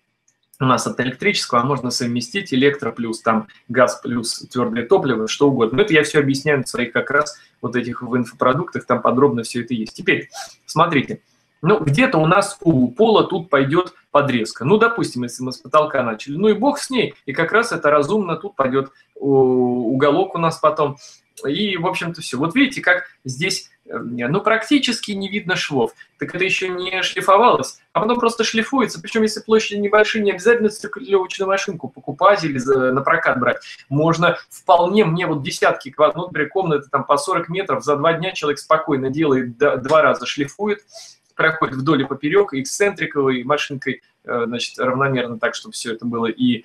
У нас от электрического, а можно совместить электро плюс там газ плюс твердое топливо, что угодно. Но это я все объясняю на своих как раз вот этих в инфопродуктах, там подробно все это есть. Теперь, смотрите, ну где-то у нас у пола тут пойдет подрезка. Ну, допустим, если мы с потолка начали, ну и бог с ней, и как раз это разумно, тут пойдет уголок у нас потом. И, в общем-то, все. Вот видите, как здесь, ну, практически не видно швов. Так это еще не шлифовалось, а оно просто шлифуется. Причем, если площади небольшие, не обязательно циркулировочную машинку покупать или на прокат брать. Можно вполне, мне вот десятки квадратных, например, комнаты там по сорок метров, за два дня человек спокойно делает, два раза шлифует, проходит вдоль и поперек, эксцентриковой машинкой, значит, равномерно так, чтобы все это было, и,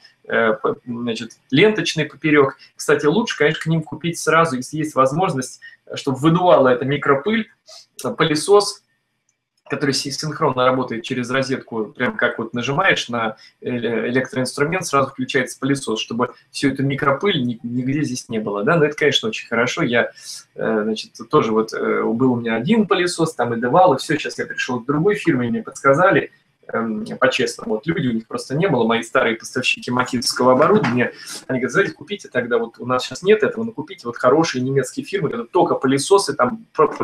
значит, ленточный поперек. Кстати, лучше, конечно, к ним купить сразу, если есть возможность, чтобы выдувала эта микропыль, пылесос, который синхронно работает через розетку, прям как вот нажимаешь на электроинструмент, сразу включается пылесос, чтобы всю эту микропыль нигде здесь не было, да, но это, конечно, очень хорошо, я, значит, тоже вот, был у меня один пылесос, там и давал, и все, сейчас я пришел к другой фирме, мне подсказали, по-честному, вот люди у них просто не было, мои старые поставщики макитовского оборудования, они говорят, знаете, купите тогда, вот у нас сейчас нет этого, но купите вот хорошие немецкие фирмы, это только пылесосы, там,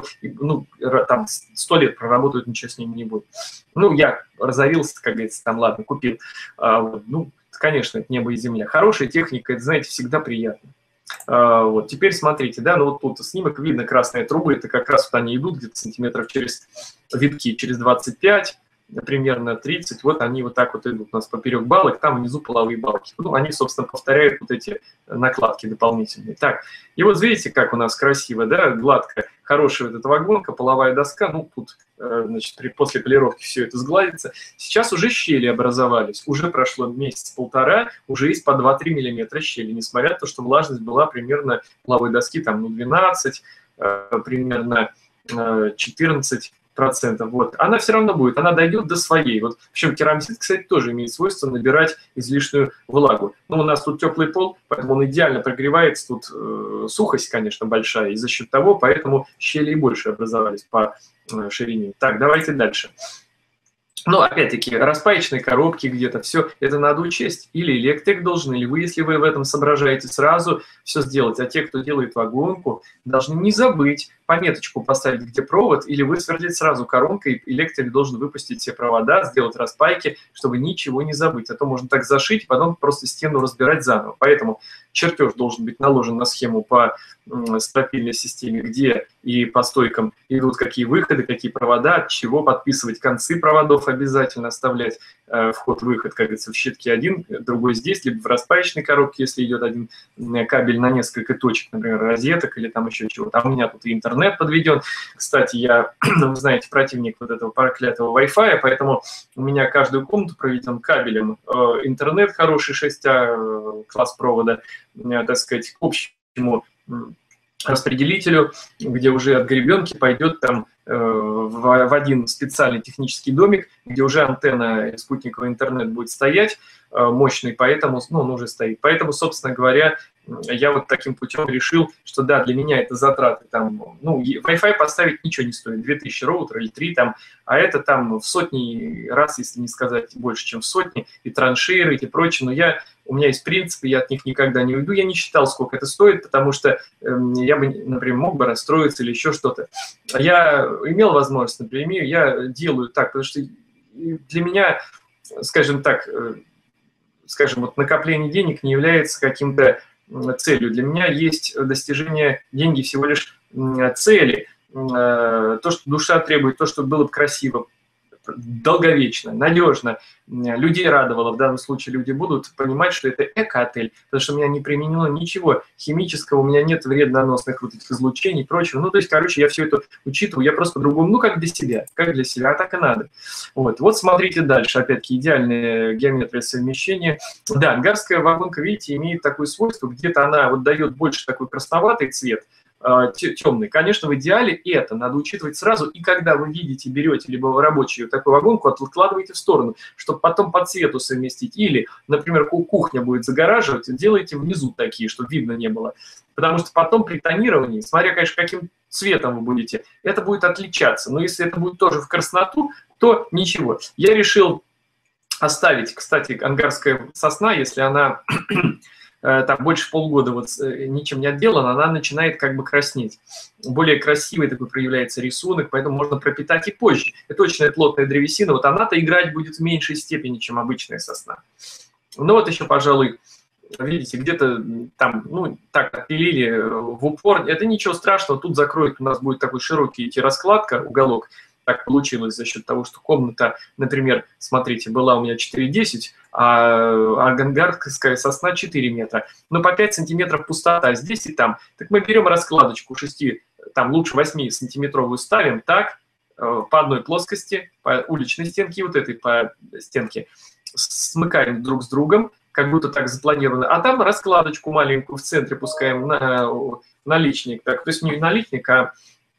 ну, там сто лет проработают, ничего с ними не будет. Ну, я разорился, как говорится, там, ладно, купил. А, вот, ну, конечно, это небо и земля. Хорошая техника, это, знаете, всегда приятно. А, вот, теперь смотрите, да, ну вот тут снимок, видно красные трубы, это как раз вот они идут где-то сантиметров через витки, через двадцать пять, примерно тридцать, вот они вот так вот идут у нас поперек балок, там внизу половые балки. Ну, они, собственно, повторяют вот эти накладки дополнительные. Так, и вот видите, как у нас красиво, да, гладко, хорошая вот эта вагонка, половая доска, ну, тут, значит, после полировки все это сгладится. Сейчас уже щели образовались, уже прошло месяц-полтора, уже есть по два-три миллиметра щели, несмотря на то, что влажность была примерно половой доски, там, ну, двенадцать, примерно четырнадцать, процентов, вот, она все равно будет, она дойдет до своей. Вот, причем керамзит, кстати, тоже имеет свойство набирать излишнюю влагу. Но у нас тут теплый пол, поэтому он идеально прогревается, тут э, сухость, конечно, большая, и за счет того, поэтому щели и больше образовались по э, ширине. Так, давайте дальше. Ну, опять-таки, распаечные коробки где-то, все это надо учесть. Или электрик должен, или вы, если вы в этом соображаете, сразу все сделать. А те, кто делает вагонку, должны не забыть пометочку поставить, где провод, или высверлить сразу коронкой, и электрик должен выпустить все провода, сделать распайки, чтобы ничего не забыть. А то можно так зашить, потом просто стену разбирать заново. Поэтому чертеж должен быть наложен на схему по стропильной системе, где и по стойкам идут какие выходы, какие провода, от чего подписывать концы проводов обязательно, оставлять э, вход-выход, как говорится, в щитке один, другой здесь, либо в распаечной коробке, если идет один кабель на несколько точек, например, розеток или там еще чего-то. А у меня тут и интернет подведен. Кстати, я, вы знаете, противник вот этого проклятого Wi-Fi, поэтому у меня каждую комнату проведен кабелем. Э, интернет хороший, шесть А класс провода, э, так сказать, к общему распределителю, где уже от гребенки пойдет там э, в, в один специальный технический домик, где уже антенна спутниковый интернет будет стоять э, мощный, поэтому, ну, он уже стоит. Поэтому, собственно говоря, я вот таким путем решил, что да, для меня это затраты там, ну, Wi-Fi поставить ничего не стоит, две тысячи роутер или три там, а это там в сотни раз, если не сказать больше, чем в сотни, и траншеиры, и прочее, но я, у меня есть принципы, я от них никогда не уйду, я не считал, сколько это стоит, потому что э, я бы, например, мог бы расстроиться или еще что-то. Я имел возможность, например, я делаю так, потому что для меня, скажем так, э, скажем, вот накопление денег не является каким-то целью. Для меня есть достижение деньги всего лишь цели. То, что душа требует, то, что было бы красиво, долговечно, надежно, людей радовало. В данном случае люди будут понимать, что это эко-отель, потому что у меня не применено ничего химического, у меня нет вредноносных вот этих излучений и прочего. Ну, то есть, короче, я все это учитываю, я просто по-другому, ну, как для себя, как для себя, а так и надо. Вот, вот смотрите дальше, опять-таки, идеальная геометрия совмещения. Да, ангарская вагонка, видите, имеет такое свойство, где-то она вот дает больше такой красноватый цвет, темный. Конечно, в идеале это надо учитывать сразу, и когда вы видите, берете либо рабочую такую вагонку, откладываете в сторону, чтобы потом по цвету совместить. Или, например, кухня будет загораживать, делайте внизу такие, чтобы видно не было. Потому что потом при тонировании, смотря, конечно, каким цветом вы будете, это будет отличаться. Но если это будет тоже в красноту, то ничего. Я решил оставить, кстати, ангарская сосна, если она... там больше полгода вот ничем не отделана, она начинает как бы краснеть. Более красивый такой проявляется рисунок, поэтому можно пропитать и позже. Это очень плотная древесина, вот она-то играть будет в меньшей степени, чем обычная сосна. Ну вот еще, пожалуй, видите, где-то там, ну, так отпилили в упор. Это ничего страшного, тут закроет, у нас будет такой широкий идти раскладка, уголок. Так получилось за счет того, что комната, например, смотрите, была у меня четыре десять, а ангарская сосна четыре метра. Но по пять сантиметров пустота здесь и там. Так мы берем раскладочку шести, там лучше восьмисантиметровую ставим, так, по одной плоскости, по уличной стенке и вот этой по стенке. Смыкаем друг с другом, как будто так запланировано. А там раскладочку маленькую в центре пускаем на наличник. Так, то есть не наличник, а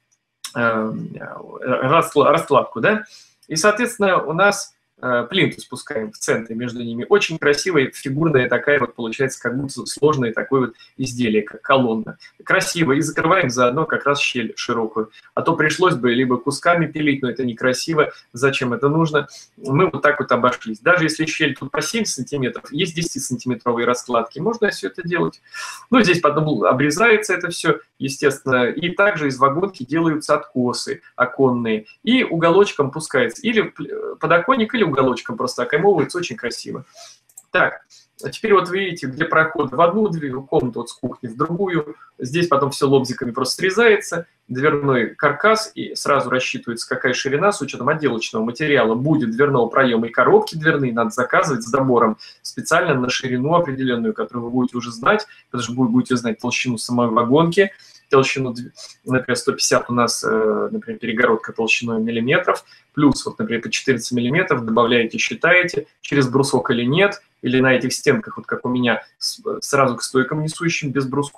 раскладку, да, и, соответственно, у нас плинтус спускаем в центре между ними. Очень красивая, фигурная такая вот получается, как будто сложное такое вот изделие, как колонна. Красиво. И закрываем заодно как раз щель широкую. А то пришлось бы либо кусками пилить, но это некрасиво. Зачем это нужно? Мы вот так вот обошлись. Даже если щель тут по семь сантиметров, есть десятисантиметровые раскладки, можно все это делать. Ну, здесь потом обрезается это все, естественно. И также из вагонки делаются откосы оконные. И уголочком пускается или подоконник, или уголочком просто окаймовывается, очень красиво. Так, а теперь вот видите, где проход в одну дверь, комнату вот с кухни в другую. Здесь потом все лобзиками просто срезается, дверной каркас, и сразу рассчитывается, какая ширина с учетом отделочного материала будет дверного проема. И коробки дверные надо заказывать с добором специально на ширину определенную, которую вы будете уже знать, потому что вы будете знать толщину самой вагонки, толщину, например, сто пятьдесят у нас, например, перегородка толщиной миллиметров, плюс, вот, например, по четырнадцать миллиметров добавляете, считаете, через брусок или нет, или на этих стенках, вот как у меня, сразу к стойкам несущим, без брусков,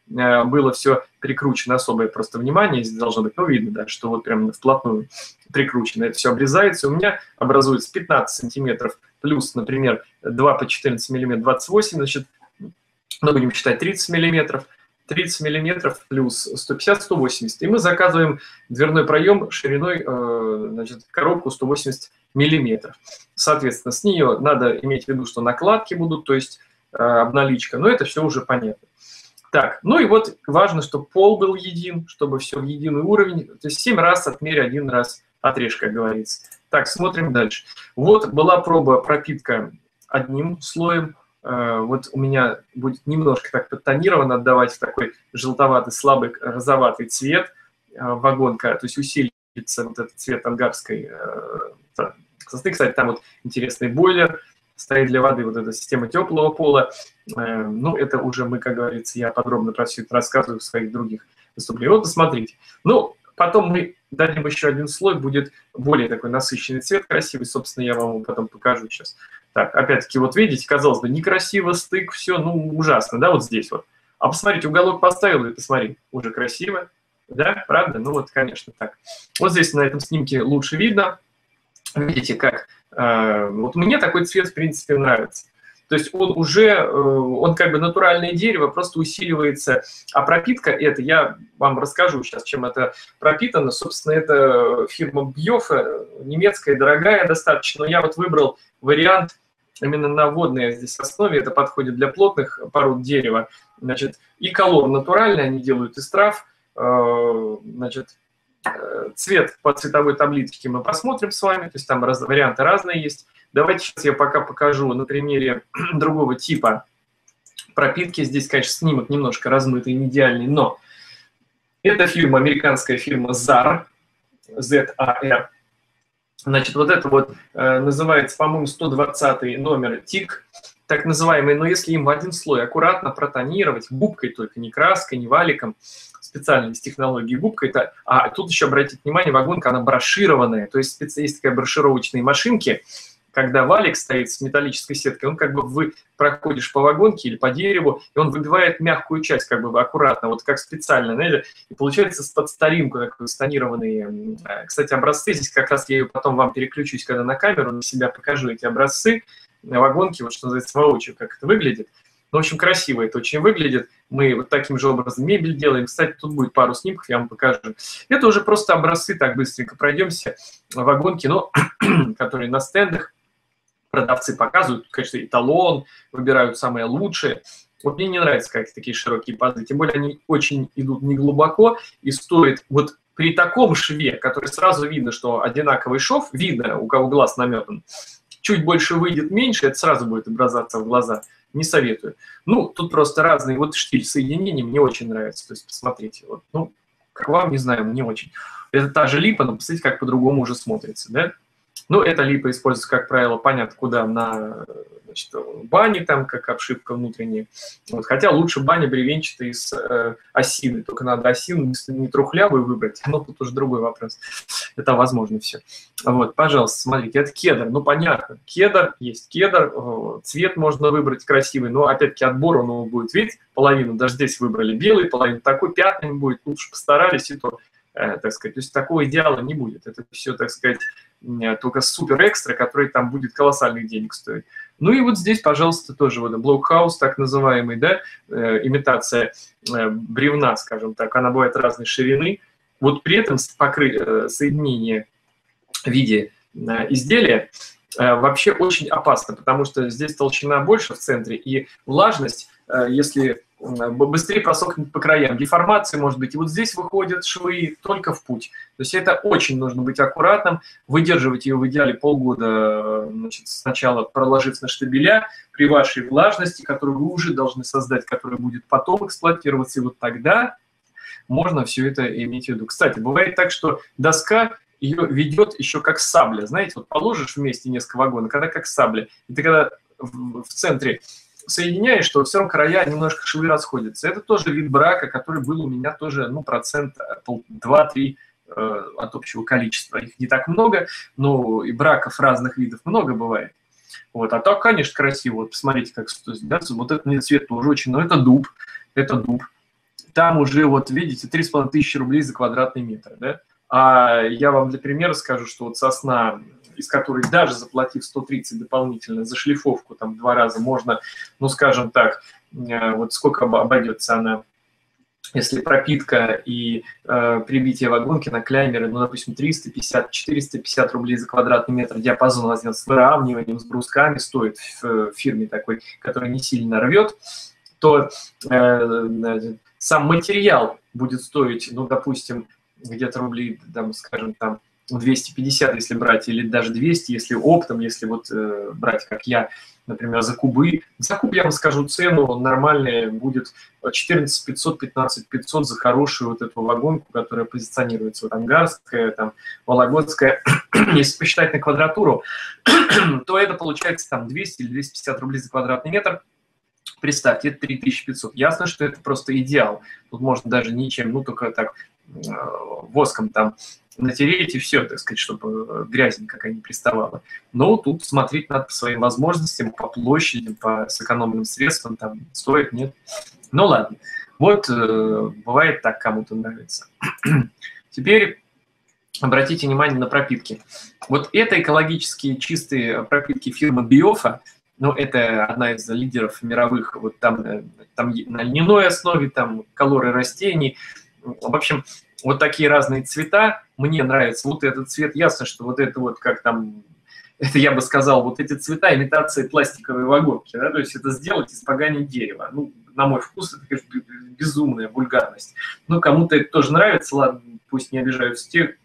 было все прикручено, особое просто внимание здесь должно быть, ну, видно, да, что вот прям вплотную прикручено, это все обрезается, у меня образуется пятнадцать сантиметров плюс, например, два по четырнадцать миллиметров, двадцать восемь, значит, мы будем считать тридцать миллиметров, тридцать миллиметров плюс сто пятьдесят — сто восемьдесят. И мы заказываем дверной проем шириной, значит, коробку сто восемьдесят миллиметров. Соответственно, с нее надо иметь в виду, что накладки будут, то есть обналичка, но это все уже понятно. Так, ну и вот важно, чтобы пол был един, чтобы все в единый уровень. То есть семь раз отмерь, один раз отрежь, как говорится. Так, смотрим дальше. Вот была проба пропитка одним слоем. Вот у меня будет немножко так подтонировано, отдавать в такой желтоватый, слабый, розоватый цвет вагонка, то есть усилится вот этот цвет ангарской сосны. Кстати, там вот интересный бойлер стоит для воды, вот эта система теплого пола. Ну, это уже мы, как говорится, я подробно про все это рассказываю в своих других выступлениях. Вот, посмотрите. Ну, потом мы дадим еще один слой, будет более такой насыщенный цвет, красивый. Собственно, я вам его потом покажу сейчас. Так, опять-таки, вот видите, казалось бы, некрасиво, стык, все, ну, ужасно, да, вот здесь вот. А посмотрите, уголок поставил, и посмотри, уже красиво, да, правда? Ну, вот, конечно, так. Вот здесь на этом снимке лучше видно. Видите, как, э, вот мне такой цвет, в принципе, нравится. То есть он уже, э, он как бы натуральное дерево, просто усиливается. А пропитка это, я вам расскажу сейчас, чем это пропитано. Собственно, это фирма Бьёфа, немецкая, дорогая достаточно. Но я вот выбрал вариант именно на водной здесь основе, это подходит для плотных пород дерева. Значит, и колор натуральный, они делают из трав. Э, значит, цвет по цветовой табличке мы посмотрим с вами, то есть там раз, варианты разные есть. Давайте сейчас я пока покажу на примере другого типа пропитки. Здесь, конечно, снимок немножко размытый, не идеальный, но это фирма, американская фирма зар, зет а эр. Значит, вот это вот э, называется, по-моему, сто двадцатый номер тик, так называемый, но если им в один слой аккуратно протонировать, губкой только, не краской, не валиком, специально из технологии губка, это, а тут еще обратите внимание, вагонка, она брошированная, то есть есть такая брошировочные машинки, когда валик стоит с металлической сеткой, он как бы вы проходишь по вагонке или по дереву, и он выбивает мягкую часть как бы аккуратно, вот как специально, знаете, и получается под старинку такой стонированные. Кстати, образцы, здесь как раз я ее потом вам переключусь, когда на камеру, на себя покажу эти образцы, на вагонке, вот что называется, воочию, как это выглядит. Ну, в общем, красиво это очень выглядит. Мы вот таким же образом мебель делаем. Кстати, тут будет пару снимков, я вам покажу. Это уже просто образцы, так быстренько пройдемся. Вагонки, но, которые на стендах продавцы показывают. Конечно, эталон, выбирают самые лучшие. Вот мне не нравятся как такие широкие пазы. Тем более они очень идут неглубоко и стоят вот при таком шве, который сразу видно, что одинаковый шов, видно, у кого глаз наметан. Чуть больше выйдет, меньше, это сразу будет бросаться в глаза. Не советую. Ну, тут просто разные, вот штиль соединений мне очень нравится. То есть, посмотрите, вот, ну, как вам, не знаю, мне очень. Это та же липа, но посмотрите, как по-другому уже смотрится, да? Ну, эта липа используется, как правило, понятно, куда, на, значит, бане, там, как обшивка внутренняя. Вот, хотя лучше баня бревенчатая из э, осины, только надо осину не трухлявую выбрать, но тут уже другой вопрос. Это возможно все. Вот, пожалуйста, смотрите, это кедр, ну, понятно, кедр, есть кедр, цвет можно выбрать красивый, но, опять-таки, отбор он будет, видите, половину даже здесь выбрали белый, половину такой, пятнами будет, лучше постарались, и то, э, так сказать, то есть такого идеала не будет, это все, так сказать, только супер-экстра, который там будет колоссальных денег стоить. Ну и вот здесь, пожалуйста, тоже вот блокхаус, так называемый, да, э, имитация э, бревна, скажем так, она бывает разной ширины. Вот при этом покры... э, соединение в виде э, изделия э, вообще очень опасно, потому что здесь толщина больше в центре, и влажность, э, если быстрее просохнет по краям, деформации может быть. И вот здесь выходят швы только в путь. То есть это очень нужно быть аккуратным, выдерживать ее в идеале полгода, значит, сначала проложив на штабеля, при вашей влажности, которую вы уже должны создать, которая будет потом эксплуатироваться, и вот тогда можно все это иметь в виду. Кстати, бывает так, что доска ее ведет еще как сабля. Знаете, вот положишь вместе несколько вагонов, когда как сабля, и ты когда в, в центре соединяешь, что все равно края немножко швы расходятся. Это тоже вид брака, который был у меня тоже, ну, процент два-три э, от общего количества. Их не так много, но и браков разных видов много бывает. Вот. А так, конечно, красиво. Вот посмотрите, как да, вот этот цвет тоже очень, но это дуб, это дуб. там уже, вот видите, три с половиной тысячи рублей за квадратный метр, да? А я вам для примера скажу, что вот сосна, из которой даже заплатив сто тридцать дополнительно за шлифовку, там два раза можно, ну, скажем так, вот сколько обойдется она, если пропитка и э, прибитие вагонки на клеймеры, ну, допустим, триста пятьдесят — четыреста пятьдесят рублей за квадратный метр, диапазон возьмет с выравниванием, с брусками, стоит в, в фирме такой, который не сильно рвет, то э, сам материал будет стоить, ну, допустим, где-то рублей, там, скажем, там двести пятьдесят, если брать, или даже двести, если оптом, если вот э, брать, как я, например, за кубы. За куб, я вам скажу, цену нормальная будет четырнадцать пятьсот, пятнадцать пятьсот за хорошую вот эту вагонку, которая позиционируется, вот ангарская, там, вологодская. Если посчитать на квадратуру, то это получается там двести или двести пятьдесят рублей за квадратный метр. Представьте, это три тысячи пятьсот. Ясно, что это просто идеал. Тут можно даже ничем, ну, только так воском там натереть и все, так сказать, чтобы грязь никакая не приставала. Но тут смотреть надо по своим возможностям, по площади, по сэкономленным средствам, там, стоит, нет. Ну, ладно. Вот, э, бывает так, кому-то нравится. Теперь обратите внимание на пропитки. Вот это экологически чистые пропитки фирмы Биофа. Ну, это одна из лидеров мировых, вот там, там на льняной основе, там колоры растений. В общем, вот такие разные цвета. Мне нравится вот этот цвет. Ясно, что вот это вот как там, это я бы сказал, вот эти цвета имитация пластиковой вагонки. Да? То есть это сделать из поганить дерева. Ну, на мой вкус, это, конечно, безумная вульгарность. Ну, кому-то это тоже нравится, ладно, пусть не обижаются те,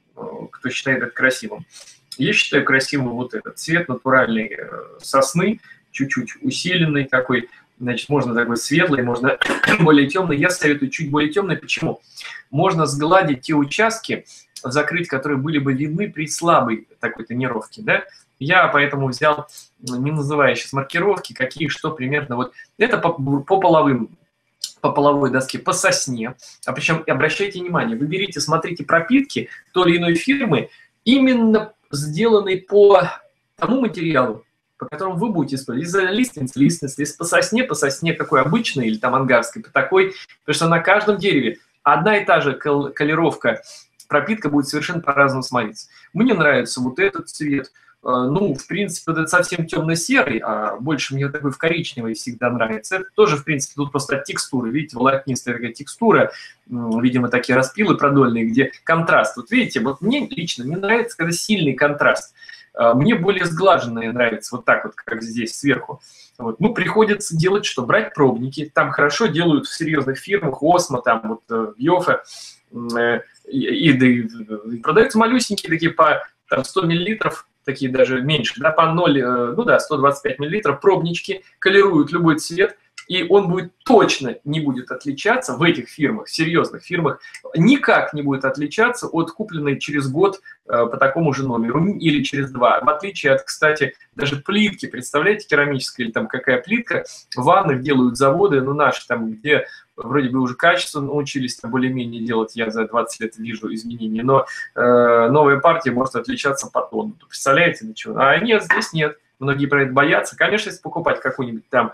кто считает это красивым. Я считаю красивым вот этот цвет натуральной сосны, чуть-чуть усиленный такой. Значит, можно такой светлый, можно более темный. Я советую чуть более темный. Почему? Можно сгладить те участки, закрыть, которые были бы видны при слабой такой тонировке. Да? Я поэтому взял, не называя сейчас маркировки, какие, что примерно. Вот это по, по половым, по половой доске, по сосне. А причем, обращайте внимание, вы берите, смотрите пропитки той или иной фирмы, именно сделанные по тому материалу, по которому вы будете использовать. Если лиственница, лиственница, если по сосне, по сосне какой обычной или там ангарской, по такой, потому что на каждом дереве одна и та же колировка, пропитка будет совершенно по-разному смотреться. Мне нравится вот этот цвет. Ну, в принципе, вот это совсем темно-серый, а больше мне такой в коричневый всегда нравится. Это тоже, в принципе, тут просто от текстуры. Видите, волокнистая такая текстура, видимо, такие распилы продольные, где контраст. Вот видите, вот мне лично не нравится, когда сильный контраст. Мне более сглаженные нравится, вот так вот, как здесь сверху. Вот. Ну, приходится делать что? Брать пробники. Там хорошо делают в серьезных фирмах, Осмо, там вот Биофа, э, и, и, да, и продаются малюсенькие такие по там, сто миллилитров, такие даже меньше, да, по ноль, ну да, сто двадцать пять миллилитров, пробнички, колируют любой цвет, и он будет точно не будет отличаться в этих фирмах, серьезных фирмах, никак не будет отличаться от купленной через год э, по такому же номеру или через два. В отличие от, кстати, даже плитки, представляете, керамическая или там какая плитка, в ваннах делают заводы, ну наши там, где вроде бы уже качество научились более-менее делать, я за двадцать лет вижу изменения, но э, новая партия может отличаться по тону. Представляете, на чего? А нет, здесь нет. Многие про это боятся. Конечно, если покупать какой-нибудь там,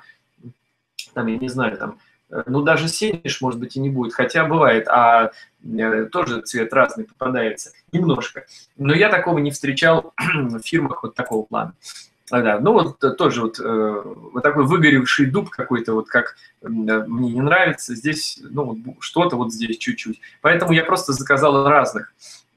там, я не знаю, там, ну, даже сенеж, может быть, и не будет, хотя бывает, а э, тоже цвет разный попадается, немножко. Но я такого не встречал в фирмах вот такого плана. Да, ну, вот тоже вот, э, вот такой выгоревший дуб какой-то, вот как э, мне не нравится, здесь, ну, что-то вот здесь чуть-чуть. Поэтому я просто заказал разных,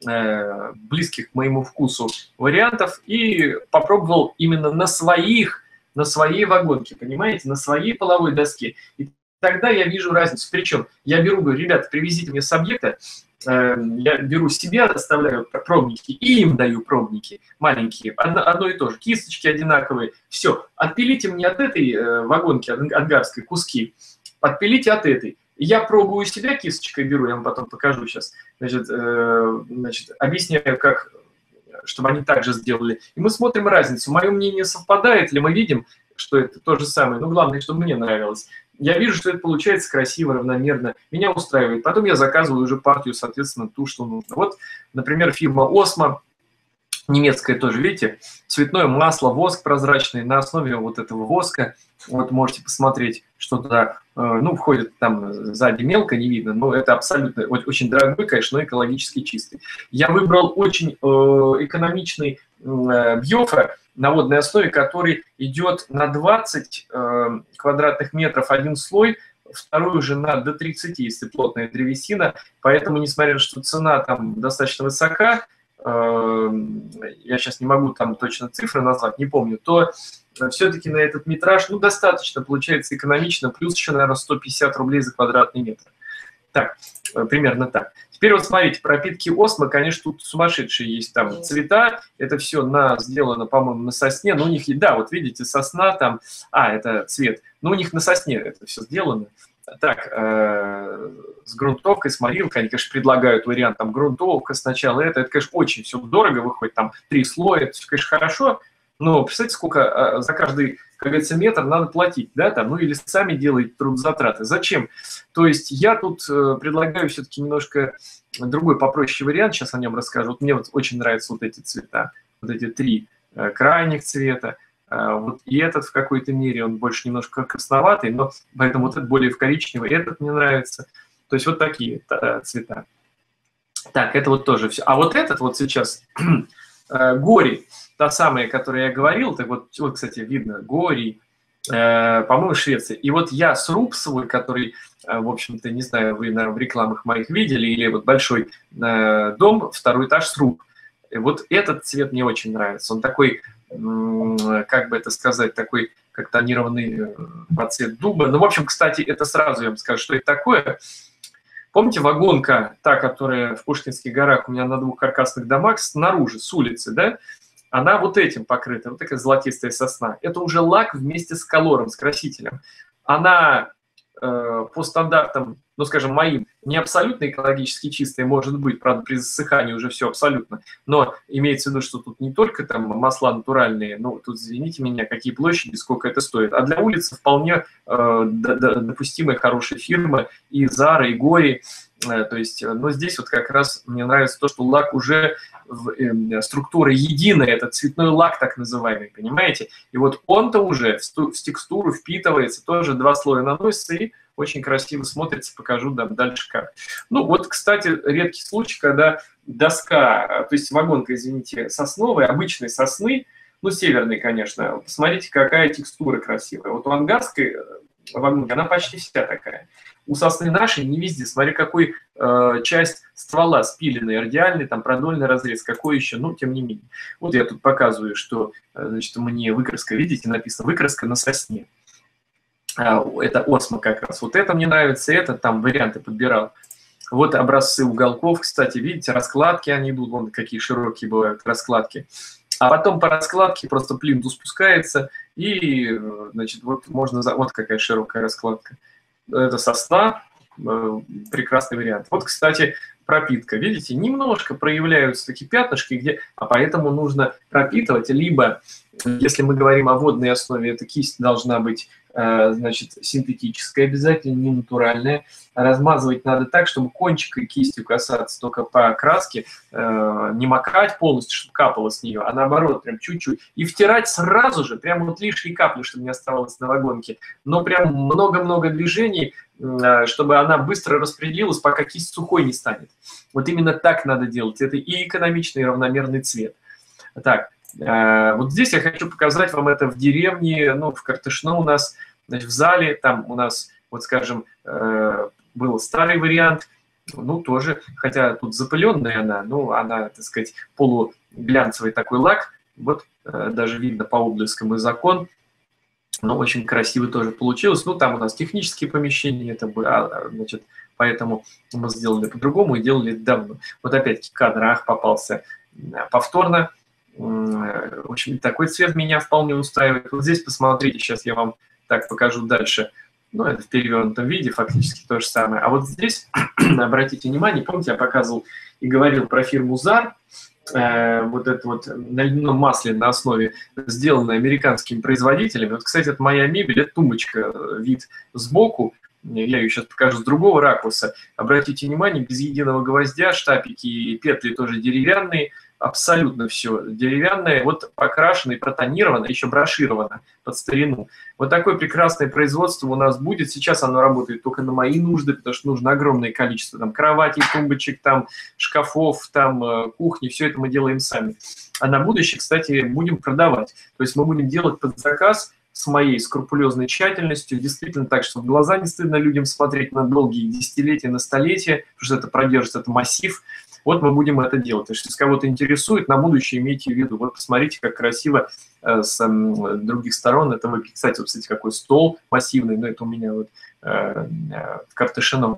э, близких к моему вкусу вариантов и попробовал именно на своих, на своей вагонке, понимаете, на своей половой доске. И тогда я вижу разницу. Причем я беру, говорю, ребята, привезите мне с объекта, э, я беру себе, оставляю пробники, и им даю пробники маленькие, одно, одно и то же, кисточки одинаковые. Все, отпилите мне от этой э, вагонки ангарской куски, отпилите от этой. Я пробую себя кисточкой беру, я вам потом покажу сейчас, значит, э, значит объясняю, как... чтобы они также сделали. И мы смотрим разницу. Мое мнение совпадает ли, мы видим, что это то же самое. Но главное, чтобы мне нравилось. Я вижу, что это получается красиво, равномерно. Меня устраивает. Потом я заказываю уже партию, соответственно, ту, что нужно. Вот, например, фирма Осмо. немецкое тоже, видите, цветное масло, воск прозрачный, на основе вот этого воска, вот можете посмотреть, что туда, ну, входит там сзади мелко, не видно, но это абсолютно очень дорогой, конечно, но экологически чистый. Я выбрал очень экономичный Бьофа на водной основе, который идет на двадцать квадратных метров один слой, вторую уже на до тридцати, если плотная древесина, поэтому, несмотря на то, что цена там достаточно высока, я сейчас не могу там точно цифры назвать, не помню, то все-таки на этот метраж, ну, достаточно, получается экономично, плюс еще, наверное, сто пятьдесят рублей за квадратный метр. Так, примерно так. Теперь вот смотрите, пропитки Осмо, конечно, тут сумасшедшие есть там цвета, это все на, сделано, по-моему, на сосне, но у них, да, вот видите, сосна там, а, это цвет, но у них на сосне это все сделано. Так, э, с грунтовкой, с морилкой, они, конечно, предлагают вариант, там, грунтовка сначала, это, это, конечно, очень все дорого выходит, там, три слоя, это все, конечно, хорошо, но представьте, сколько э, за каждый, как говорится, метр надо платить, да, там, ну, или сами делаете трудозатраты. Зачем? То есть я тут э, предлагаю все-таки немножко другой, попроще вариант, сейчас о нем расскажу. Вот мне вот очень нравятся вот эти цвета, вот эти три э, крайних цвета. Вот и этот в какой-то мере, он больше немножко красноватый, но поэтому вот этот более в коричневый, этот мне нравится. То есть вот такие цвета. Так, это вот тоже все. А вот этот вот сейчас Гори, та самая, о которой я говорил, так вот, вот кстати, видно, Гори, по-моему, Швеция. И вот я сруб свой, который, в общем-то, не знаю, вы, наверное, в рекламах моих видели, или вот большой дом, второй этаж сруб. Вот этот цвет мне очень нравится. Он такой, как бы это сказать, такой как тонированный под цвет дуба. Ну, в общем, кстати, это сразу я вам скажу, что это такое. Помните вагонка, та, которая в Пушкинских горах у меня на двух каркасных домах, снаружи, с улицы, да? Она вот этим покрыта, вот такая золотистая сосна. Это уже лак вместе с колором, с красителем. Она э, по стандартам, ну, скажем, моим, не абсолютно экологически чистая, может быть, правда, при засыхании уже все абсолютно, но имеется в виду, что тут не только там масла натуральные, ну, тут, извините меня, какие площади, сколько это стоит, а для улицы вполне э, допустимая хорошая фирма, и Zara, и Гори, э, то есть, но здесь вот как раз мне нравится то, что лак уже, в, э, структура единая, это цветной лак так называемый, понимаете, и вот он-то уже в, в текстуру впитывается, тоже два слоя наносится, и очень красиво смотрится, покажу да, дальше как. Ну вот, кстати, редкий случай, когда доска, то есть вагонка, извините, сосновая, обычной сосны, ну северной, конечно, посмотрите, какая текстура красивая. Вот у ангарской вагонки она почти вся такая. У сосны нашей не везде, смотри, какой э, часть ствола спиленная, радиальный, там продольный разрез, какой еще, ну тем не менее. Вот я тут показываю, что, значит, мне выкраска, видите, написано выкраска на сосне. Это Осмо как раз. Вот это мне нравится, это там варианты подбирал. Вот образцы уголков, кстати, видите, раскладки они идут, вон какие широкие бывают раскладки. А потом по раскладке просто плинтус спускается, и, значит, вот можно, вот какая широкая раскладка. Это сосна, прекрасный вариант. Вот, кстати, пропитка, видите, немножко проявляются такие пятнышки, где, а поэтому нужно пропитывать, либо, если мы говорим о водной основе, эта кисть должна быть, значит, синтетическая обязательно, не натуральная. Размазывать надо так, чтобы кончикой кистью касаться только по краске, не макать полностью, чтобы капало с нее, а наоборот, прям чуть-чуть. И втирать сразу же, прям вот лишние капли, чтобы не оставалось на вагонке. Но прям много-много движений, чтобы она быстро распределилась, пока кисть сухой не станет. Вот именно так надо делать. Это и экономичный, и равномерный цвет. Так, вот здесь я хочу показать вам это в деревне, ну, в Картышно у нас, значит, в зале, там у нас, вот скажем, был старый вариант, ну, тоже, хотя тут запыленная она, ну, она, так сказать, полуглянцевый такой лак, вот даже видно по отблескам из окон, но очень красиво тоже получилось. Ну, там у нас технические помещения, это было, значит, поэтому мы сделали по-другому и делали давно. Вот опять-таки кадр, ах, попался повторно. В общем, такой цвет меня вполне устраивает. Вот здесь посмотрите, сейчас я вам так покажу дальше. Ну, это в перевернутом виде, фактически то же самое. А вот здесь, обратите внимание, помните, я показывал и говорил про фирму Zar, э, вот это вот на льняном масле на основе, сделанное американскими производителями. Вот, кстати, это моя мебель, это тумбочка, вид сбоку. я ее сейчас покажу с другого ракурса. Обратите внимание, без единого гвоздя, штапики и петли тоже деревянные, абсолютно все деревянное, вот покрашено и протонировано, еще брошировано под старину. Вот такое прекрасное производство у нас будет. Сейчас оно работает только на мои нужды, потому что нужно огромное количество там кроватей, тумбочек, там шкафов, там кухни, все это мы делаем сами. А на будущее, кстати, будем продавать. То есть мы будем делать под заказ с моей скрупулезной тщательностью, действительно так, чтобы в глаза не стыдно людям смотреть на долгие десятилетия, на столетия, потому что это продержится, это массив. Вот мы будем это делать. То есть, если кого-то интересует, на будущее имейте в виду. Вот посмотрите, как красиво э, с э, других сторон это выглядит. Кстати, вот, кстати, какой стол массивный, но это у меня вот э, э, Карташино.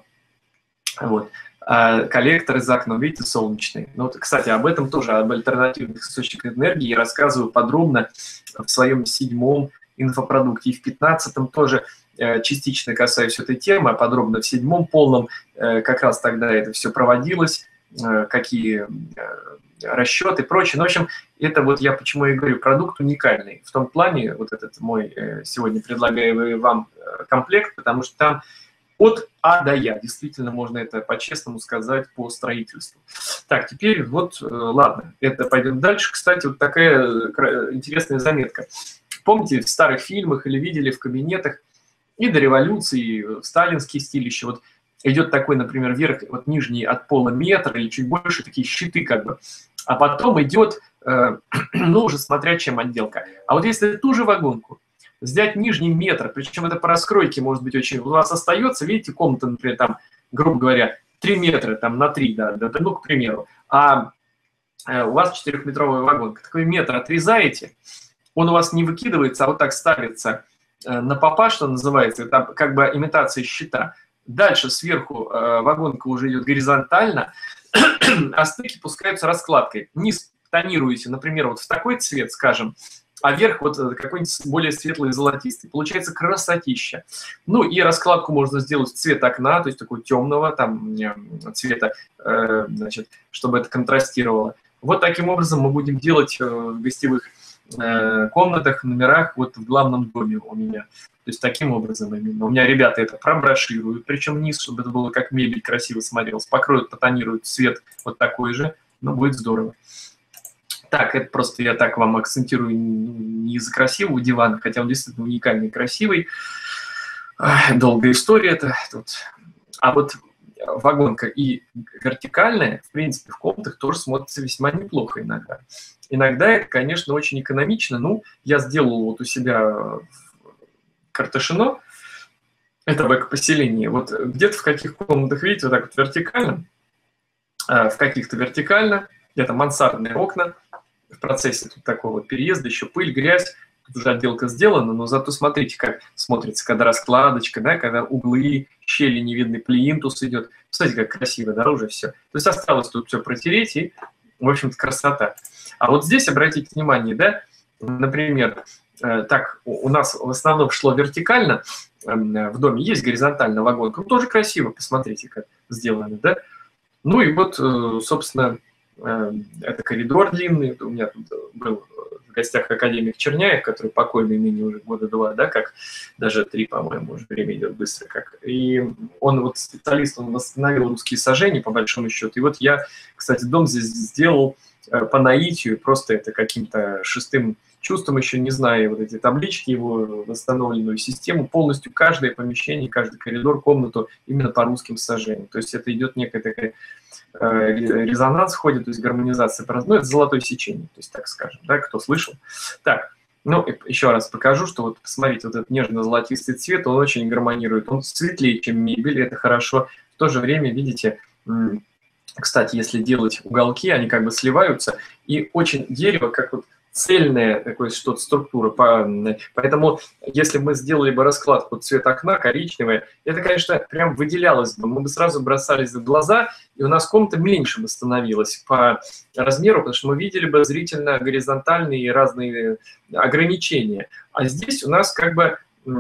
Вот. А коллектор из окна, видите, солнечный. Ну, вот, кстати, об этом тоже, об альтернативных источниках энергии я рассказываю подробно в своем седьмом инфопродукте. И в пятнадцатом тоже э, частично касаюсь этой темы, а подробно в седьмом полном э, как раз тогда это все проводилось. Какие расчеты и прочее. Ну, в общем, это вот я почему и говорю, продукт уникальный. В том плане, вот этот мой сегодня предлагаемый вам комплект, потому что там от А до Я. Действительно, можно это по-честному сказать по строительству. Так, теперь вот, ладно, это пойдем дальше. Кстати, вот такая интересная заметка. Помните, в старых фильмах или видели в кабинетах и до революции, и в сталинский стиль еще вот идет такой, например, верх, вот нижний от пола метр или чуть больше, такие щиты как бы. А потом идет, э, ну, уже смотря чем отделка. А вот если ту же вагонку взять нижний метр, причем это по раскройке может быть очень... У вас остается, видите, комната, например, там, грубо говоря, три метра там, на три, да, да, ну, к примеру. А э, у вас четырехметровая вагонка. Такой метр отрезаете, он у вас не выкидывается, а вот так ставится э, на попа, что называется, это как бы имитация щита. Дальше сверху э, вагонка уже идет горизонтально, а стыки пускаются раскладкой. Низ тонируете, например, вот в такой цвет, скажем, а верх вот какой-нибудь более светлый, золотистый. Получается красотища. Ну и раскладку можно сделать в цвет окна, то есть такого темного там цвета, э, значит, чтобы это контрастировало. Вот таким образом мы будем делать в гостевых э, комнатах, номерах, вот в главном доме у меня. То есть таким образом именно. У меня ребята это проброшируют, причем низ, чтобы это было как мебель красиво смотрелось. Покроют, потонируют цвет вот такой же, но будет здорово. Так, это просто я так вам акцентирую не из-за красивого дивана, хотя он действительно уникальный, красивый. Долгая история это тут. А вот вагонка и вертикальная, в принципе, в комнатах тоже смотрится весьма неплохо иногда. Иногда это, конечно, очень экономично. Ну, я сделал вот у себя Карташино, это в экопоселении. Вот где-то в каких комнатах, видите, вот так вот вертикально, в каких-то вертикально, где-то мансардные окна, в процессе тут такого вот переезда, еще пыль, грязь, тут уже отделка сделана, но зато смотрите, как смотрится, когда раскладочка, да, когда углы, щели не видны, плинтус идет. Смотрите, как красиво, да, уже все. То есть осталось тут все протереть, и, в общем-то, красота. А вот здесь, обратите внимание, да, например, так, у нас в основном шло вертикально, в доме есть горизонтально вагонка, ну, тоже красиво, посмотрите, как сделано, да. Ну и вот, собственно, это коридор длинный, у меня тут был в гостях академик Черняев, который покойный ныне уже года два, да, как даже три, по-моему, уже время идет быстро, как. И он вот специалист, он восстановил русские сажения, по большому счету. И вот я, кстати, дом здесь сделал по наитию, просто это каким-то шестым чувством, еще не зная вот эти таблички, его восстановленную систему, полностью каждое помещение, каждый коридор, комнату именно по русским сажениям. То есть это идет некая такая э, резонанс входит, то есть гармонизация, ну это золотое сечение, то есть так скажем, да, кто слышал. Так, ну еще раз покажу, что вот посмотрите, вот этот нежно-золотистый цвет, он очень гармонирует, он светлее, чем мебель, это хорошо. В то же время, видите, кстати, если делать уголки, они как бы сливаются, и очень дерево, как вот цельная такая что-то структура. Поэтому, если мы сделали бы раскладку цвет окна коричневая, это, конечно, прям выделялось бы. Мы бы сразу бросались в глаза, и у нас комната меньше бы становилась по размеру, потому что мы видели бы зрительно горизонтальные и разные ограничения. А здесь у нас как бы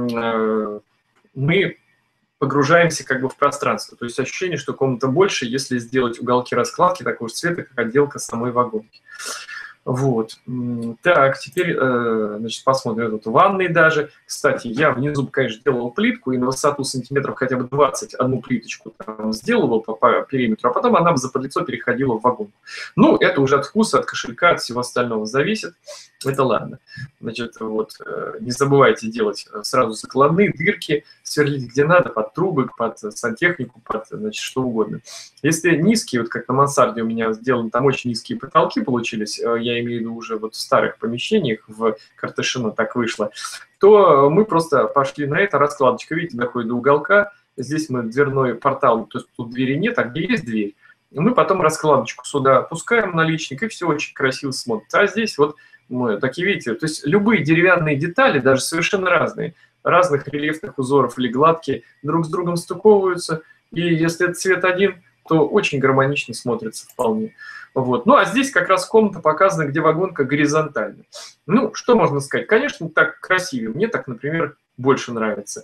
мы погружаемся как бы в пространство. То есть ощущение, что комната больше, если сделать уголки раскладки такого же цвета, как отделка самой вагонки. Вот. М, Так, теперь, э, значит, посмотрим тут ванные даже. Кстати, я внизу, конечно, делал плитку и на высоту сантиметров хотя бы двадцать одну плиточку там сделал по, по периметру, а потом она за подлицо переходила в вагонку. Ну, это уже от вкуса, от кошелька, от всего остального зависит. Это ладно. Значит, вот, э, не забывайте делать сразу закладные дырки, сверлить где надо, под трубы, под сантехнику, под, значит, что угодно. Если низкие, вот как на мансарде у меня сделаны, там очень низкие потолки получились, э, я имею в виду уже вот в старых помещениях, в Карташино так вышло, то мы просто пошли на это, раскладочка, видите, доходит до уголка, здесь мы дверной портал, то есть тут двери нет, а где есть дверь, и мы потом раскладочку сюда опускаем, наличник, и все очень красиво смотрится. А здесь вот мы такие, видите, то есть любые деревянные детали, даже совершенно разные, разных рельефных узоров или гладкие, друг с другом стыковываются, и если это цвет один, то очень гармонично смотрится вполне. Вот. Ну, а здесь как раз комната показана, где вагонка горизонтальна. Ну, что можно сказать? Конечно, так красивее. Мне так, например, больше нравится.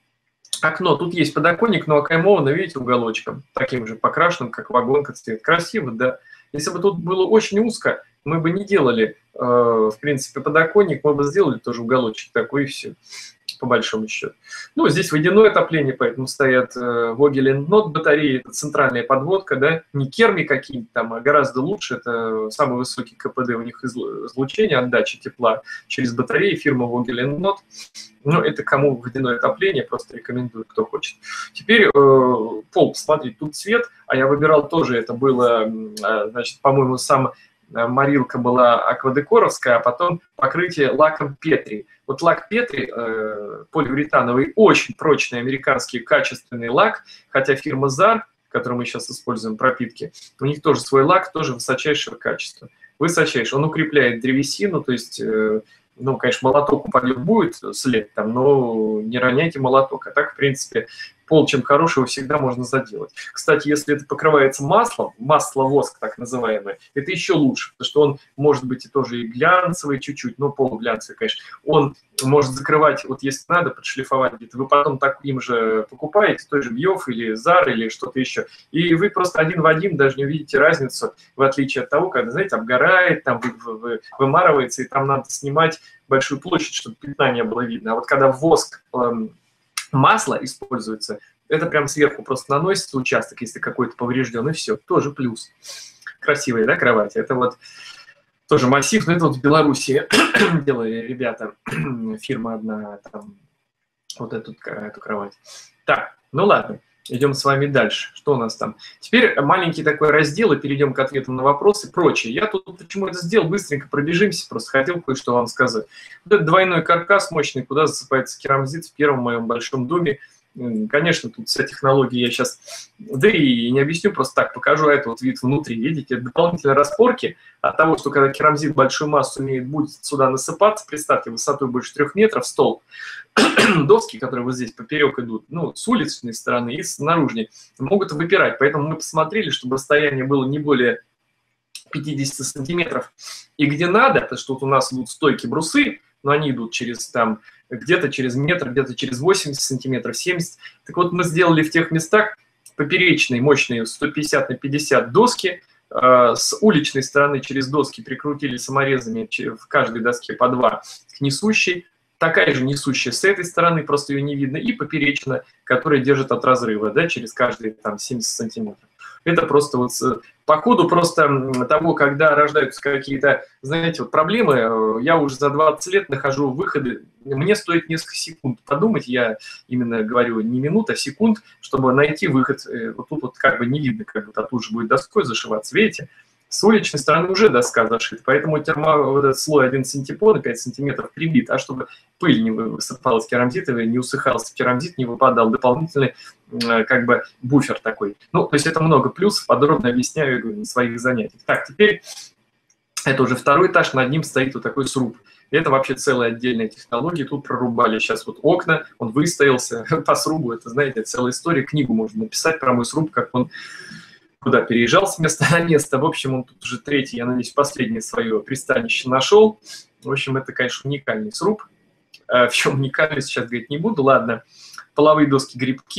Окно. Тут есть подоконник, но окаймовано, видите, уголочком, таким же покрашенным, как вагонка цвет. Красиво, да. Если бы тут было очень узко, мы бы не делали, э, в принципе, подоконник, мы бы сделали тоже уголочек такой, и все, по большому счету. Ну, здесь водяное отопление, поэтому стоят э, Vogel Node батареи, это центральная подводка, да, не керми какие-то там, а гораздо лучше, это самый высокий КПД у них излучение, отдача тепла через батареи, фирма Vogel Node. Ну, это кому водяное отопление, просто рекомендую, кто хочет. Теперь э, пол, смотрите, тут цвет, а я выбирал тоже, это было, э, значит, по-моему, сам э, морилка была аквадекоровская, а потом покрытие лаком Петри. Вот лак Петри, э, полиуретановый, очень прочный американский качественный лак, хотя фирма Зар, которую мы сейчас используем, пропитки, у них тоже свой лак, тоже высочайшего качества. Высочайший, он укрепляет древесину, то есть... Э, ну, конечно, молоток упадет будет след там, но не роняйте молоток. А так, в принципе, пол чем хорошего всегда можно заделать. Кстати, если это покрывается маслом, масло-воск так называемое, это еще лучше, потому что он может быть и тоже и глянцевый чуть-чуть, но полуглянцевый, конечно. Он может закрывать, вот если надо, подшлифовать где-то. Вы потом таким же покупаете, той же Бьев или Зар или что-то еще, и вы просто один в один даже не увидите разницу, в отличие от того, когда, знаете, обгорает, там вы, вы, вы, вымарывается, и там надо снимать большую площадь, чтобы пятна не было видно. А вот когда воск, эм, масло используется, это прям сверху просто наносится участок, если какой-то поврежден, и все, тоже плюс. Красивая, да, кровать? Это вот тоже массив, но это вот в Беларуси делали ребята, фирма одна, там, вот эту, эту кровать. Так, ну ладно. Идем с вами дальше. Что у нас там? Теперь маленький такой раздел, и перейдем к ответам на вопросы и прочее. Я тут почему это сделал, быстренько пробежимся, просто хотел кое-что вам сказать. Вот этот двойной каркас мощный, куда засыпается керамзит в первом моем большом доме. Конечно, тут вся технология я сейчас, да и не объясню, просто так покажу, а это вот вид внутри, видите, дополнительные распорки от того, что когда керамзит большую массу умеет, будет сюда насыпаться, представьте, высотой больше трех метров, столб, доски, которые вот здесь поперек идут, ну, с уличной стороны и с наружной, могут выпирать, поэтому мы посмотрели, чтобы расстояние было не более пятидесяти сантиметров, и где надо, потому что вот у нас идут стойки брусы, но они идут через там, где-то через метр, где-то через восемьдесят сантиметров, семьдесят. Так вот, мы сделали в тех местах поперечные, мощные сто пятьдесят на пятьдесят доски, э, с уличной стороны через доски прикрутили саморезами в каждой доске по два к несущей, такая же несущая с этой стороны, просто ее не видно, и поперечная, которая держит от разрыва, да, через каждые там семьдесят сантиметров. Это просто вот по ходу просто того, когда рождаются какие-то, знаете, вот проблемы, я уже за двадцать лет нахожу выходы, мне стоит несколько секунд подумать, я именно говорю не минут, а секунд, чтобы найти выход. Вот тут вот как бы не видно, как будто тут же будет доской зашиваться, видите? С уличной стороны уже доска зашита, поэтому термо, вот этот слой один сантипон, пять сантиметров прибит, а чтобы пыль не высыпалась керамзитовая, не усыхался керамзит, не выпадал, дополнительный как бы буфер такой. Ну, то есть это много плюсов, подробно объясняю на своих занятиях. Так, теперь это уже второй этаж, над ним стоит вот такой сруб. Это вообще целая отдельная технология, тут прорубали сейчас вот окна, он выстоялся по срубу, это, знаете, целая история, книгу можно написать про мой сруб, как он куда переезжал с места на место. В общем, он тут уже третий, я надеюсь, последнее свое пристанище нашел. В общем, это, конечно, уникальный сруб. В чем уникальность, сейчас говорить не буду. Ладно. Половые доски, грибки.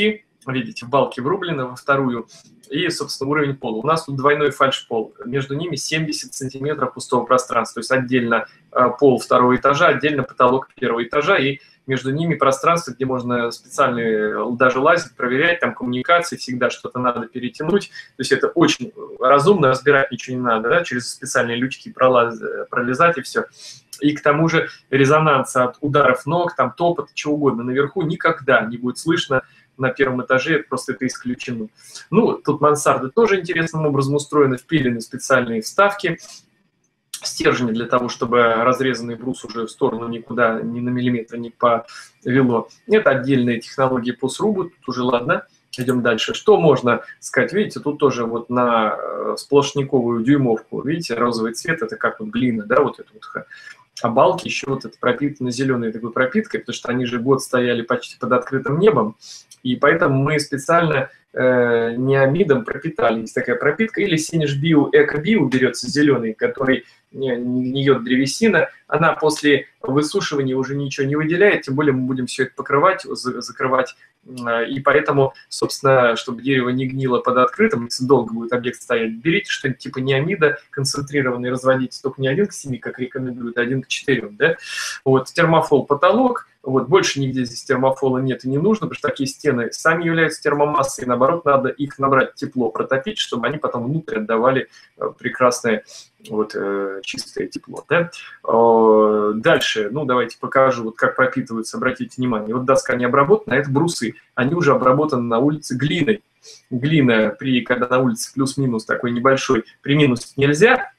видите, в балке врублено во вторую, и, собственно, уровень пола. У нас тут двойной фальшпол, между ними семьдесят сантиметров пустого пространства, то есть отдельно пол второго этажа, отдельно потолок первого этажа, и между ними пространство, где можно специально даже лазить, проверять, там коммуникации, всегда что-то надо перетянуть. То есть это очень разумно, разбирать ничего не надо, да, через специальные лючки пролаз, пролезать и все. И к тому же резонанса от ударов ног, там топот, чего угодно наверху никогда не будет слышно на первом этаже, просто это исключено. Ну, тут мансарды тоже интересным образом устроены, впилены специальные вставки, стержни для того, чтобы разрезанный брус уже в сторону никуда, ни на миллиметр не повело. Это отдельные технологии по срубу, тут уже ладно. Идем дальше. Что можно сказать? Видите, тут тоже вот на сплошниковую дюймовку, видите, розовый цвет, это как вот глина, да, вот это вот. А балки еще вот это пропитаны зеленой такой пропиткой, потому что они же год стояли почти под открытым небом, и поэтому мы специально э, неомидом пропитали. Есть такая пропитка, или Синиш-Био, Эко-Био берется зеленый, который не гниет древесина, она после высушивания уже ничего не выделяет, тем более мы будем все это покрывать, закрывать, и поэтому, собственно, чтобы дерево не гнило под открытым, если долго будет объект стоять, берите что-нибудь типа неомида концентрированный, разводите только не один к семи, как рекомендуют, а один к четырем, да? Вот, термофол потолок, вот, больше нигде здесь термофола нет и не нужно, потому что такие стены сами являются термомассой, и наоборот, надо их набрать тепло, протопить, чтобы они потом внутрь отдавали прекрасное, вот, чистое тепло, да? Дальше, ну, давайте покажу, вот как пропитываются, обратите внимание, вот доска не обработана, а это брусы, они уже обработаны на улице глиной. Глина, при, когда на улице плюс-минус такой небольшой, при минусе нельзя,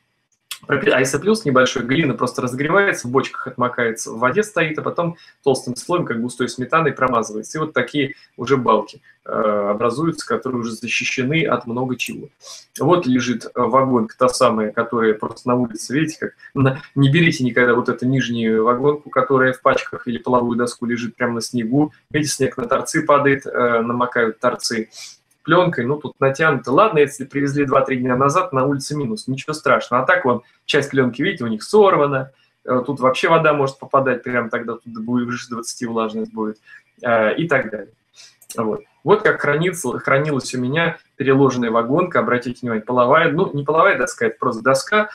а если плюс небольшой, глина просто разогревается, в бочках отмокается, в воде стоит, а потом толстым слоем, как густой сметаной, промазывается. И вот такие уже балки э, образуются, которые уже защищены от много чего. Вот лежит вагонка, та самая, которая просто на улице, видите, как на, не берите никогда вот эту нижнюю вагонку, которая в пачках или половую доску лежит прямо на снегу. Видите, снег на торцы падает, э, намокают торцы пленкой, ну тут натянуто. Ладно, если привезли два-три дня назад, на улице минус, ничего страшного. А так вон, часть пленки, видите, у них сорвана, тут вообще вода может попадать, прямо тогда тут будет выше двадцати влажность будет, и так далее. Вот, вот как хранится, хранилась у меня переложенная вагонка, обратите внимание, половая, ну не половая доска, это просто доска,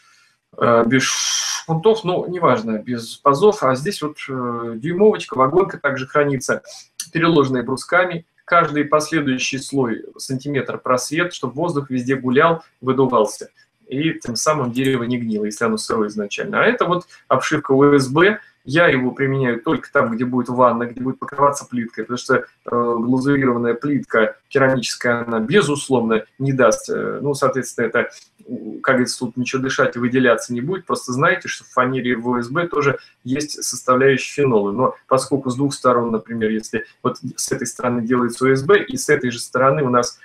без шпунтов, ну неважно, без пазов, а здесь вот дюймовочка, вагонка также хранится, переложенная брусками. Каждый последующий слой сантиметр просвет, чтобы воздух везде гулял, выдувался. И тем самым дерево не гнило, если оно сырое изначально. А это вот обшивка о эс бэ. Я его применяю только там, где будет ванна, где будет покрываться плиткой, потому что э, глазурированная плитка керамическая, она, безусловно, не даст. Э, ну, соответственно, это, как говорится, тут ничего дышать и выделяться не будет. Просто знаете, что в фанере в о эс бэ тоже есть составляющие фенолы. Но поскольку с двух сторон, например, если вот с этой стороны делается о эс бэ, и с этой же стороны у нас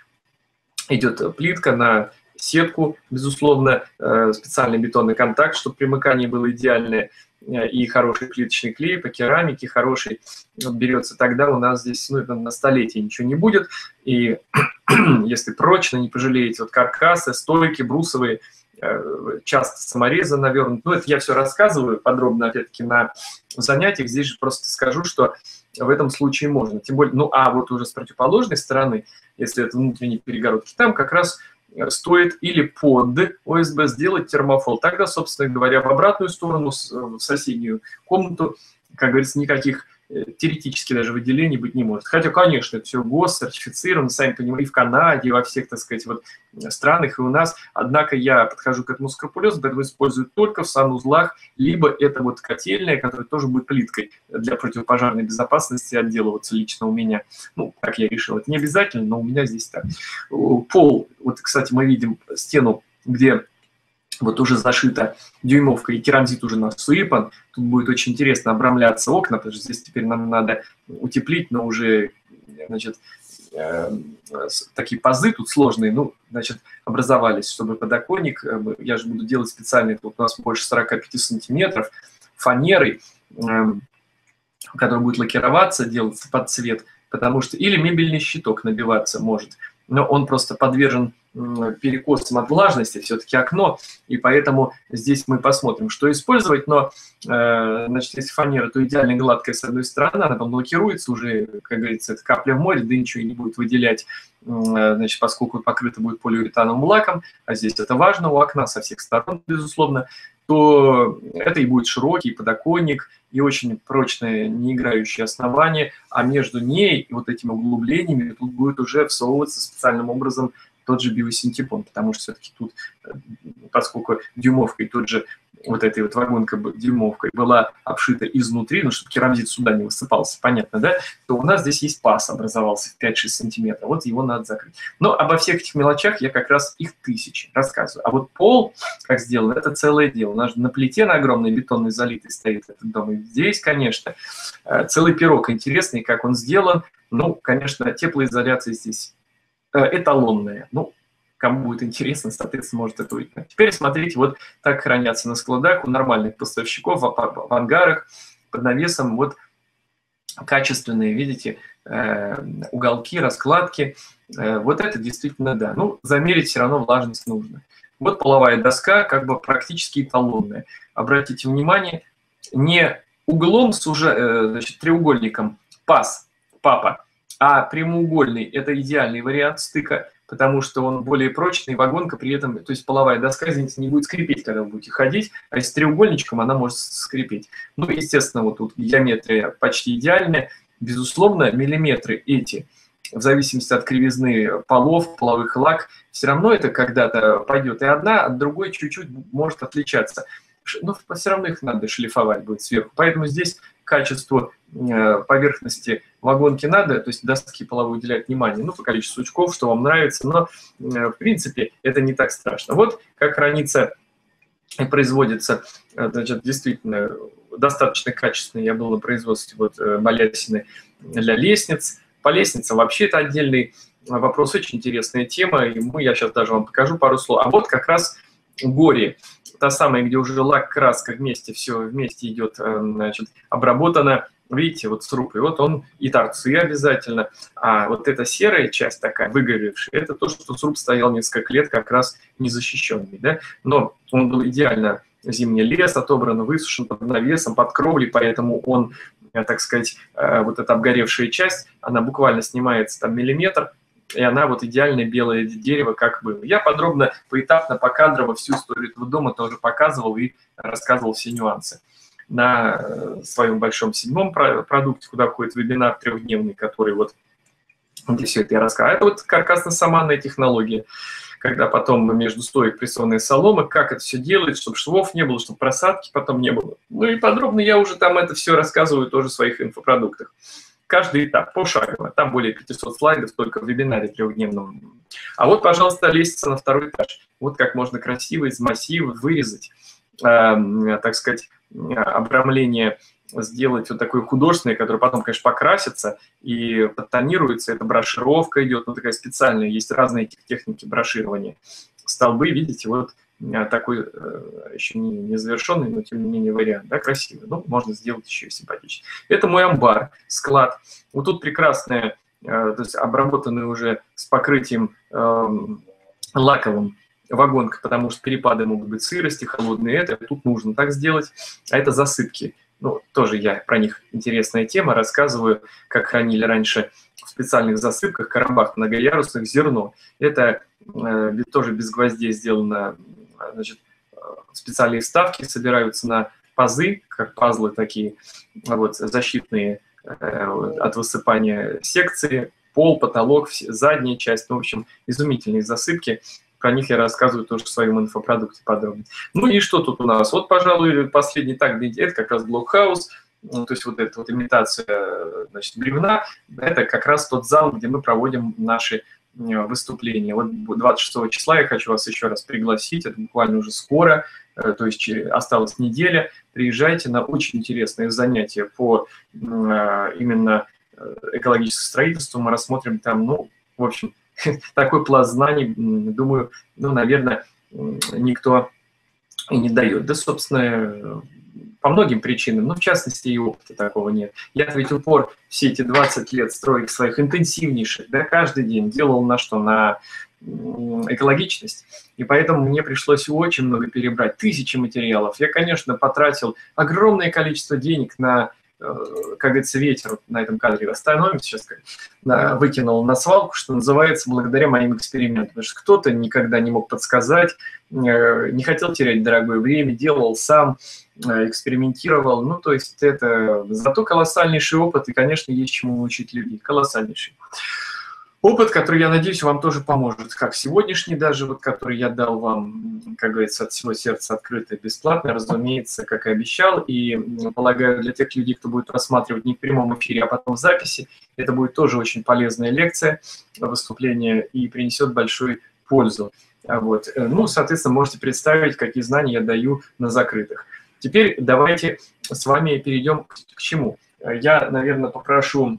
идет плитка на сетку, безусловно, э, специальный бетонный контакт, чтобы примыкание было идеальное, и хороший плиточный клей по керамике, хороший берется, тогда у нас здесь, ну, это на столетие ничего не будет. И если прочно, не пожалеете, вот каркасы, стойки, брусовые, часто саморезы навернуты. Ну, это я все рассказываю подробно, опять-таки, на занятиях. Здесь же просто скажу, что в этом случае можно. Тем более, ну, а вот уже с противоположной стороны, если это внутренние перегородки, там как раз стоит или под о эс бэ сделать термофол. Тогда, собственно говоря, в обратную сторону, в соседнюю комнату, как говорится, никаких теоретически даже выделений быть не может. Хотя, конечно, это все госсертифицировано, сами понимаете, и в Канаде, и во всех, так сказать, вот странах, и у нас. Однако я подхожу к этому скрупулезно, поэтому использую только в санузлах, либо это вот котельная, которая тоже будет плиткой для противопожарной безопасности отделываться лично у меня. Ну, так я решил. Это не обязательно, но у меня здесь так. Пол, вот, кстати, мы видим стену, где вот уже зашита дюймовка, и керамзит уже насыпан. Тут будет очень интересно обрамляться окна, потому что здесь теперь нам надо утеплить, но уже, значит, э, такие пазы тут сложные, ну, значит, образовались, чтобы подоконник, э, я же буду делать специальный, тут у нас больше сорока пяти сантиметров, фанерой, э, который будет лакироваться, делаться под цвет, потому что, или мебельный щиток набиваться может, но он просто подвержен перекосом от влажности, все-таки окно, и поэтому здесь мы посмотрим, что использовать, но, значит, если фанера, то идеально гладкая с одной стороны, она там блокируется уже, как говорится, это капля в море, да ничего не будет выделять, значит, поскольку покрыто будет полиуретановым лаком, а здесь это важно, у окна со всех сторон, безусловно, то это и будет широкий подоконник, и очень прочное, не играющее основание, а между ней и вот этими углублениями тут будет уже всовываться специальным образом тот же биосинтепон, потому что все-таки тут, поскольку дюймовкой, тот же вот этой вот вагонкой дюймовкой была обшита изнутри, ну, чтобы керамзит сюда не высыпался, понятно, да, то у нас здесь есть паз, образовался в пять-шесть сантиметров, вот его надо закрыть. Но обо всех этих мелочах я как раз их тысячи рассказываю. А вот пол, как сделан, это целое дело. У нас на плите на огромной бетонной залитой стоит этот дом. И здесь, конечно, целый пирог интересный, как он сделан. Ну, конечно, теплоизоляция здесь эталонная. Ну, кому будет интересно, соответственно, может это увидеть. Теперь смотрите, вот так хранятся на складах у нормальных поставщиков, в ангарах, под навесом, вот качественные, видите, уголки, раскладки. Вот это действительно, да. Ну, замерить все равно влажность нужно. Вот половая доска, как бы практически эталонная. Обратите внимание, не углом, сужа, значит, треугольником паз, папа, а прямоугольный – это идеальный вариант стыка, потому что он более прочный, вагонка при этом, то есть половая доска, извините, не будет скрипеть, когда вы будете ходить, а с треугольничком она может скрипеть. Ну, естественно, вот тут геометрия почти идеальная. Безусловно, миллиметры эти, в зависимости от кривизны полов, половых лак, все равно это когда-то пойдет и одна, от другой чуть-чуть может отличаться. Но все равно их надо шлифовать будет сверху. Поэтому здесь качеству поверхности вагонки надо, то есть доски половой уделять внимание, ну, по количеству сучков, что вам нравится, но, в принципе, это не так страшно. Вот как хранится и производится, значит, действительно достаточно качественно. Я был на производстве вот балясины для лестниц. По лестницам вообще это отдельный вопрос, очень интересная тема, и мы, я сейчас даже вам покажу пару слов. А вот как раз горе. Та самая, где уже лак, краска вместе, все вместе идет, значит, обработано. Видите, вот сруб, и вот он и торцы обязательно. А вот эта серая часть такая, выгоревшая, это то, что сруб стоял несколько лет как раз незащищенный, да? Но он был идеально зимний лес, отобран, высушен под навесом, под кровлей, поэтому он, так сказать, вот эта обгоревшая часть, она буквально снимается там миллиметр, и она вот идеальное белое дерево, как было. Я подробно, поэтапно, покадрово всю историю этого дома тоже показывал и рассказывал все нюансы. На своем большом седьмом продукте, куда входит вебинар трехдневный, который вот, где все это я рассказываю. Это вот каркасно-саманная технология, когда потом между стоек прессованные соломы, как это все делает, чтобы швов не было, чтобы просадки потом не было. Ну и подробно я уже там это все рассказываю тоже в своих инфопродуктах. Каждый этап, пошагово. Там более пятисот слайдов только в вебинаре трехдневном. А вот, пожалуйста, лестница на второй этаж. Вот как можно красиво из массива вырезать, э, так сказать, обрамление сделать вот такое художественное, которое потом, конечно, покрасится и подтонируется. Это брошировка идет, ну такая специальная. Есть разные техники броширования. Столбы, видите, вот такой еще не, не завершенный, но тем не менее вариант, да, красивый. Ну, можно сделать еще и симпатичнее. Это мой амбар, склад. Вот тут прекрасная, то есть обработанная уже с покрытием э, лаковым вагонка, потому что перепады могут быть сырости, холодные, это тут нужно так сделать. А это засыпки. Ну, тоже я про них интересная тема, рассказываю, как хранили раньше в специальных засыпках, коробах многоярусных зерно. Это э, тоже без гвоздей сделано, значит, специальные вставки собираются на пазы, как пазлы такие, вот, защитные э, от высыпания секции, пол, потолок, задняя часть, ну, в общем, изумительные засыпки. Про них я рассказываю тоже в своем инфопродукте подробно. Ну и что тут у нас? Вот, пожалуй, последний так, это как раз блокхаус, то есть вот эта вот имитация, значит, бревна, это как раз тот зал, где мы проводим наши выступления. Вот двадцать шестого числа я хочу вас еще раз пригласить, это буквально уже скоро, то есть осталась неделя. Приезжайте на очень интересные занятия по именно экологическому строительству. Мы рассмотрим там, ну, в общем, такой пласт знаний, думаю, ну, наверное, никто и не дает. Да, собственно, по многим причинам, но в частности и опыта такого нет. Я ведь упор все эти двадцать лет строек своих интенсивнейших, да, каждый день делал на что? На экологичность. И поэтому мне пришлось очень много перебрать, тысячи материалов. Я, конечно, потратил огромное количество денег на, как говорится, ветер на этом кадре. Остановимся сейчас, на, выкинул на свалку, что называется, благодаря моим экспериментам. Потому что кто-то никогда не мог подсказать, не хотел терять дорогое время, делал сам, экспериментировал. Ну, то есть это зато колоссальнейший опыт, и, конечно, есть чему научить людей. Колоссальнейший опыт, который, я надеюсь, вам тоже поможет, как сегодняшний даже, вот, который я дал вам, как говорится, от всего сердца открыто и бесплатно, разумеется, как и обещал. И, полагаю, для тех людей, кто будет рассматривать не в прямом эфире, а потом в записи, это будет тоже очень полезная лекция, выступление, и принесет большую пользу. Вот. Ну, соответственно, можете представить, какие знания я даю на закрытых. Теперь давайте с вами перейдем к, к чему. Я, наверное, попрошу...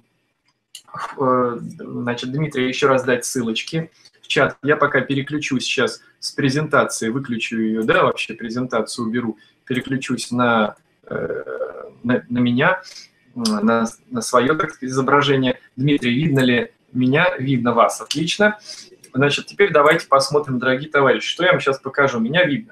Значит, Дмитрий, еще раз дать ссылочки в чат. Я пока переключусь сейчас с презентации, выключу ее, да, вообще презентацию уберу, переключусь на, на, на меня, на, на свое, так сказать, изображение. Дмитрий, видно ли меня? Видно вас. Отлично. Значит, теперь давайте посмотрим, дорогие товарищи, что я вам сейчас покажу. Меня видно.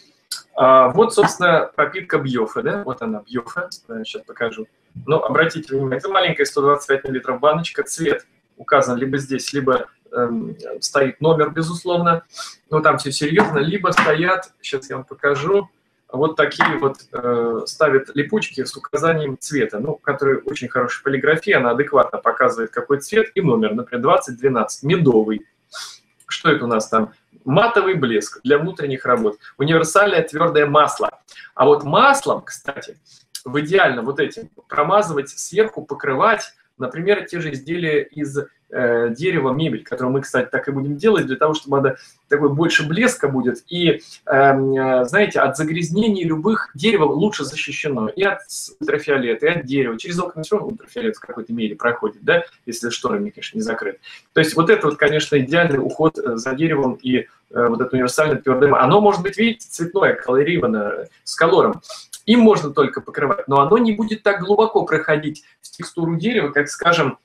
А, вот, собственно, пропитка Бьофа, да, вот она, Бьофа, сейчас покажу. Но обратите внимание, это маленькая сто двадцать пять миллилитров баночка, цвет указан либо здесь, либо эм, стоит номер, безусловно, но там все серьезно, либо стоят, сейчас я вам покажу, вот такие вот э, ставят липучки с указанием цвета, ну, которые очень хорошая полиграфия, она адекватно показывает, какой цвет и номер, например, двадцать двенадцать, медовый. Что это у нас там? Матовый блеск для внутренних работ. Универсальное твердое масло. А вот маслом, кстати, в идеально вот этим промазывать сверху, покрывать, например, те же изделия из э, дерева, мебель, которую мы, кстати, так и будем делать, для того, чтобы она такой больше блеска будет. И, э, знаете, от загрязнений любых дерево лучше защищено. И от ультрафиолета, и от дерева. Через окна все равно ультрафиолет в какой-то мере проходит, да, если шторами, конечно, не закрыт. То есть вот это вот, конечно, идеальный уход за деревом и э, вот это универсальное твердое. Оно может быть, видите, цветное, колорированное, с колором. Им можно только покрывать, но оно не будет так глубоко проходить в текстуру дерева, как, скажем,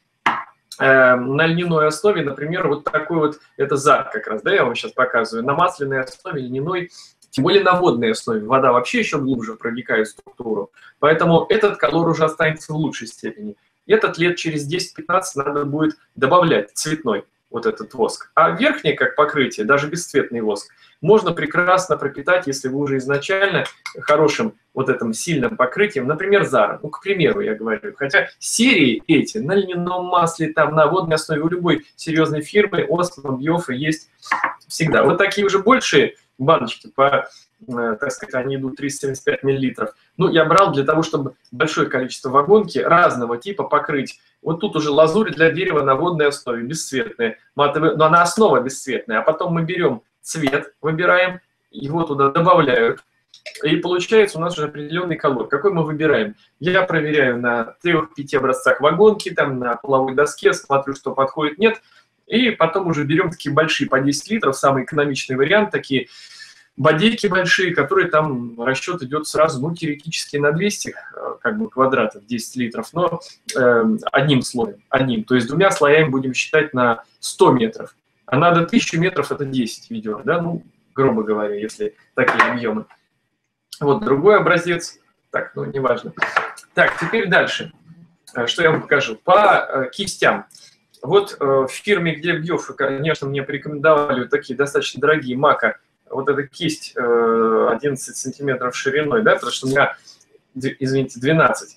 э, на льняной основе, например, вот такой вот, это зад как раз, да, я вам сейчас показываю, на масляной основе, льняной, тем более на водной основе. Вода вообще еще глубже проникает в структуру, поэтому этот колор уже останется в лучшей степени. Этот лет через десять-пятнадцать надо будет добавлять цветной вот этот воск. А верхнее, как покрытие, даже бесцветный воск, можно прекрасно пропитать, если вы уже изначально хорошим вот этим сильным покрытием, например, Zara, ну, к примеру, я говорю. Хотя серии эти на льняном масле, там, на водной основе у любой серьезной фирмы, Осмо, Бьофа есть всегда. Вот такие уже большие баночки, по, так сказать, они идут триста семьдесят пять миллилитров. Ну, я брал для того, чтобы большое количество вагонки разного типа покрыть. Вот тут уже лазурь для дерева на водной основе, бесцветная, матовая, но она основа бесцветная. А потом мы берем цвет, выбираем, его туда добавляют. И получается у нас уже определенный колор. Какой мы выбираем? Я проверяю на трех-пяти образцах вагонки, там на половой доске, смотрю, что подходит, нет. И потом уже берем такие большие по десять литров, самый экономичный вариант, такие бодейки большие, которые там расчет идет сразу, ну, теоретически на двести как бы квадратов, десять литров, но э, одним слоем, одним. То есть двумя слоями будем считать на сто метров. А надо тысячу метров, это десять ведер, да, ну, грубо говоря, если такие объемы. Вот другой образец. Так, ну, неважно. Так, теперь дальше. Что я вам покажу? По кистям. Вот в фирме, где Бьофа, конечно, мне порекомендовали вот такие достаточно дорогие Мака. Вот эта кисть одиннадцать сантиметров шириной, да, потому что у меня, извините, двенадцать.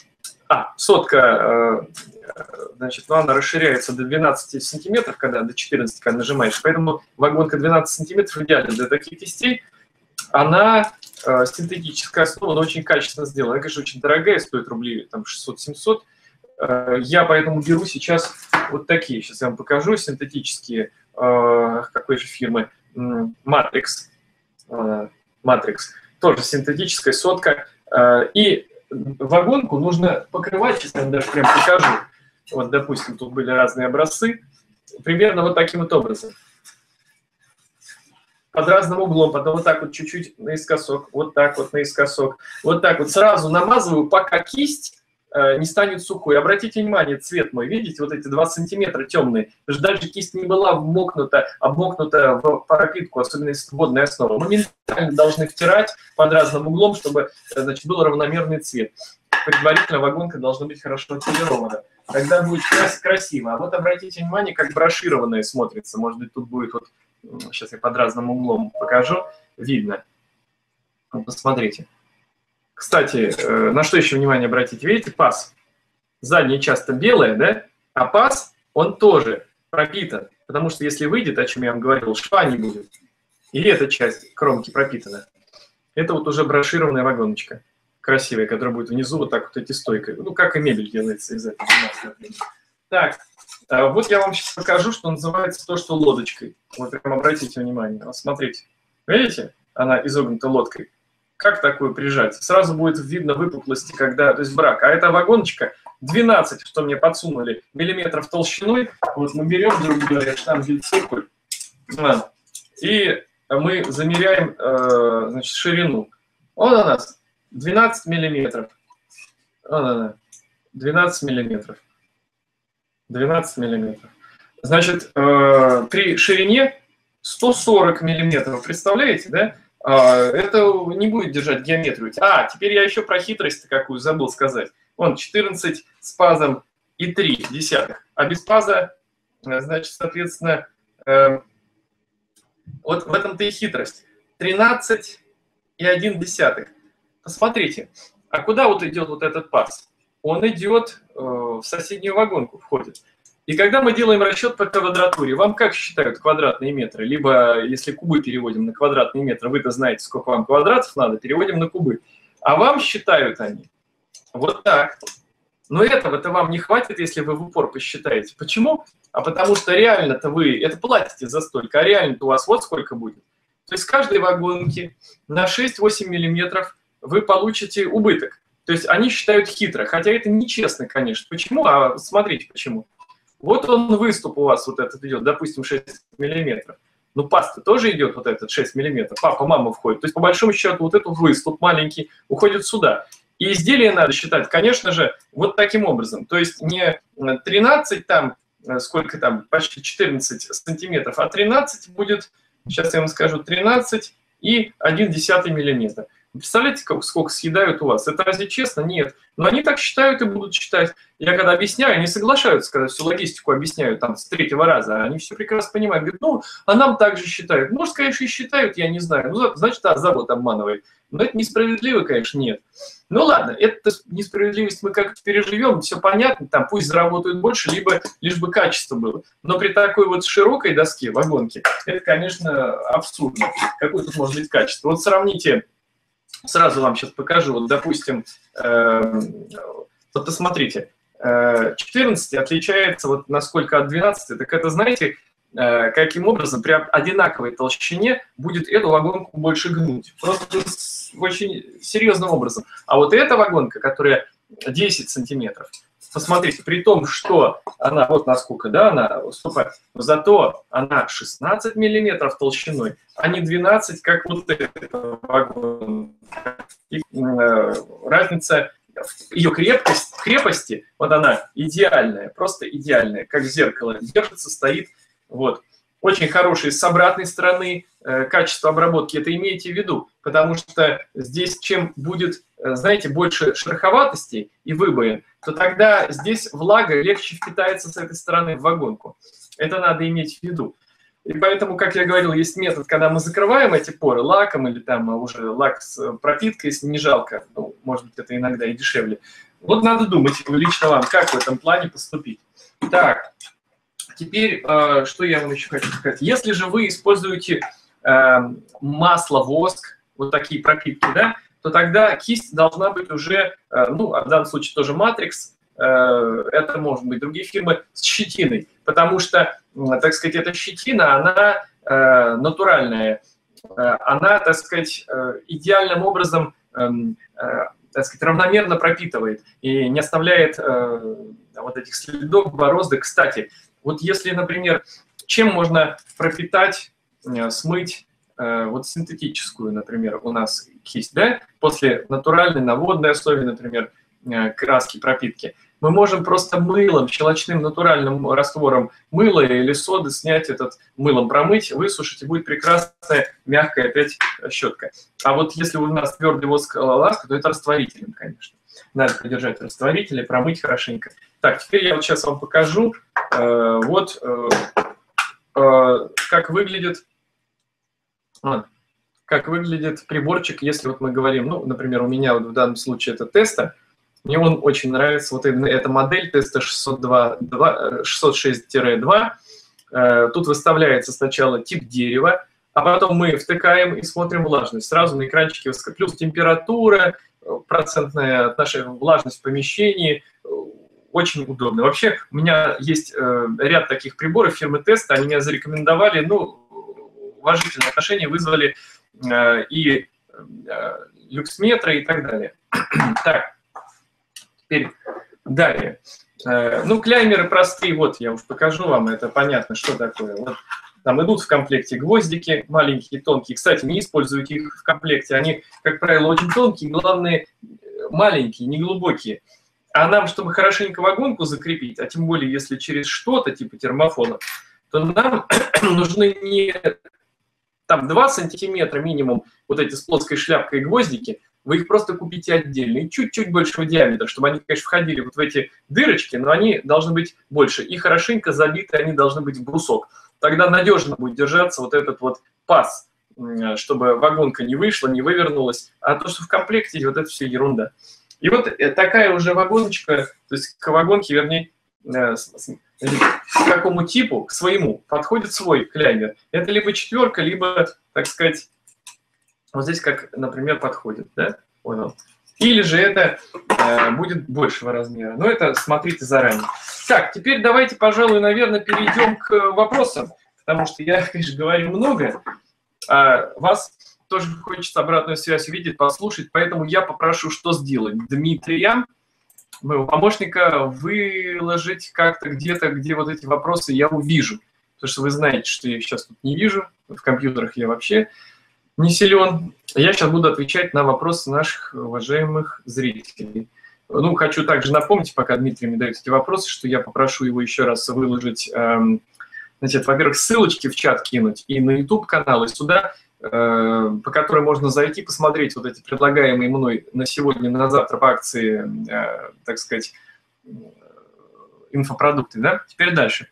А, сотка, значит, ну, она расширяется до двенадцати сантиметров, когда до четырнадцати, когда нажимаешь. Поэтому вагонка двенадцать сантиметров идеально для таких кистей. Она э, синтетическая основа, но очень качественно сделана. Она, конечно, очень дорогая, стоит рублей там шестьсот-семьсот. Э, я поэтому беру сейчас вот такие. Сейчас я вам покажу синтетические, э, какой же фирмы, Matrix. Э, Matrix. Тоже синтетическая сотка. Э, и вагонку нужно покрывать, сейчас я вам даже прям покажу. Вот, допустим, тут были разные образцы. Примерно вот таким вот образом. Под разным углом, потом вот так вот чуть-чуть наискосок, вот так вот наискосок, вот так вот сразу намазываю, пока кисть не станет сухой. Обратите внимание, цвет мой, видите, вот эти два сантиметра темные. Потому что даже кисть не была вмокнута, обмокнута в пропитку, особенно если водная основа. Моментально должны втирать под разным углом, чтобы, значит, был равномерный цвет. Предварительно вагонка должна быть хорошо отполирована. Тогда будет красиво. А вот обратите внимание, как брошированное смотрится. Может быть, тут будет вот, сейчас я под разным углом покажу, видно. Посмотрите. Кстати, на что еще внимание обратить? Видите, паз? Задняя часто белая, да? А паз, он тоже пропитан. Потому что если выйдет, о чем я вам говорил, шва не будет. И эта часть кромки пропитана. Это вот уже брошированная вагоночка. Красивая, которая будет внизу вот так вот эти стойкой. Ну, как и мебель делается из этого. Так, вот я вам сейчас покажу, что называется то, что лодочкой. Вот прям обратите внимание. Вот смотрите. Видите? Она изогнута лодкой. Как такую прижать? Сразу будет видно выпуклости, когда, то есть брак. А эта вагоночка двенадцать, что мне подсунули, миллиметров толщиной. Вот мы берем, грубо говоря, штамп-циркуль, и мы замеряем, значит, ширину. Вот у нас двенадцать миллиметров. Вот она, двенадцать миллиметров. двенадцать миллиметров. Значит, при ширине сто сорок миллиметров. Представляете, да? Это не будет держать геометрию. А, теперь я еще про хитрость какую забыл сказать. Вон, четырнадцать с пазом и три десятых. А без паза, значит, соответственно, э, вот в этом-то и хитрость. тринадцать и один десятых. Посмотрите, а куда вот идет вот этот паз? Он идет э, в соседнюю вагонку, входит. И когда мы делаем расчет по квадратуре, вам как считают квадратные метры? Либо, если кубы переводим на квадратные метры, вы-то знаете, сколько вам квадратов надо, переводим на кубы. А вам считают они вот так. Но этого-то вам не хватит, если вы в упор посчитаете. Почему? А потому что реально-то вы это платите за столько, а реально-то у вас вот сколько будет. То есть с каждой вагонки на шесть-восемь миллиметров вы получите убыток. То есть они считают хитро, хотя это нечестно, конечно. Почему? А смотрите, почему. Вот он выступ у вас вот этот идет, допустим, шесть миллиметров. Ну, паста тоже идет вот этот шесть миллиметров. Папа, мама входит. То есть, по большому счету, вот этот выступ маленький уходит сюда. И изделие надо считать, конечно же, вот таким образом. То есть не тринадцать там, сколько там, почти четырнадцать сантиметров, а тринадцать будет, сейчас я вам скажу, тринадцать и один десятый миллиметра. Представляете, сколько съедают у вас? Это разве честно? Нет. Но они так считают и будут считать. Я когда объясняю, они соглашаются, когда всю логистику объясняю там с третьего раза, они все прекрасно понимают. Говорят, ну, а нам так же считают. Может, конечно, и считают, я не знаю. Ну, значит, да, завод обманывает. Но это несправедливо, конечно, нет. Ну ладно, эту несправедливость мы как-то переживем, все понятно, там пусть заработают больше, либо лишь бы качество было. Но при такой вот широкой доске, вагонке, это, конечно, абсурдно. Какое тут может быть качество? Вот сравните. Сразу вам сейчас покажу. Вот, допустим, э, вот посмотрите, э, четырнадцать отличается вот насколько от двенадцати, так это знаете, э, каким образом при одинаковой толщине будет эту вагонку больше гнуть. Просто очень серьезным образом. А вот эта вагонка, которая десять сантиметров, посмотрите, при том, что она, вот насколько, да, она уступает, зато она шестнадцать миллиметров толщиной, а не двенадцать, как вот эта вагонка. И, э, разница в ее крепкость, крепости, вот она идеальная, просто идеальная, как зеркало, держится, стоит, вот. Очень хорошие с обратной стороны э, качество обработки, это имейте в виду, потому что здесь чем будет, э, знаете, больше шероховатости и выбоин, то тогда здесь влага легче впитается с этой стороны в вагонку. Это надо иметь в виду. И поэтому, как я говорил, есть метод, когда мы закрываем эти поры лаком или там уже лак с пропиткой, если не жалко, ну, может быть, это иногда и дешевле. Вот надо думать лично вам, как в этом плане поступить. Так. Теперь, что я вам еще хочу сказать. Если же вы используете масло, воск, вот такие пропитки, да, то тогда кисть должна быть уже, ну, в данном случае тоже матрикс, это может быть другие фирмы, с щетиной. Потому что, так сказать, эта щетина, она натуральная, она, так сказать, идеальным образом, так сказать, равномерно пропитывает и не оставляет вот этих следов, бороздок. Кстати, вот если, например, чем можно пропитать, смыть э, вот синтетическую, например, у нас кисть, да, после натуральной на водной основе, например, краски, пропитки. Мы можем просто мылом, щелочным натуральным раствором мыла или соды снять этот, мылом промыть, высушить, и будет прекрасная, мягкая опять щетка. А вот если у нас твердый воск ласка, то это растворителем, конечно. Надо подержать растворитель и промыть хорошенько. Так, теперь я вот сейчас вам покажу, э, вот э, э, как выглядит, а, как выглядит приборчик, если вот мы говорим, ну, например, у меня вот в данном случае это Теста. Мне он очень нравится, вот эта модель Теста шестьсот шесть два. Тут выставляется сначала тип дерева, а потом мы втыкаем и смотрим влажность. Сразу на экранчике плюс температура, процентная отношение, влажность в помещении. Очень удобно. Вообще у меня есть ряд таких приборов фирмы Теста, они меня зарекомендовали, ну, уважительное отношение вызвали и люксметры и так далее. Так. Теперь далее. Ну, клеймеры простые, вот я уж покажу вам, это понятно, что такое. Вот, там идут в комплекте гвоздики, маленькие, тонкие. Кстати, не используйте их в комплекте, они, как правило, очень тонкие, главное, маленькие, неглубокие. А нам, чтобы хорошенько вагонку закрепить, а тем более, если через что-то, типа термофона, то нам нужны не там два сантиметра минимум, вот эти с плоской шляпкой гвоздики, вы их просто купите отдельно, и чуть-чуть большего диаметра, чтобы они, конечно, входили вот в эти дырочки, но они должны быть больше. И хорошенько забиты они должны быть в брусок. Тогда надежно будет держаться вот этот вот паз, чтобы вагонка не вышла, не вывернулась. А то, что в комплекте, вот это все ерунда. И вот такая уже вагоночка, то есть к вагонке, вернее, к какому типу, к своему, подходит свой клеймер. Это либо четверка, либо, так сказать, вот здесь, как, например, подходит, да? Понял. Или же это э, будет большего размера. Но это смотрите заранее. Так, теперь давайте, пожалуй, наверное, перейдем к вопросам, потому что я, конечно, говорю много, а вас тоже хочется обратную связь увидеть, послушать, поэтому я попрошу, что сделать. Дмитрия, моего помощника, выложить как-то где-то, где вот эти вопросы я увижу. Потому что вы знаете, что я их сейчас тут не вижу, в компьютерах я вообще не силен. Я сейчас буду отвечать на вопросы наших уважаемых зрителей. Ну, хочу также напомнить, пока Дмитрий мне дает эти вопросы, что я попрошу его еще раз выложить, эм, значит, во-первых, ссылочки в чат кинуть и на YouTube-канал, и сюда, э, по которой можно зайти, посмотреть вот эти предлагаемые мной на сегодня, на завтра по акции, э, так сказать, инфопродукты. Да? Теперь дальше.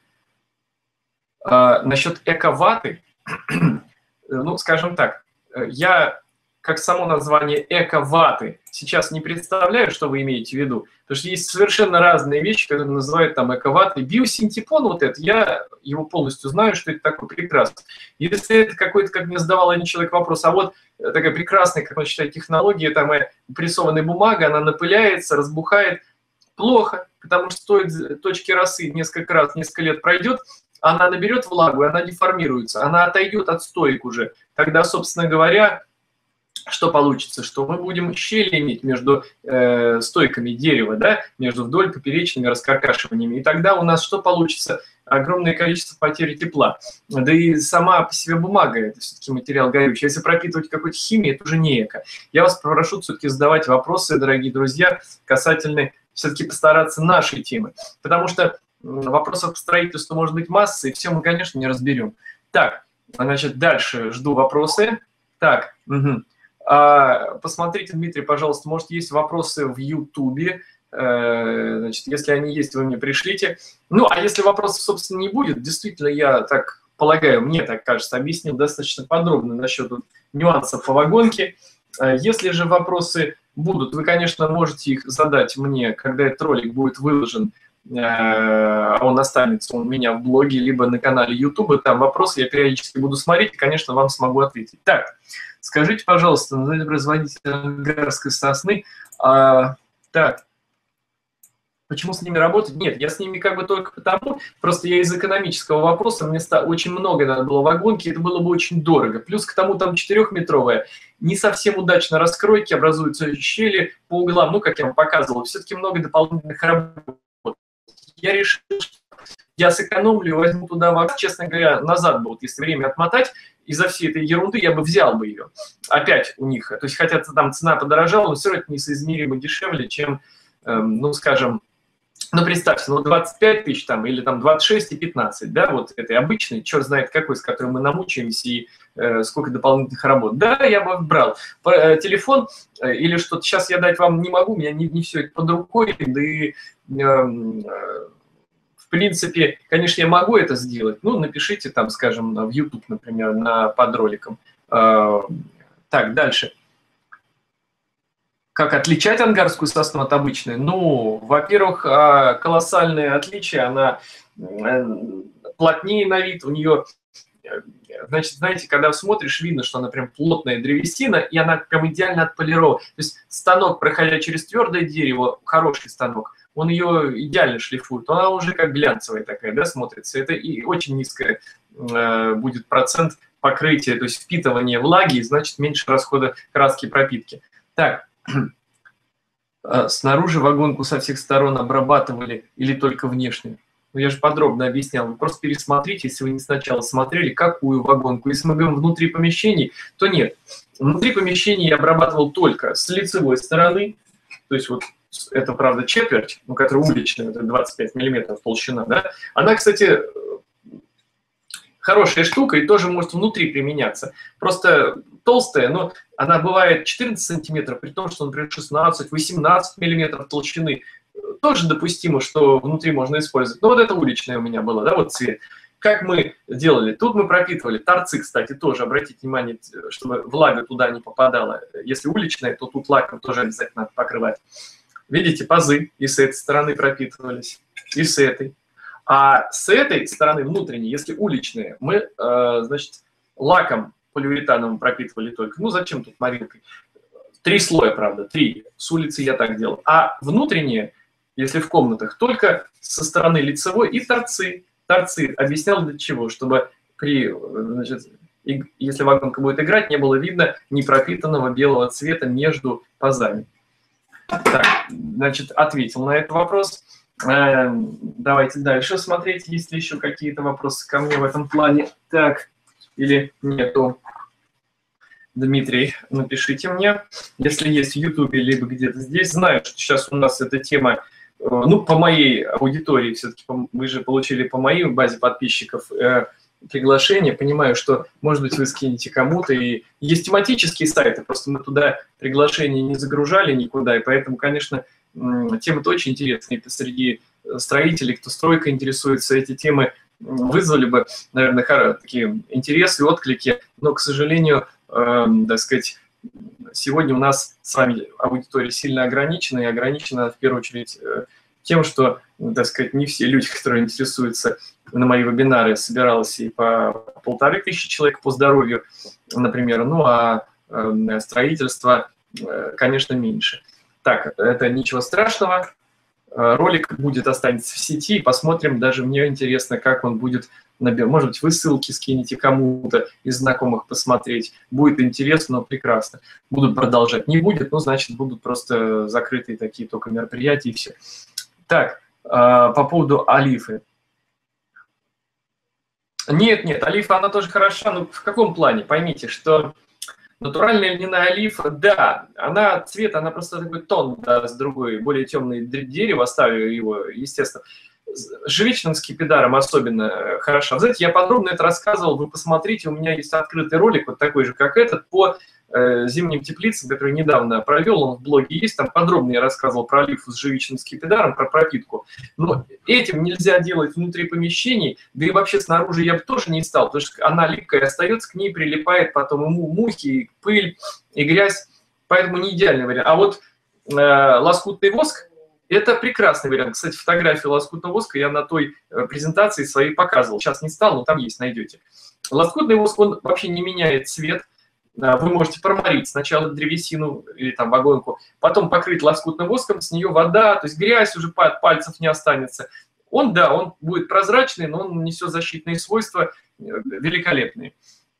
Э, насчет эко-ваты, ну, скажем так, я, как само название эко-ваты, сейчас не представляю, что вы имеете в виду, потому что есть совершенно разные вещи, которые называют там эко-ватой. Биосинтепон, вот это, я его полностью знаю, что это такое прекрасно. Если это какой-то, как мне задавал один человек вопрос, а вот такая прекрасная, как он считает, технология, там прессованная бумага, она напыляется, разбухает, плохо, потому что стоит точки росы несколько раз, несколько лет пройдет, она наберет влагу, она деформируется, она отойдет от стоек уже. Тогда, собственно говоря, что получится? Что мы будем щели иметь между э, стойками дерева, да, между вдоль поперечными раскаркашиваниями. И тогда у нас что получится? Огромное количество потери тепла. Да и сама по себе бумага – это все-таки материал горючий. Если пропитывать какой-то химией, это уже не эко. Я вас попрошу все-таки задавать вопросы, дорогие друзья, касательно все-таки постараться нашей темы. Потому что вопросов по строительству может быть масса, и все мы, конечно, не разберем. Так, значит, дальше жду вопросы. Так, угу. а, посмотрите, Дмитрий, пожалуйста, может, есть вопросы в Ютубе. Э, значит, если они есть, вы мне пришлите. Ну, а если вопросов, собственно, не будет, действительно, я так полагаю, мне так кажется, объяснил достаточно подробно насчет нюансов по вагонке. Если же вопросы будут, вы, конечно, можете их задать мне, когда этот ролик будет выложен, он останется у меня в блоге, либо на канале YouTube, там вопросы я периодически буду смотреть и, конечно, вам смогу ответить. Так, скажите, пожалуйста, производитель ангарской сосны, а, так, почему с ними работать? Нет, я с ними как бы только потому, просто я из экономического вопроса, мне очень много надо было вагонки, это было бы очень дорого. Плюс к тому там четырехметровая, не совсем удачно раскройки, образуются щели по углам, ну, как я вам показывал, все-таки много дополнительных работ. Я решил, что я сэкономлю, возьму туда вагон, честно говоря, назад бы, вот если время отмотать, из-за всей этой ерунды я бы взял бы ее. Опять у них, то есть хотя там цена подорожала, но все равно это несоизмеримо дешевле, чем ну, скажем, ну, представьте, ну, двадцать пять тысяч там, или там двадцать шесть и пятнадцать, да, вот этой обычной, черт знает какой, с которой мы намучаемся, и э, сколько дополнительных работ. Да, я бы брал э, телефон э, или что-то, сейчас я дать вам не могу, у меня не, не все это под рукой, да и, э, э, в принципе, конечно, я могу это сделать, ну, напишите там, скажем, в YouTube, например, на, под роликом. Э, так, дальше. Как отличать ангарскую сосну от обычной? Ну, во-первых, колоссальное отличие, она плотнее на вид, у нее, значит, знаете, когда смотришь, видно, что она прям плотная древесина, и она прям идеально отполирована. То есть станок, проходя через твердое дерево, хороший станок, он ее идеально шлифует, она уже как глянцевая такая, да, смотрится. Это и очень низкая э, будет процент покрытия, то есть впитывания влаги, значит, меньше расхода краски пропитки. Так. Снаружи вагонку со всех сторон обрабатывали или только внешне? Ну, я же подробно объяснял. Вы просто пересмотрите, если вы не сначала смотрели, какую вагонку. Если мы говорим внутри помещений, то нет. Внутри помещений я обрабатывал только с лицевой стороны, то есть вот это, правда, четверть, ну, которая уличная, это двадцать пять миллиметров толщина, да. Она, кстати, хорошая штука и тоже может внутри применяться. Просто толстая, но она бывает четырнадцать сантиметров, при том, что, например, шестнадцать-восемнадцать миллиметров толщины. Тоже допустимо, что внутри можно использовать. Но вот это уличное у меня было, да, вот цвет. Как мы делали? Тут мы пропитывали. Торцы, кстати, тоже, обратите внимание, чтобы влага туда не попадала. Если уличная, то тут лаком тоже обязательно надо покрывать. Видите, пазы и с этой стороны пропитывались, и с этой. А с этой стороны внутренней, если уличные, мы, э, значит, лаком полиуретановым пропитывали только. Ну, зачем тут морилкой? Три слоя, правда, три. С улицы я так делал. А внутренние, если в комнатах, только со стороны лицевой и торцы. Торцы объяснял для чего? Чтобы при, значит, если вагонка будет играть, не было видно непропитанного белого цвета между пазами. Так, значит, ответил на этот вопрос. Давайте дальше смотреть, есть ли еще какие-то вопросы ко мне в этом плане. Так, или нету. Дмитрий, напишите мне, если есть в YouTube, либо где-то здесь. Знаю, что сейчас у нас эта тема, ну, по моей аудитории, все-таки вы же получили по моей базе подписчиков э, приглашение. Понимаю, что, может быть, вы скинете кому-то. И есть тематические сайты, просто мы туда приглашения не загружали никуда, и поэтому, конечно, темы-то очень интересные. Это среди строителей, кто стройкой интересуется, эти темы вызвали бы, наверное, такие интересы, отклики, но, к сожалению, э, так сказать, сегодня у нас с вами аудитория сильно ограничена, и ограничена в первую очередь тем, что, так сказать, не все люди, которые интересуются на мои вебинары, собиралось и по полторы тысячи человек по здоровью, например, ну а э, строительство, э, конечно, меньше. Так, это ничего страшного. Ролик будет, останется в сети, посмотрим, даже мне интересно, как он будет, может быть, вы ссылки скинете кому-то из знакомых посмотреть, будет интересно, но прекрасно. Будут продолжать, не будет, ну, значит, будут просто закрытые такие только мероприятия и все. Так, по поводу олифы. Нет, нет, олифа, она тоже хороша, но в каком плане? Поймите, что натуральная льняная олифа, да, она цвет, она просто такой тон, да, с другой, более темное дерево, оставлю его, естественно. С живичным скипидаром особенно хороша. Знаете, я подробно это рассказывал, вы посмотрите, у меня есть открытый ролик, вот такой же, как этот, по э, зимним теплицам, который недавно провел, он в блоге есть, там подробно я рассказывал про олифу с живичным скипидаром, про пропитку. Но этим нельзя делать внутри помещений, да и вообще снаружи я бы тоже не стал, потому что она липкая остается, к ней прилипает потом и мухи, и пыль, и грязь, поэтому не идеальный вариант. А вот э, лоскутный воск, это прекрасный вариант. Кстати, фотографию лоскутного воска я на той презентации своей показывал. Сейчас не стал, но там есть, найдете. Лоскутный воск, он вообще не меняет цвет. Вы можете проморить сначала древесину или там вагонку, потом покрыть лоскутным воском, с нее вода, то есть грязь уже от пальцев не останется. Он, да, он будет прозрачный, но он несет защитные свойства великолепные.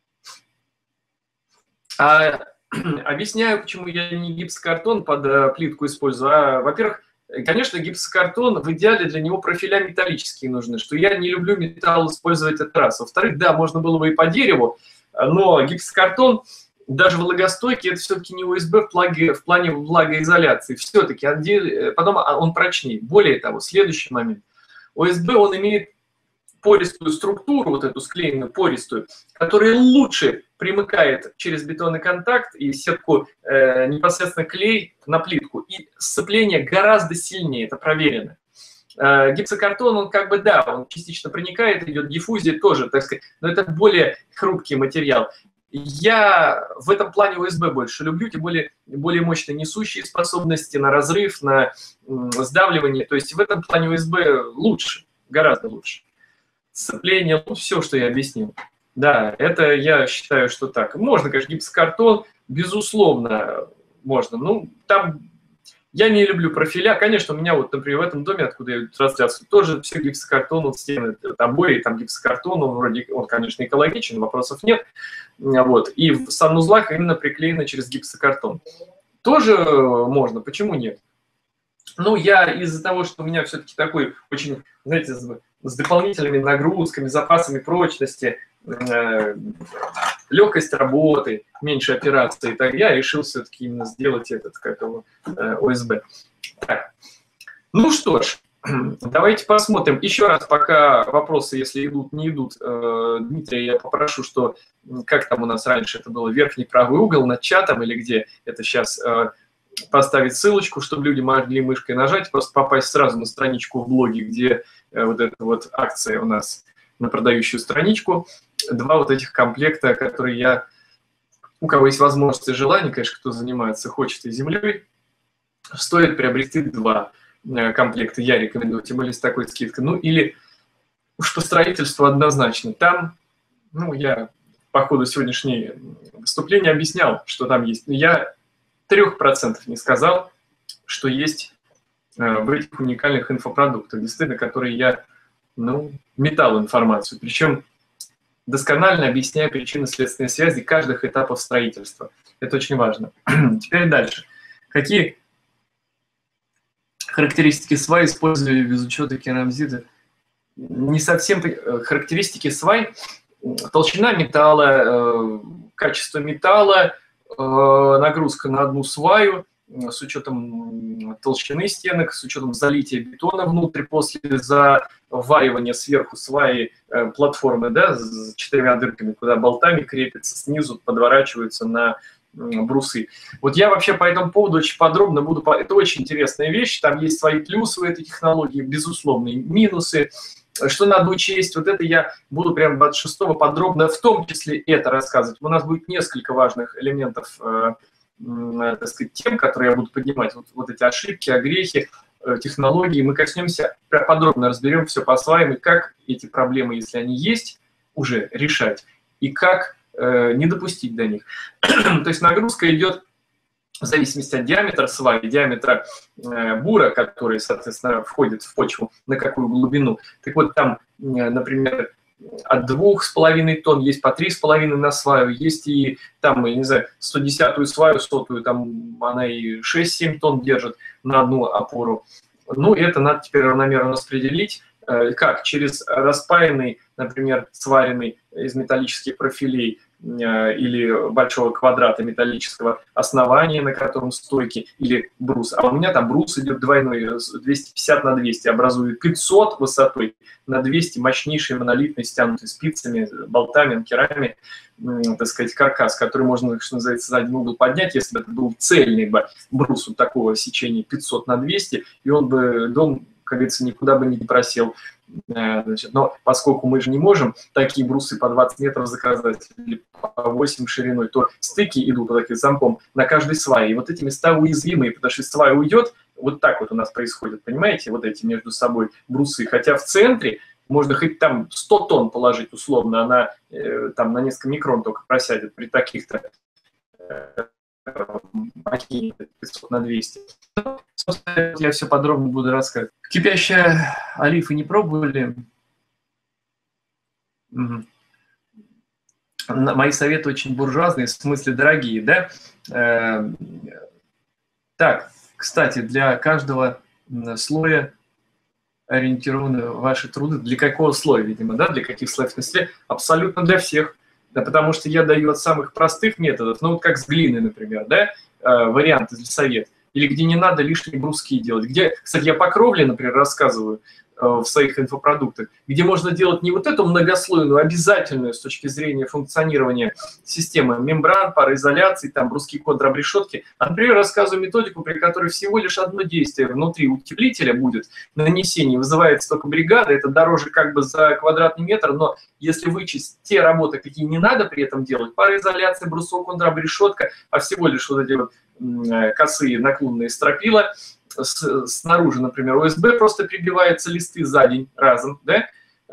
А, объясняю, почему я не гипсокартон под плитку использую. А, во-первых, конечно, гипсокартон, в идеале для него профиля металлические нужны, что я не люблю металл использовать этот раз. Во-вторых, да, можно было бы и по дереву, но гипсокартон, даже влагостойкий, это все-таки не ОСБ в, плаге, в плане влагоизоляции. Все-таки потом он прочнее. Более того, следующий момент. ОСБ, он имеет пористую структуру, вот эту склеенную пористую, которая лучше примыкает через бетонный контакт и сетку э, непосредственно клей на плитку. И сцепление гораздо сильнее, это проверено. Э, гипсокартон, он как бы, да, он частично проникает, идет диффузия тоже, так сказать, но это более хрупкий материал. Я в этом плане ОСБ больше люблю, тем более более мощные несущие способности на разрыв, на сдавливание. То есть в этом плане ОСБ лучше, гораздо лучше. Сцепление, ну, все, что я объяснил. Да, это я считаю, что так. Можно, конечно, гипсокартон, безусловно, можно. Ну, там я не люблю профиля. Конечно, у меня вот, например, в этом доме, откуда я веду трансляцию, тоже все гипсокартон, вот стены, обои, там гипсокартон, он вроде, он, конечно, экологичен, вопросов нет. Вот. И в санузлах именно приклеено через гипсокартон. Тоже можно, почему нет? Ну, я из-за того, что у меня все-таки такой очень, знаете, с дополнительными нагрузками, запасами прочности, э, легкость работы, меньше операций, так я решил все-таки именно сделать этот, как его, э, ОСБ. Так. Ну что ж, давайте посмотрим. Еще раз, пока вопросы, если идут, не идут, э, Дмитрий, я попрошу, что, как там у нас раньше это было, верхний правый угол над чатом или где это сейчас... Э, поставить ссылочку, чтобы люди могли мышкой нажать, просто попасть сразу на страничку в блоге, где вот эта вот акция у нас на продающую страничку. Два вот этих комплекта, которые я... У кого есть возможность и желание, конечно, кто занимается, хочет и землей, стоит приобрести два комплекта. Я рекомендую, тем более с такой скидкой. Ну или уж по строительству однозначно. Там, ну я по ходу сегодняшнего выступления объяснял, что там есть. Я трех процентов не сказал, что есть в этих уникальных инфопродуктах, действительно, которые я, ну, метал информацию, причем досконально объясняя причинно-следственные связи каждых этапов строительства. Это очень важно. Теперь дальше. Какие характеристики свай использовали без учета керамзита? Не совсем характеристики свай, толщина металла, качество металла, нагрузка на одну сваю с учетом толщины стенок, с учетом залития бетона внутрь после заваривания сверху сваи платформы, да, с четырьмя дырками, куда болтами крепятся, снизу подворачиваются на брусы. Вот я вообще по этому поводу очень подробно буду... Это очень интересная вещь, там есть свои плюсы в этой технологии, безусловные минусы. Что надо учесть, вот это я буду прямо двадцать шестого подробно, в том числе это рассказывать. У нас будет несколько важных элементов, э, э, так сказать, тем, которые я буду поднимать. Вот, вот эти ошибки, огрехи, э, технологии. Мы коснемся, подробно разберем все по сваям, и как эти проблемы, если они есть, уже решать, и как э, не допустить до них. То есть нагрузка идет в зависимости от диаметра сваи, диаметра э, бура, который, соответственно, входит в почву, на какую глубину. Так вот, там, э, например, от двух с половиной тонн есть по три с половиной на сваю, есть и там, я не знаю, сто десятую сваю, сотую, там она и шесть-семь тонн держит на одну опору. Ну, это надо теперь равномерно распределить. Э, как? Через распаянный, например, сваренный из металлических профилей или большого квадрата металлического основания, на котором стойки, или брус. А у меня там брус идет двойной, двести пятьдесят на двести, образует пятьсот высотой на двести, мощнейший монолитный, стянутый спицами, болтами, анкерами, так сказать, каркас, который можно, что называется, за один угол поднять, если бы это был цельный бы брус вот такого сечения пятьсот на двести, и он бы, дом, как говорится, никуда бы не просел. Значит, но поскольку мы же не можем такие брусы по двадцать метров заказать или по восемь шириной, то стыки идут вот таким замком на каждой свае. И вот эти места уязвимые, потому что свая уйдет, вот так вот у нас происходит, понимаете, вот эти между собой брусы. Хотя в центре можно хоть там сто тонн положить условно, она э, там на несколько микрон только просядет при таких-то э, пятьсот на двести. Я все подробно буду рассказывать. Кипящая олифы не пробовали? Угу. Мои советы очень буржуазные, в смысле дорогие, да? Э, так, кстати, для каждого слоя ориентированы ваши труды. Для какого слоя, видимо, да? Для каких слоев? Абсолютно для всех. да, потому что я даю от самых простых методов, ну вот как с глиной, например, да, варианты для совета, или где не надо лишние бруски делать, где, кстати, я по кровле, например, рассказываю в своих инфопродуктах, где можно делать не вот эту многослойную, обязательную с точки зрения функционирования системы мембран, пароизоляции, там бруски, контрабрешетки, а, например, рассказываю методику, при которой всего лишь одно действие внутри утеплителя будет, нанесение, вызывается только бригада, это дороже как бы за квадратный метр, но если вычесть те работы, какие не надо при этом делать, пароизоляция, брусок, контрабрешетка, а всего лишь вот эти вот косые наклонные стропила, снаружи, например, о эс бэ просто прибиваются листы за день разом, да,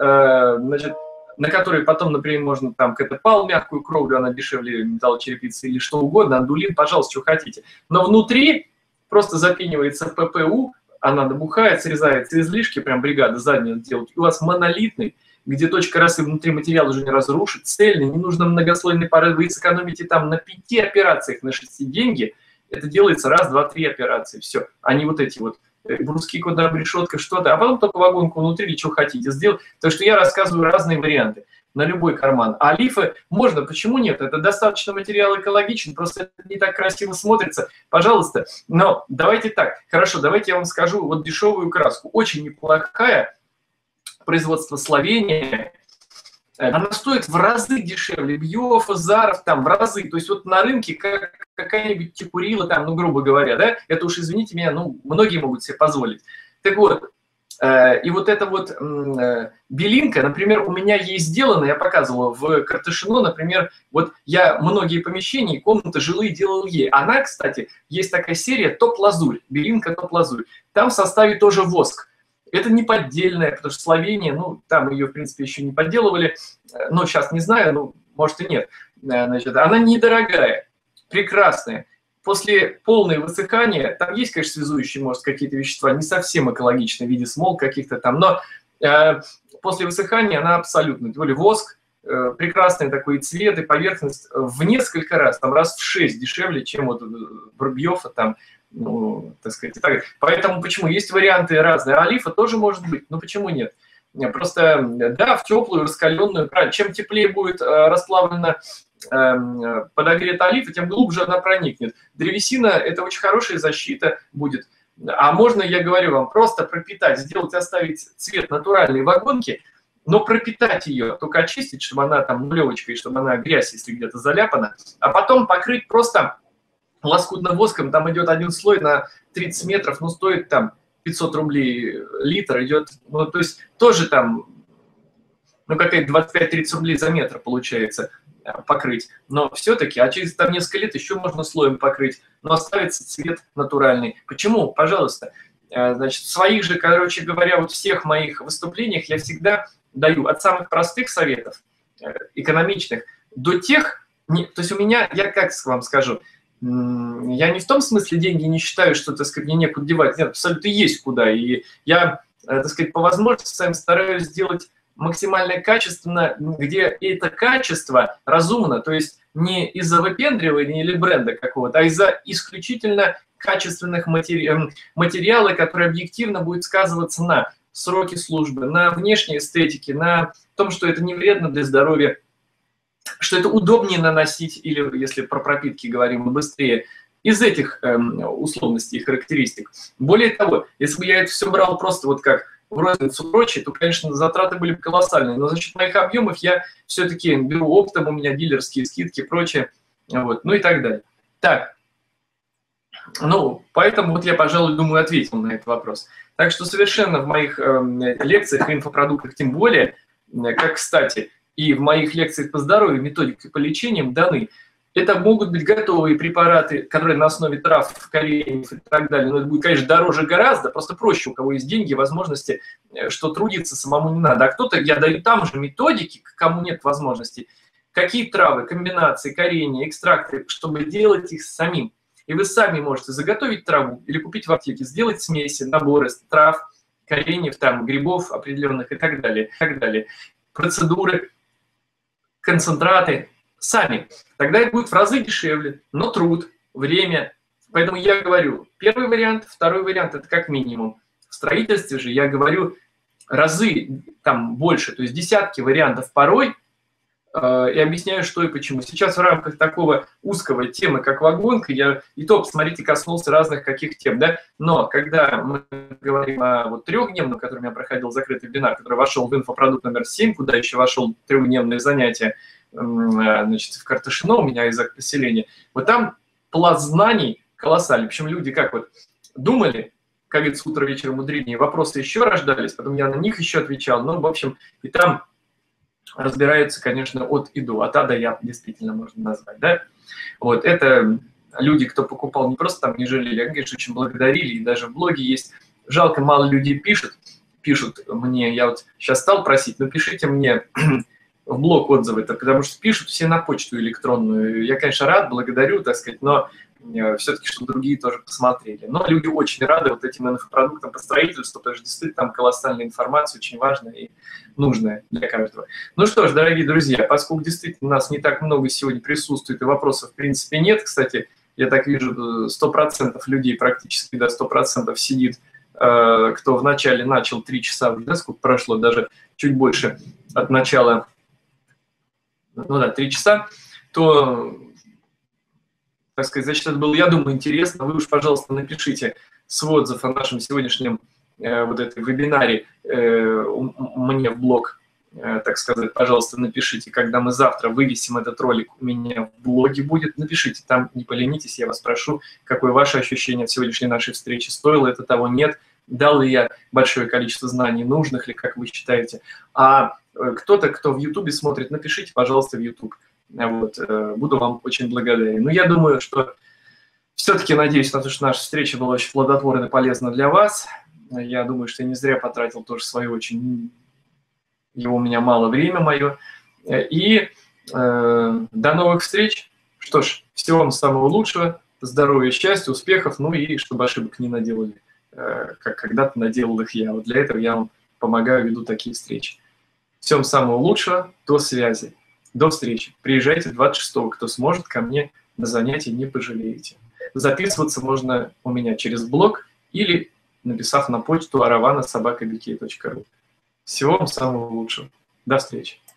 значит, на которые потом, например, можно там кэтепал, мягкую кровлю, она дешевле металлочерепицы или что угодно, андулин, пожалуйста, что хотите. Но внутри просто запенивается пэ пэ у, она набухает, срезается излишки, прям бригада задняя делает, и у вас монолитный, где точка росы внутри материала уже не разрушит, цельный, не нужно многослойный пары, вы сэкономите там на пяти операциях, на шести деньги. Это делается раз, два, три операции, все. А не вот эти вот бруски, контрабрешетка, что-то. А потом только вагонку внутри или что хотите сделать. Так что я рассказываю разные варианты на любой карман. А лифы можно, почему нет? Это достаточно материал экологичен, просто это не так красиво смотрится. Пожалуйста. Но давайте так. Хорошо, давайте я вам скажу вот дешевую краску. Очень неплохая. Производство Словения. Она стоит в разы дешевле, Бьёфа, Заров, там, в разы. То есть вот на рынке как какая-нибудь Тикурила, там, ну, грубо говоря, да, это уж, извините меня, ну, многие могут себе позволить. Так вот, э, и вот эта вот э, белинка, например, у меня есть сделано, я показывал в Карташино, например, вот я многие помещения, комнаты жилые делал ей. Она, кстати, есть такая серия топ-лазурь, белинка топ-лазурь. Там в составе тоже воск. Это не поддельная, потому что Словения, ну, там ее, в принципе, еще не подделывали, но сейчас не знаю, ну, может и нет. Значит, она недорогая, прекрасная. После полного высыхания, там есть, конечно, связующие, может, какие-то вещества, не совсем экологичные, в виде смол каких-то там, но э, после высыхания она абсолютно, тем более воск, э, прекрасный такой цвет и поверхность в несколько раз, там раз в шесть дешевле, чем вот Бьёфа там, ну, так сказать, так. Поэтому почему? Есть варианты разные. А олифа тоже может быть, но почему нет? Просто, да, в теплую, раскаленную, правильно, чем теплее будет э, расплавлена, э, подогрета олифа, тем глубже она проникнет. Древесина – это очень хорошая защита будет. А можно, я говорю вам, просто пропитать, сделать, оставить цвет натуральной вагонки, но пропитать ее, только очистить, чтобы она там нулевочкой, чтобы она грязь, если где-то заляпана, а потом покрыть просто лоскутным воском, там идет один слой на тридцать метров, ну, стоит там пятьсот рублей литр, идет, ну, то есть тоже там, ну, какая-то двадцать пять тридцать рублей за метр получается покрыть, но все-таки, а через там несколько лет еще можно слоем покрыть, но оставится цвет натуральный. Почему? Пожалуйста. Значит, в своих же, короче говоря, вот всех моих выступлениях я всегда даю от самых простых советов, экономичных, до тех, не, то есть у меня, я как вам скажу, я не в том смысле деньги не считаю, что, так сказать, мне некуда девать. Нет, абсолютно есть куда. И я, так сказать, по возможности сам стараюсь сделать максимально качественно, где это качество разумно, то есть не из-за выпендривания или бренда какого-то, а из-за исключительно качественных матери... материалов, которые объективно будут сказываться на сроке службы, на внешней эстетике, на том, что это не вредно для здоровья, что это удобнее наносить, или, если про пропитки говорим, быстрее, из этих э, условностей и характеристик. Более того, если бы я это все брал просто вот как в розницу и прочее, то, конечно, затраты были бы колоссальные. Но за счет моих объемов я все-таки беру оптом, у меня дилерские скидки и прочее, вот, ну и так далее. Так, ну, поэтому вот я, пожалуй, думаю, ответил на этот вопрос. Так что совершенно в моих э, лекциях и инфопродуктах, тем более, как, кстати, и в моих лекциях по здоровью, методики по лечениям даны. Это могут быть готовые препараты, которые на основе трав, кореньев и так далее. Но это будет, конечно, дороже гораздо, просто проще, у кого есть деньги, возможности, что трудиться самому не надо. А кто-то, я даю там же методики, кому нет возможности, какие травы, комбинации, коренья, экстракты, чтобы делать их самим. И вы сами можете заготовить траву или купить в аптеке, сделать смеси, наборы трав, кореньев, там, грибов определенных и так далее, и так далее. Процедуры, концентраты сами. Тогда это будет в разы дешевле, но труд, время. Поэтому я говорю, первый вариант, второй вариант – это как минимум. В строительстве же я говорю разы там больше, то есть десятки вариантов порой, и объясняю, что и почему. Сейчас в рамках такого узкого темы, как вагонка, я и то, посмотрите, коснулся разных каких тем, да, но когда мы говорим о вот трехдневном, которым я проходил закрытый вебинар, который вошел в инфопродукт номер семь, куда еще вошел трехдневное занятие, значит, в Карташино у меня из поселения, вот там пласт знаний колоссальный, причем люди как вот думали, как говорится, утро вечером мудренее, вопросы еще рождались, потом я на них еще отвечал, ну, в общем, и там разбираются, конечно, от и до, от А до Я действительно можно назвать, да. Вот, это люди, кто покупал, не просто там не жалели, а, конечно, очень благодарили, и даже в блоге есть, жалко, мало людей пишут, пишут мне, я вот сейчас стал просить, ну, пишите мне в блог отзывы, потому что пишут все на почту электронную, я, конечно, рад, благодарю, так сказать, но все-таки, чтобы другие тоже посмотрели. Но люди очень рады вот этим инфопродуктам по строительству, потому что действительно там колоссальная информация, очень важная и нужная для каждого. Ну что ж, дорогие друзья, поскольку действительно у нас не так много сегодня присутствует и вопросов в принципе нет, кстати, я так вижу, сто процентов людей практически, да, сто процентов сидит, э, кто вначале начал три часа, да, сколько прошло, даже чуть больше от начала, ну да, три часа, то... так сказать, значит, это было, я думаю, интересно. Вы уж, пожалуйста, напишите свой отзыв о нашем сегодняшнем э, вот этом вебинаре э, мне в блог, э, так сказать, пожалуйста, напишите, когда мы завтра вывесим этот ролик, у меня в блоге будет, напишите, там не поленитесь, я вас прошу, какое ваше ощущение от сегодняшней нашей встречи, стоило это того, нет, дал ли я большое количество знаний, нужных ли, как вы считаете. А кто-то, кто в Ютубе смотрит, напишите, пожалуйста, в Ютуб. Вот, буду вам очень благодарен. Но я думаю, что все-таки надеюсь на то, что наша встреча была очень плодотворна и полезна для вас. Я думаю, что я не зря потратил тоже свое очень... Его у меня мало время мое. И э, до новых встреч. Что ж, всего вам самого лучшего. Здоровья, счастья, успехов. Ну и чтобы ошибок не наделали, э, как когда-то наделал их я. Вот для этого я вам помогаю, веду такие встречи. Всем самого лучшего. До связи. До встречи. Приезжайте двадцать шестого, кто сможет, ко мне на занятия, не пожалеете. Записываться можно у меня через блог или написав на почту aravana собака би кей точка ру. Всего вам самого лучшего. До встречи.